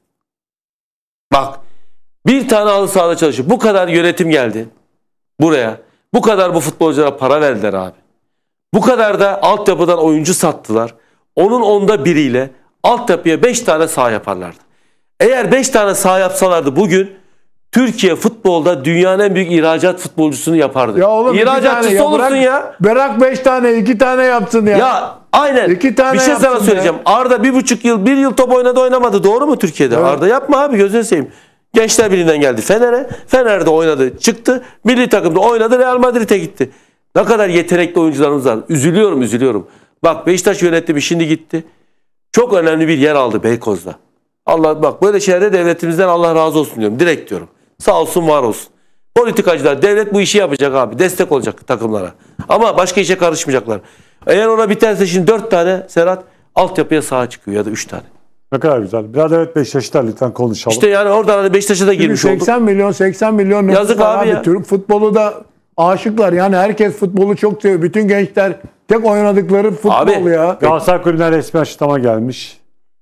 Bak bir tane halı sahada çalışıyor. Bu kadar yönetim geldi buraya. Bu kadar bu futbolculara para verdiler abi. Bu kadar da altyapıdan oyuncu sattılar. Onun onda biriyle altyapıya 5 tane saha yaparlardı. Eğer 5 tane saha yapsalardı bugün Türkiye futbolda dünyanın en büyük ihracat futbolcusunu yapardı. Ya oğlum iki tane İhracatçısı ya, olursun bırak- ya. Bırak 5 tane 2 tane yapsın ya. Ya aynen. 2 tane bir şey sana yapsın söyleyeceğim. Arda 1,5 yıl, 1 yıl top oynadı oynamadı. Doğru mu Türkiye'de? Evet. Arda yapma abi gözünü seveyim. Gençler Birliği'nden geldi Fener'e. Fener'de oynadı çıktı. Milli takımda oynadı Real Madrid'e gitti. Ne kadar yetenekli oyuncularımız var. Üzülüyorum. Bak Beşiktaş yönetimi şimdi gitti. Çok önemli bir yer aldı Beykoz'da. Allah bak böyle şeylerde devletimizden Allah razı olsun diyorum. Direkt diyorum. Sağ olsun var olsun. Politikacılar devlet bu işi yapacak abi. Destek olacak takımlara. Ama başka işe karışmayacaklar. Eğer ona biterse şimdi 4 tane Serhat altyapıya saha çıkıyor ya da 3 tane. Ne kadar güzel. Biraz evet Beşiktaşlar lütfen konuşalım. İşte yani oradan hani Beşiktaş'a da Çünkü girmiş olduk. 80 milyon nüfus Yazık var abi ya. Türk futbolu da aşıklar. Yani herkes futbolu çok seviyor. Bütün gençler tek oynadıkları futbol Abi, ya. Galatasaray Kulübü'nden resmi açıklama gelmiş.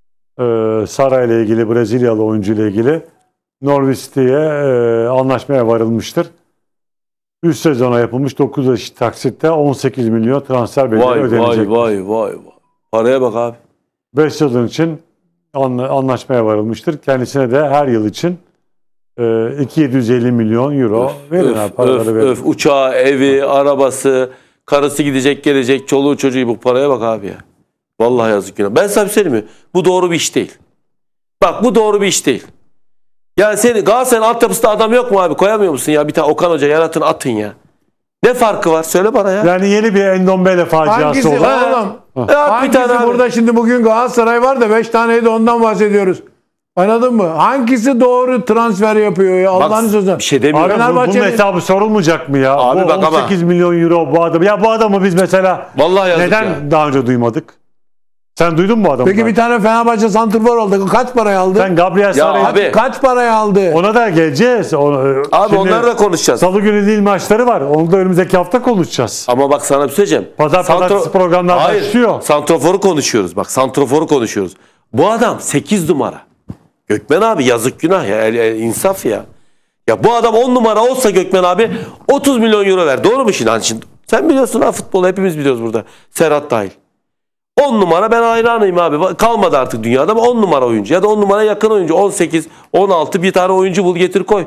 Sara ile ilgili, Brezilyalı oyuncu ile ilgili Norwich City'ye anlaşmaya varılmıştır. 3 sezona yapılmış 9 eşit taksitte 18 milyon transfer bedeli Vay ödenecek. vay. Paraya bak abi. 5 sezon için anlaşmaya varılmıştır. Kendisine de her yıl için 2,750 milyon euro verin abi, paraları verin. Uçağı, evi, arabası, karısı gidecek gelecek, çoluğu çocuğu, bu paraya bak abi ya. Vallahi yazık günah. Ben sana bir söyleyeyim mi? Bu doğru bir iş değil. Bak bu doğru bir iş değil. Yani senin Galatasaray'ın altyapısında adam yok mu abi? Koyamıyor musun ya? Bir tane Okan Hoca yaratın atın ya. Ne farkı var? Söyle bana ya. Yani yeni bir Endombele faciası Hangisi oldu. oğlum? Bir tane abi. Burada şimdi bugün Galatasaray var da 5 taneydi, ondan bahsediyoruz. Anladın mı? Hangisi doğru transfer yapıyor ya Allah'ın sözü? Bir şey demiyorum. Abi bunun Fenerbahçe'nin- hesabı sorulmayacak mı ya? Abi Bu bak ama- 18 milyon euro bu adam. Ya bu adamı biz mesela Vallahi yazık neden ya. daha önce duymadık? Sen duydun mu adamı? Peki bir tane Fenerbahçe santrfor aldı. Kaç parayı aldı? Sen Gabriel Ya Saray'ı... abi- Kaç parayı aldı? Ona da geleceğiz. Abi Şimdi onları da konuşacağız. Salı günü değil maçları var. Onu da önümüzdeki hafta konuşacağız. Ama bak sana bir şey söyleyeceğim. Pazartesi programlar Hayır, başlıyor. santroforu konuşuyoruz. Bak santroforu konuşuyoruz. Bu adam 8 numara. Gökmen abi yazık günah ya. İnsaf ya. Ya bu adam 10 numara olsa Gökmen abi 30 milyon euro ver. Doğru mu şimdi? Hani şimdi sen biliyorsun ha, futbolu hepimiz biliyoruz burada. Serhat dahil. 10 numara, ben hayranıyım abi. Kalmadı artık dünyada ama 10 numara oyuncu. Ya da 10 numara yakın oyuncu. 18, 16 bir tane oyuncu bul getir koy.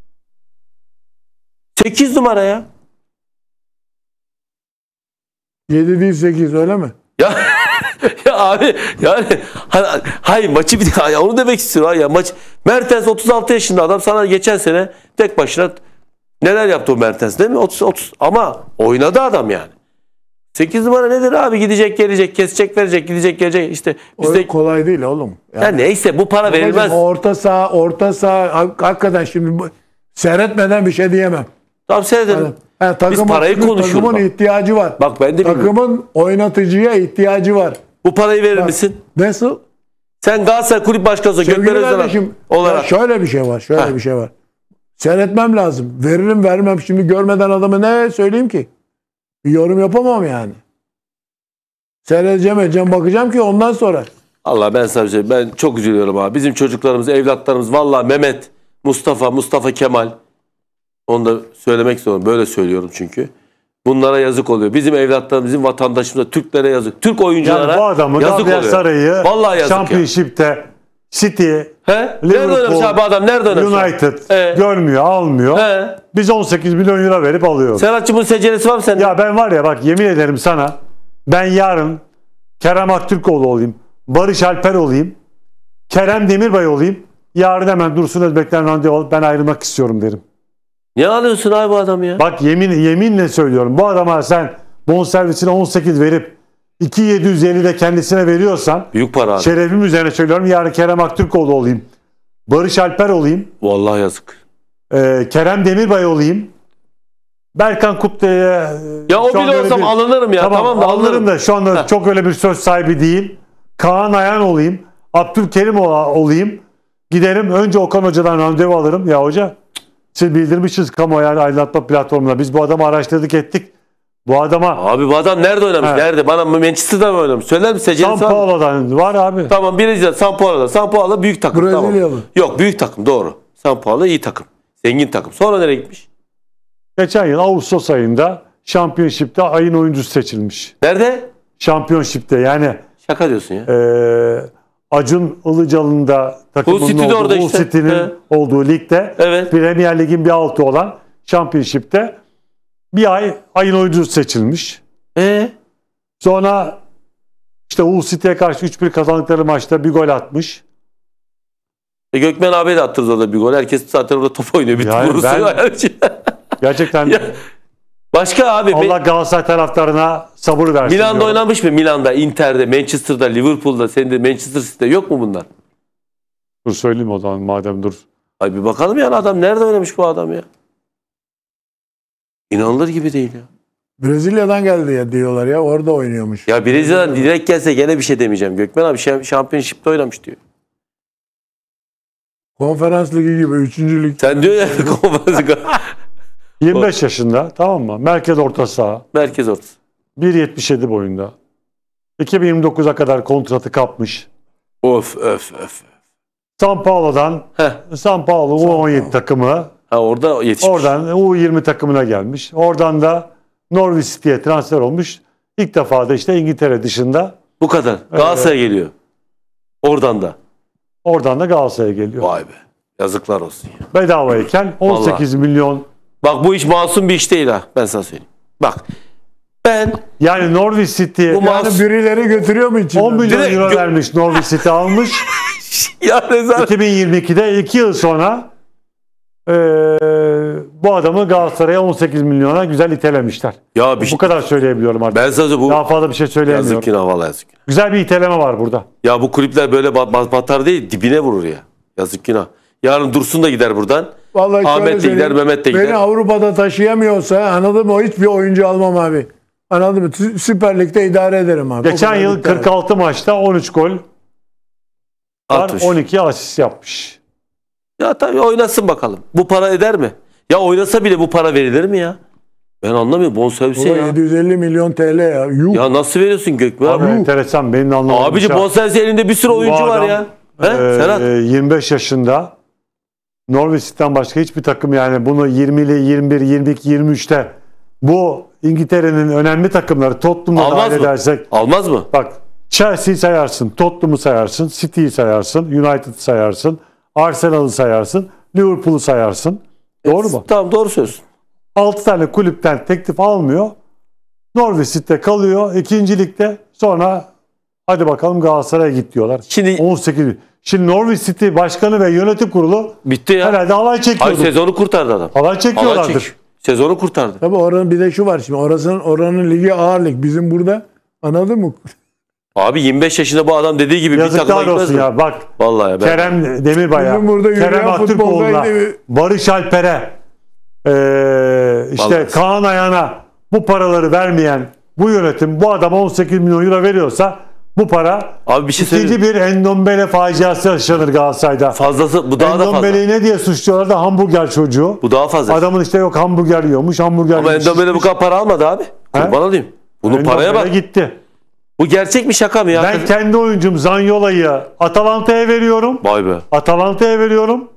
8 numara ya. 7 değil 8 öyle mi? Ya ya abi yani hayır maçı bir ya onu demek istiyorum ya maç. Mertens 36 yaşında adam, sana geçen sene tek başına neler yaptı o Mertens değil mi? 30 ama oynadı adam yani. 8 numara nedir abi? Gidecek gelecek, kesecek verecek, gidecek gelecek işte O kolay değil oğlum. ya neyse bu para verilmez. Orta saha hakikaten şimdi seyretmeden bir şey diyemem. Tamam seyredelim. Takımın, parayı konuşuyoruz takımın bak. ihtiyacı var. Bak ben de bilmiyorum. Takımın oynatıcıya ihtiyacı var. Bu parayı verir misin? Nasıl? Sen Galatasaray Kulüp Başkanı olsa Gökmen Sevgili Özalan kardeşim, olarak. ya şöyle bir şey var. Şöyle bir şey var. Seyretmem lazım. Veririm vermem. Şimdi görmeden adamı ne söyleyeyim ki? Bir yorum yapamam yani. Seyredeceğim, edeceğim, bakacağım ki ondan sonra. Allah ben sana bir şey, ben çok üzülüyorum abi. Bizim çocuklarımız, evlatlarımız vallahi Mehmet, Mustafa Kemal. Onu da söylemek zorundayım. Böyle söylüyorum çünkü. Bunlara yazık oluyor. Bizim evlatlarımız, bizim vatandaşımıza, Türklere yazık. Türk oyunculara Yani bu adamı yazık Gabriel oluyor. Saray'ı Vallahi yazık ya. Championship'te City, He? Nerede Liverpool, oynamış abi adam? Nerede oynamış? United He. görmüyor, almıyor. He. Biz 18 milyon euro verip alıyoruz. Serhat'cığım bunun seceresi var mı sende? Ya ben var ya bak yemin ederim sana, ben yarın Kerem Aktürkoğlu olayım, Barış Alper olayım, Kerem Demirbay olayım. Yarın hemen Dursun Özbek'ten randevu alıp ben ayrılmak istiyorum derim. Ne alıyorsun abi bu adam ya? Bak yeminle söylüyorum, bu adama sen bonservisine 18 verip 2,750 de kendisine veriyorsan, Büyük para abi. şerefim üzerine söylüyorum, yarın Kerem Aktürkoğlu olayım, Barış Alper olayım, Vallahi yazık. Kerem Demirbay olayım, Berkan Kutlu'ya... Ya o şu anda bile öyle olsam alınırım ya. Tamam da alırım alınırım. da şu anda çok öyle bir söz sahibi değil. Kaan Ayan olayım, Abdülkerim olayım. Giderim önce Okan Hoca'dan randevu alırım. Ya hoca siz bildirmişsiniz kamuoyu aydınlatma platformuna. Biz bu adamı araştırdık ettik. Bu adama Abi bu adam nerede oynamış? He. Nerede? Bana Manchester'da mı oynamış? Söyler misin? San Seceresi var mı? Paulo'dan var abi. Tamam birinci San Paulo'da. San Paulo büyük takım. Brezilyalı. Tamam. Yok büyük takım doğru. San Paulo iyi takım. Zengin takım. Sonra nereye gitmiş? Geçen yıl Ağustos ayında Championship'te ayın oyuncusu seçilmiş. Nerede? Championship'te yani Şaka diyorsun ya. Acun Ilıcalı'nın da takımının City'de olduğu, orada Hull işte. City'nin He. olduğu ligde Evet. Premier Lig'in bir altı olan Championship'te bir ayın oyuncusu seçilmiş. Sonra işte Hull City'ye karşı 3-1 kazandıkları maçta bir gol atmış. Gökmen abi de attırdı orada bir gol. Herkes zaten orada top oynuyor. Bir Yani vurursun. Gerçekten Ya, başka abi. Allah Galatasaray taraftarına sabır versin. Milan'da diyorum. oynamış mı? Milan'da, Inter'de, Manchester'da, Liverpool'da, senin de Manchester City'de yok mu bunlar? Dur söyleyeyim o zaman madem dur. Ay bir bakalım yani adam nerede oynamış bu adam ya? İnanılır gibi değil ya. Brezilya'dan geldi ya diyorlar ya. Orada oynuyormuş. Ya Brezilya'dan direkt gelse gene bir şey demeyeceğim. Gökmen abi Championship'te oynamış diyor. Konferans ligi gibi 3. lig. Sen diyor ya konferans 25 yaşında, tamam mı? Merkez orta saha. merkez ortası. 1,77 boyunda. 2029'a kadar kontratı kapmış. Of. San Paulo'dan Heh. San Paulo U17 takımı Ha, orada yetişmiş. Oradan U20 takımına gelmiş. Oradan da Norwich City'ye transfer olmuş. İlk defa da işte İngiltere dışında, Bu kadar. Galatasaray'a geliyor. Oradan da. oradan da Galatasaray'a geliyor. Vay be. Yazıklar olsun ya. Bedavayken 18 milyon. Bak bu iş masum bir iş değil ha. Ben sana söyleyeyim. Bak. Ben Yani Norwich City bu Yani birileri götürüyor mu içinden? 10 milyon Direkt euro vermiş, Norwich City almış. ya rezalet. 2022'de 2 yıl sonra bu adamı Galatasaray'a 18 milyona güzel itelemişler. Ya bir şey. Bu kadar söyleyebiliyorum artık. Ben sana bu Daha fazla bir şey söyleyemiyorum. yazık yine, vallahi yazık. Güzel bir iteleme var burada. Ya bu kulüpler böyle batar değil, dibine vurur ya. Yazık günah. Yarın Dursun da gider buradan. Vallahi şöyle Ahmet de gider, söyleyeyim, Mehmet de gider. Beni Avrupa'da taşıyamıyorsa anladın mı? Hiçbir oyuncu almam abi. Anladın mı? Süper Lig'de idare ederim abi. Geçen yıl 46 maçta 13 gol var, Atmış. 12 asist yapmış. Ya tabii oynasın bakalım. Bu para eder mi? Ya oynasa bile bu para verilir mi ya? Ben anlamıyorum. Bonservise Ulan ya. 750 milyon TL ya. Yuh. Ya nasıl veriyorsun Gökmen? Abi enteresan, benim de anlamadığım Abici şey. bonservise elinde bir sürü Bu oyuncu var adam, ya. He Serhat? 25 yaşında, Norwich City'den başka hiçbir takım, yani bunu 20'li, 21, 22, 23'te bu İngiltere'nin önemli takımları Tottenham'da Almaz dahil mı? edersek, Almaz mı? bak Chelsea'yi sayarsın, Tottenham'ı sayarsın, City'yi sayarsın, United'ı sayarsın, Arsenal'ı sayarsın, Liverpool'u sayarsın. Doğru mu? Tamam, doğru söylüyorsun. 6 tane kulüpten teklif almıyor. Norwich City'de kalıyor. 2. ligde, sonra hadi bakalım Galatasaray'a git diyorlar. Şimdi 18. Şimdi Norwich City başkanı ve yönetim kurulu bitti ya. herhalde alay Hayır, çekiyordu. sezonu kurtardı adam. Alay Alay çekiyorlardır. çek. Sezonu kurtardı. Tabii oranın bir de şu var şimdi. Oranın ligi ağır lig. Bizim burada anladın mı? Abi 25 yaşında bu adam dediği gibi bir takıma Yazıklar gitmez olsun mi? ya. Bak Vallahi ya. Kerem Demirbay'a, Bizim burada yürüyen Kerem Aktürkoğlu'na, futboldaydı. Barış Alper'e, işte Vallahi. Kaan Ayan'a bu paraları vermeyen bu yönetim bu adama 18 milyon euro veriyorsa, bu para Abi bir şey söyleyeyim. ikinci bir Endombele faciası yaşanır Galatasaray'da. Fazlası bu daha da fazla. Endombele'yi ne diye suçluyorlar da hamburger çocuğu. Bu daha fazla. Adamın işte yok hamburger yiyormuş, hamburger Ama yemiş, Endombele bu kadar para almadı abi. Kurban olayım. Bunun Endombele paraya bak. gitti. Bu gerçek mi şaka mı ya? Ben kendi oyuncum Zaniolo'yu Atalanta'ya veriyorum. Vay be. Atalanta'ya veriyorum.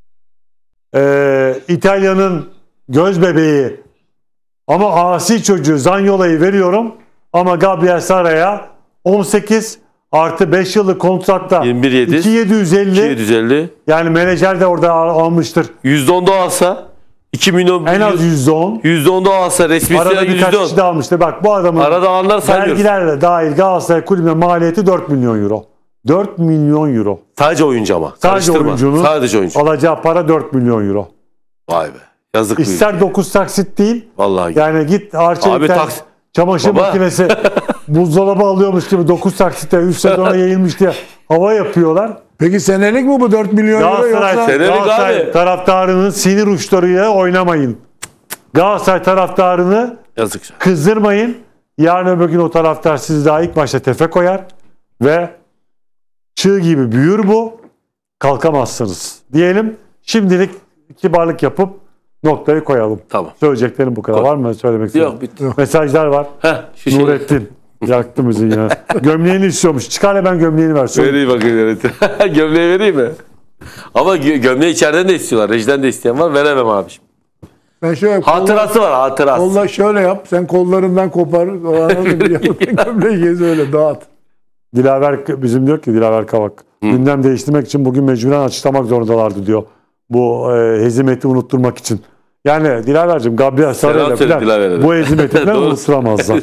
İtalya'nın göz bebeği ama asi çocuğu Zaniolo'yu veriyorum. Ama Gabriel Sara'ya 18 artı 5 yıllık kontratta 21.700, 2750, 750. yani menajer de orada almıştır. %10 da alsa 2 milyon. En az %10. %10 da alsa resmi Arada birkaç kişi %10. de almıştır. Bak bu adamın Arada alanlar saymıyoruz. vergilerle dahil Galatasaray kulübüne maliyeti 4 milyon euro. 4 milyon euro. Sadece oyuncu ama. Sadece Karıştırma. oyuncunun Sadece oyuncu. alacağı para 4 milyon euro. Vay be. Yazık büyük. İster 9 taksit değil. Vallahi. Yani git Abi Arçelik'ten taks- çamaşır Baba. makinesi buzdolabı alıyormuş gibi 9 taksitte 3 sezona yayılmış diye hava yapıyorlar. Peki senelik mi bu 4 milyon euro Galatasaray, yoksa? Senelik Galatasaray abi. taraftarının sinir uçlarıyla oynamayın. Galatasaray taraftarını Yazık. kızdırmayın. Yarın öbür gün o taraftar sizi daha ilk maçta tefe koyar ve çığ gibi büyür bu. Kalkamazsınız diyelim. Şimdilik kibarlık yapıp noktayı koyalım. Tamam. Söyleyeceklerim bu kadar. Koy. Var mı söylemek istediğin? Yok bitti. Mesajlar var. Heh, şu şey. Nurettin. Yaktı müziği ya. Gömleğini istiyormuş. Çıkar hemen gömleğini ver. Söyle. Vereyim bakayım yönetim. Gömleği vereyim mi? Ama gömleği içeriden de istiyorlar. Rejiden de isteyen var. Veremem abiciğim. Ben şöyle Hatırası var, hatırası. kolla şöyle yap. Sen kollarından kopar. Anladın mı? Gömleği gez öyle dağıt. Dilaver bizim diyor ki Dilaver Kavak. Gündem değiştirmek için bugün mecburen açıklamak zorundalardı diyor. Bu hezimeti unutturmak için. Yani Dilaver'cim Gabriel Saray'la söyle falan Dilaver'e. bu hezimeti falan Doğru. unutturamazlar.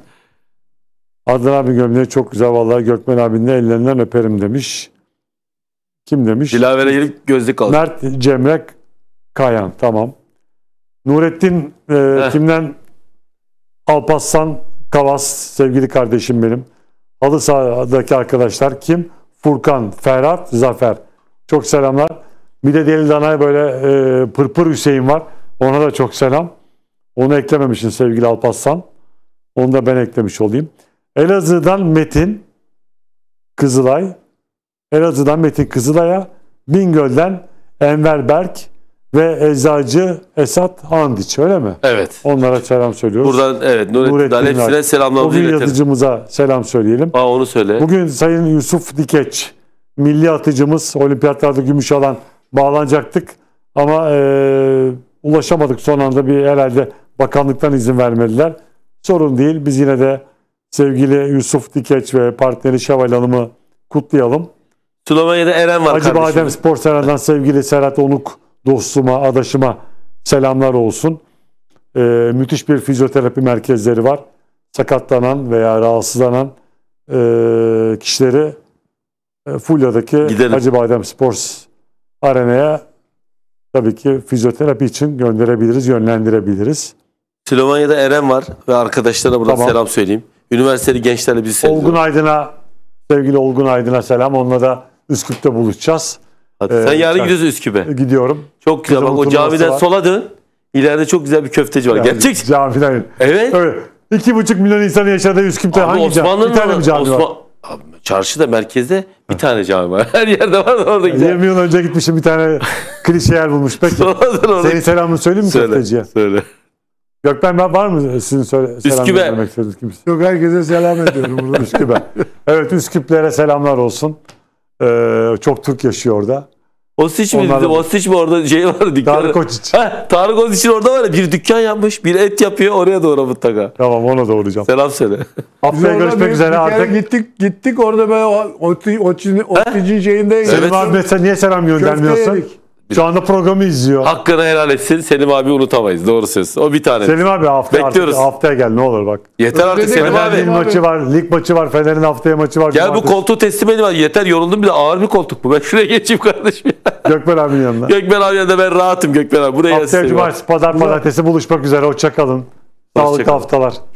Adnan abi gömleği çok güzel vallahi, Gökmen abinin de ellerinden öperim demiş. Kim demiş? Dilaver'e gelip gözlük al. Mert Cemrek Kayan, tamam. Nurettin kimden? Alparslan Kavas, sevgili kardeşim benim. Halı sahadaki arkadaşlar kim? Furkan, Ferhat, Zafer. Çok selamlar. Bir de Deli Danay böyle Pırpır Hüseyin var. Ona da çok selam. Onu eklememişsin sevgili Alparslan. Onu da ben eklemiş olayım. Elazığ'dan Metin Kızılay. Elazığ'dan Metin Kızılay'a, Bingöl'den Enver Berk ve Eczacı Esat Andiç, öyle mi? Evet. Onlara selam söylüyoruz. Buradan evet Nurettin'den hepsine Bugün selamlarımızı iletelim. yazıcımıza selam söyleyelim. Aa, onu söyle. Bugün Sayın Yusuf Dikeç, milli atıcımız, olimpiyatlarda gümüş alan, bağlanacaktık. Ama ulaşamadık son anda, bir herhalde bakanlıktan izin vermediler. Sorun değil. Biz yine de sevgili Yusuf Dikeç ve partneri Şevval Hanım'ı kutlayalım. Slovanya'da Eren var Acıbadem kardeşim. Spor Seran'dan sevgili Serhat Onuk dostuma, adaşıma selamlar olsun. Müthiş bir fizyoterapi merkezleri var. Sakatlanan veya rahatsızlanan kişileri Fulya'daki Gidelim. Acıbadem Spor Arena'ya tabii ki fizyoterapi için gönderebiliriz, yönlendirebiliriz. Slovanya'da Eren var ve arkadaşlarına buradan Tamam. selam söyleyeyim. Üniversiteli gençlerle bizi seviyor. Olgun Aydın'a, sevgili Olgun Aydın'a selam. Onunla da Üsküp'te buluşacağız. Hadi. Sen yarın sen- gidiyorsun Üsküp'e. Gidiyorum. Çok güzel. Bak Kızımın o turnuvası camiden var. sola dön. İleride çok güzel bir köfteci var. Yani Gerçek. camiden. Evet. Evet. 2,5 milyon insanın yaşadığı Üsküp'te Abi hangi cami? Osmanlı'nın Bir tane mi cami var? Abi, çarşıda, merkezde bir tane cami var. Her yerde var da orada güzel. 20 yıl önce gitmişim, bir tane klişe yer bulmuş. Peki. Sola dön orada. Senin selamını söyleyeyim mi Söyle. köfteciye? Söyle. Gökmen var mı sizin selam Üsküp'e. vermek istediğiniz kimse? Yok, herkese selam ediyorum burada. Üsküp'e. Evet, Üsküplere selamlar olsun. Çok Türk yaşıyor orada. Osiç mi? Onlarla- Osiç mi orada şey var dükkanı? Tarık Koçiç. Tarık Osiç'in orada var ya, bir dükkan yapmış. Bir et yapıyor, oraya doğru mutlaka. Tamam, ona da uğrayacağım. Selam söyle. Biz Haftaya orada görüşmek üzere bir kere artık. gittik orada böyle Otici şeyinde. Selim abi mesela niye selam göndermiyorsun? yedik. Şu anda programı izliyor. Hakkını helal etsin. Selim abi unutamayız. Doğru söz. O bir tane. Selim abi Bekliyoruz. haftaya gel ne olur bak. Yeter artık Öyle Selim değil. abi. Fener'in maçı var, lig maçı var, Fener'in haftaya maçı var. Gel bu Cumartesi. koltuğu teslim edeyim. Hadi. Yeter, yoruldum, bir de ağır bir koltuk bu. Ben şuraya geçeyim kardeşim. Gökmen abinin yanına. Gökmen abi yanında ben rahatım Gökmen abi. Buraya Haftaya gelsin. cumartesi, pazar, pazartesi buluşmak üzere. Hoşça kalın. Sağlıklı kalın. haftalar.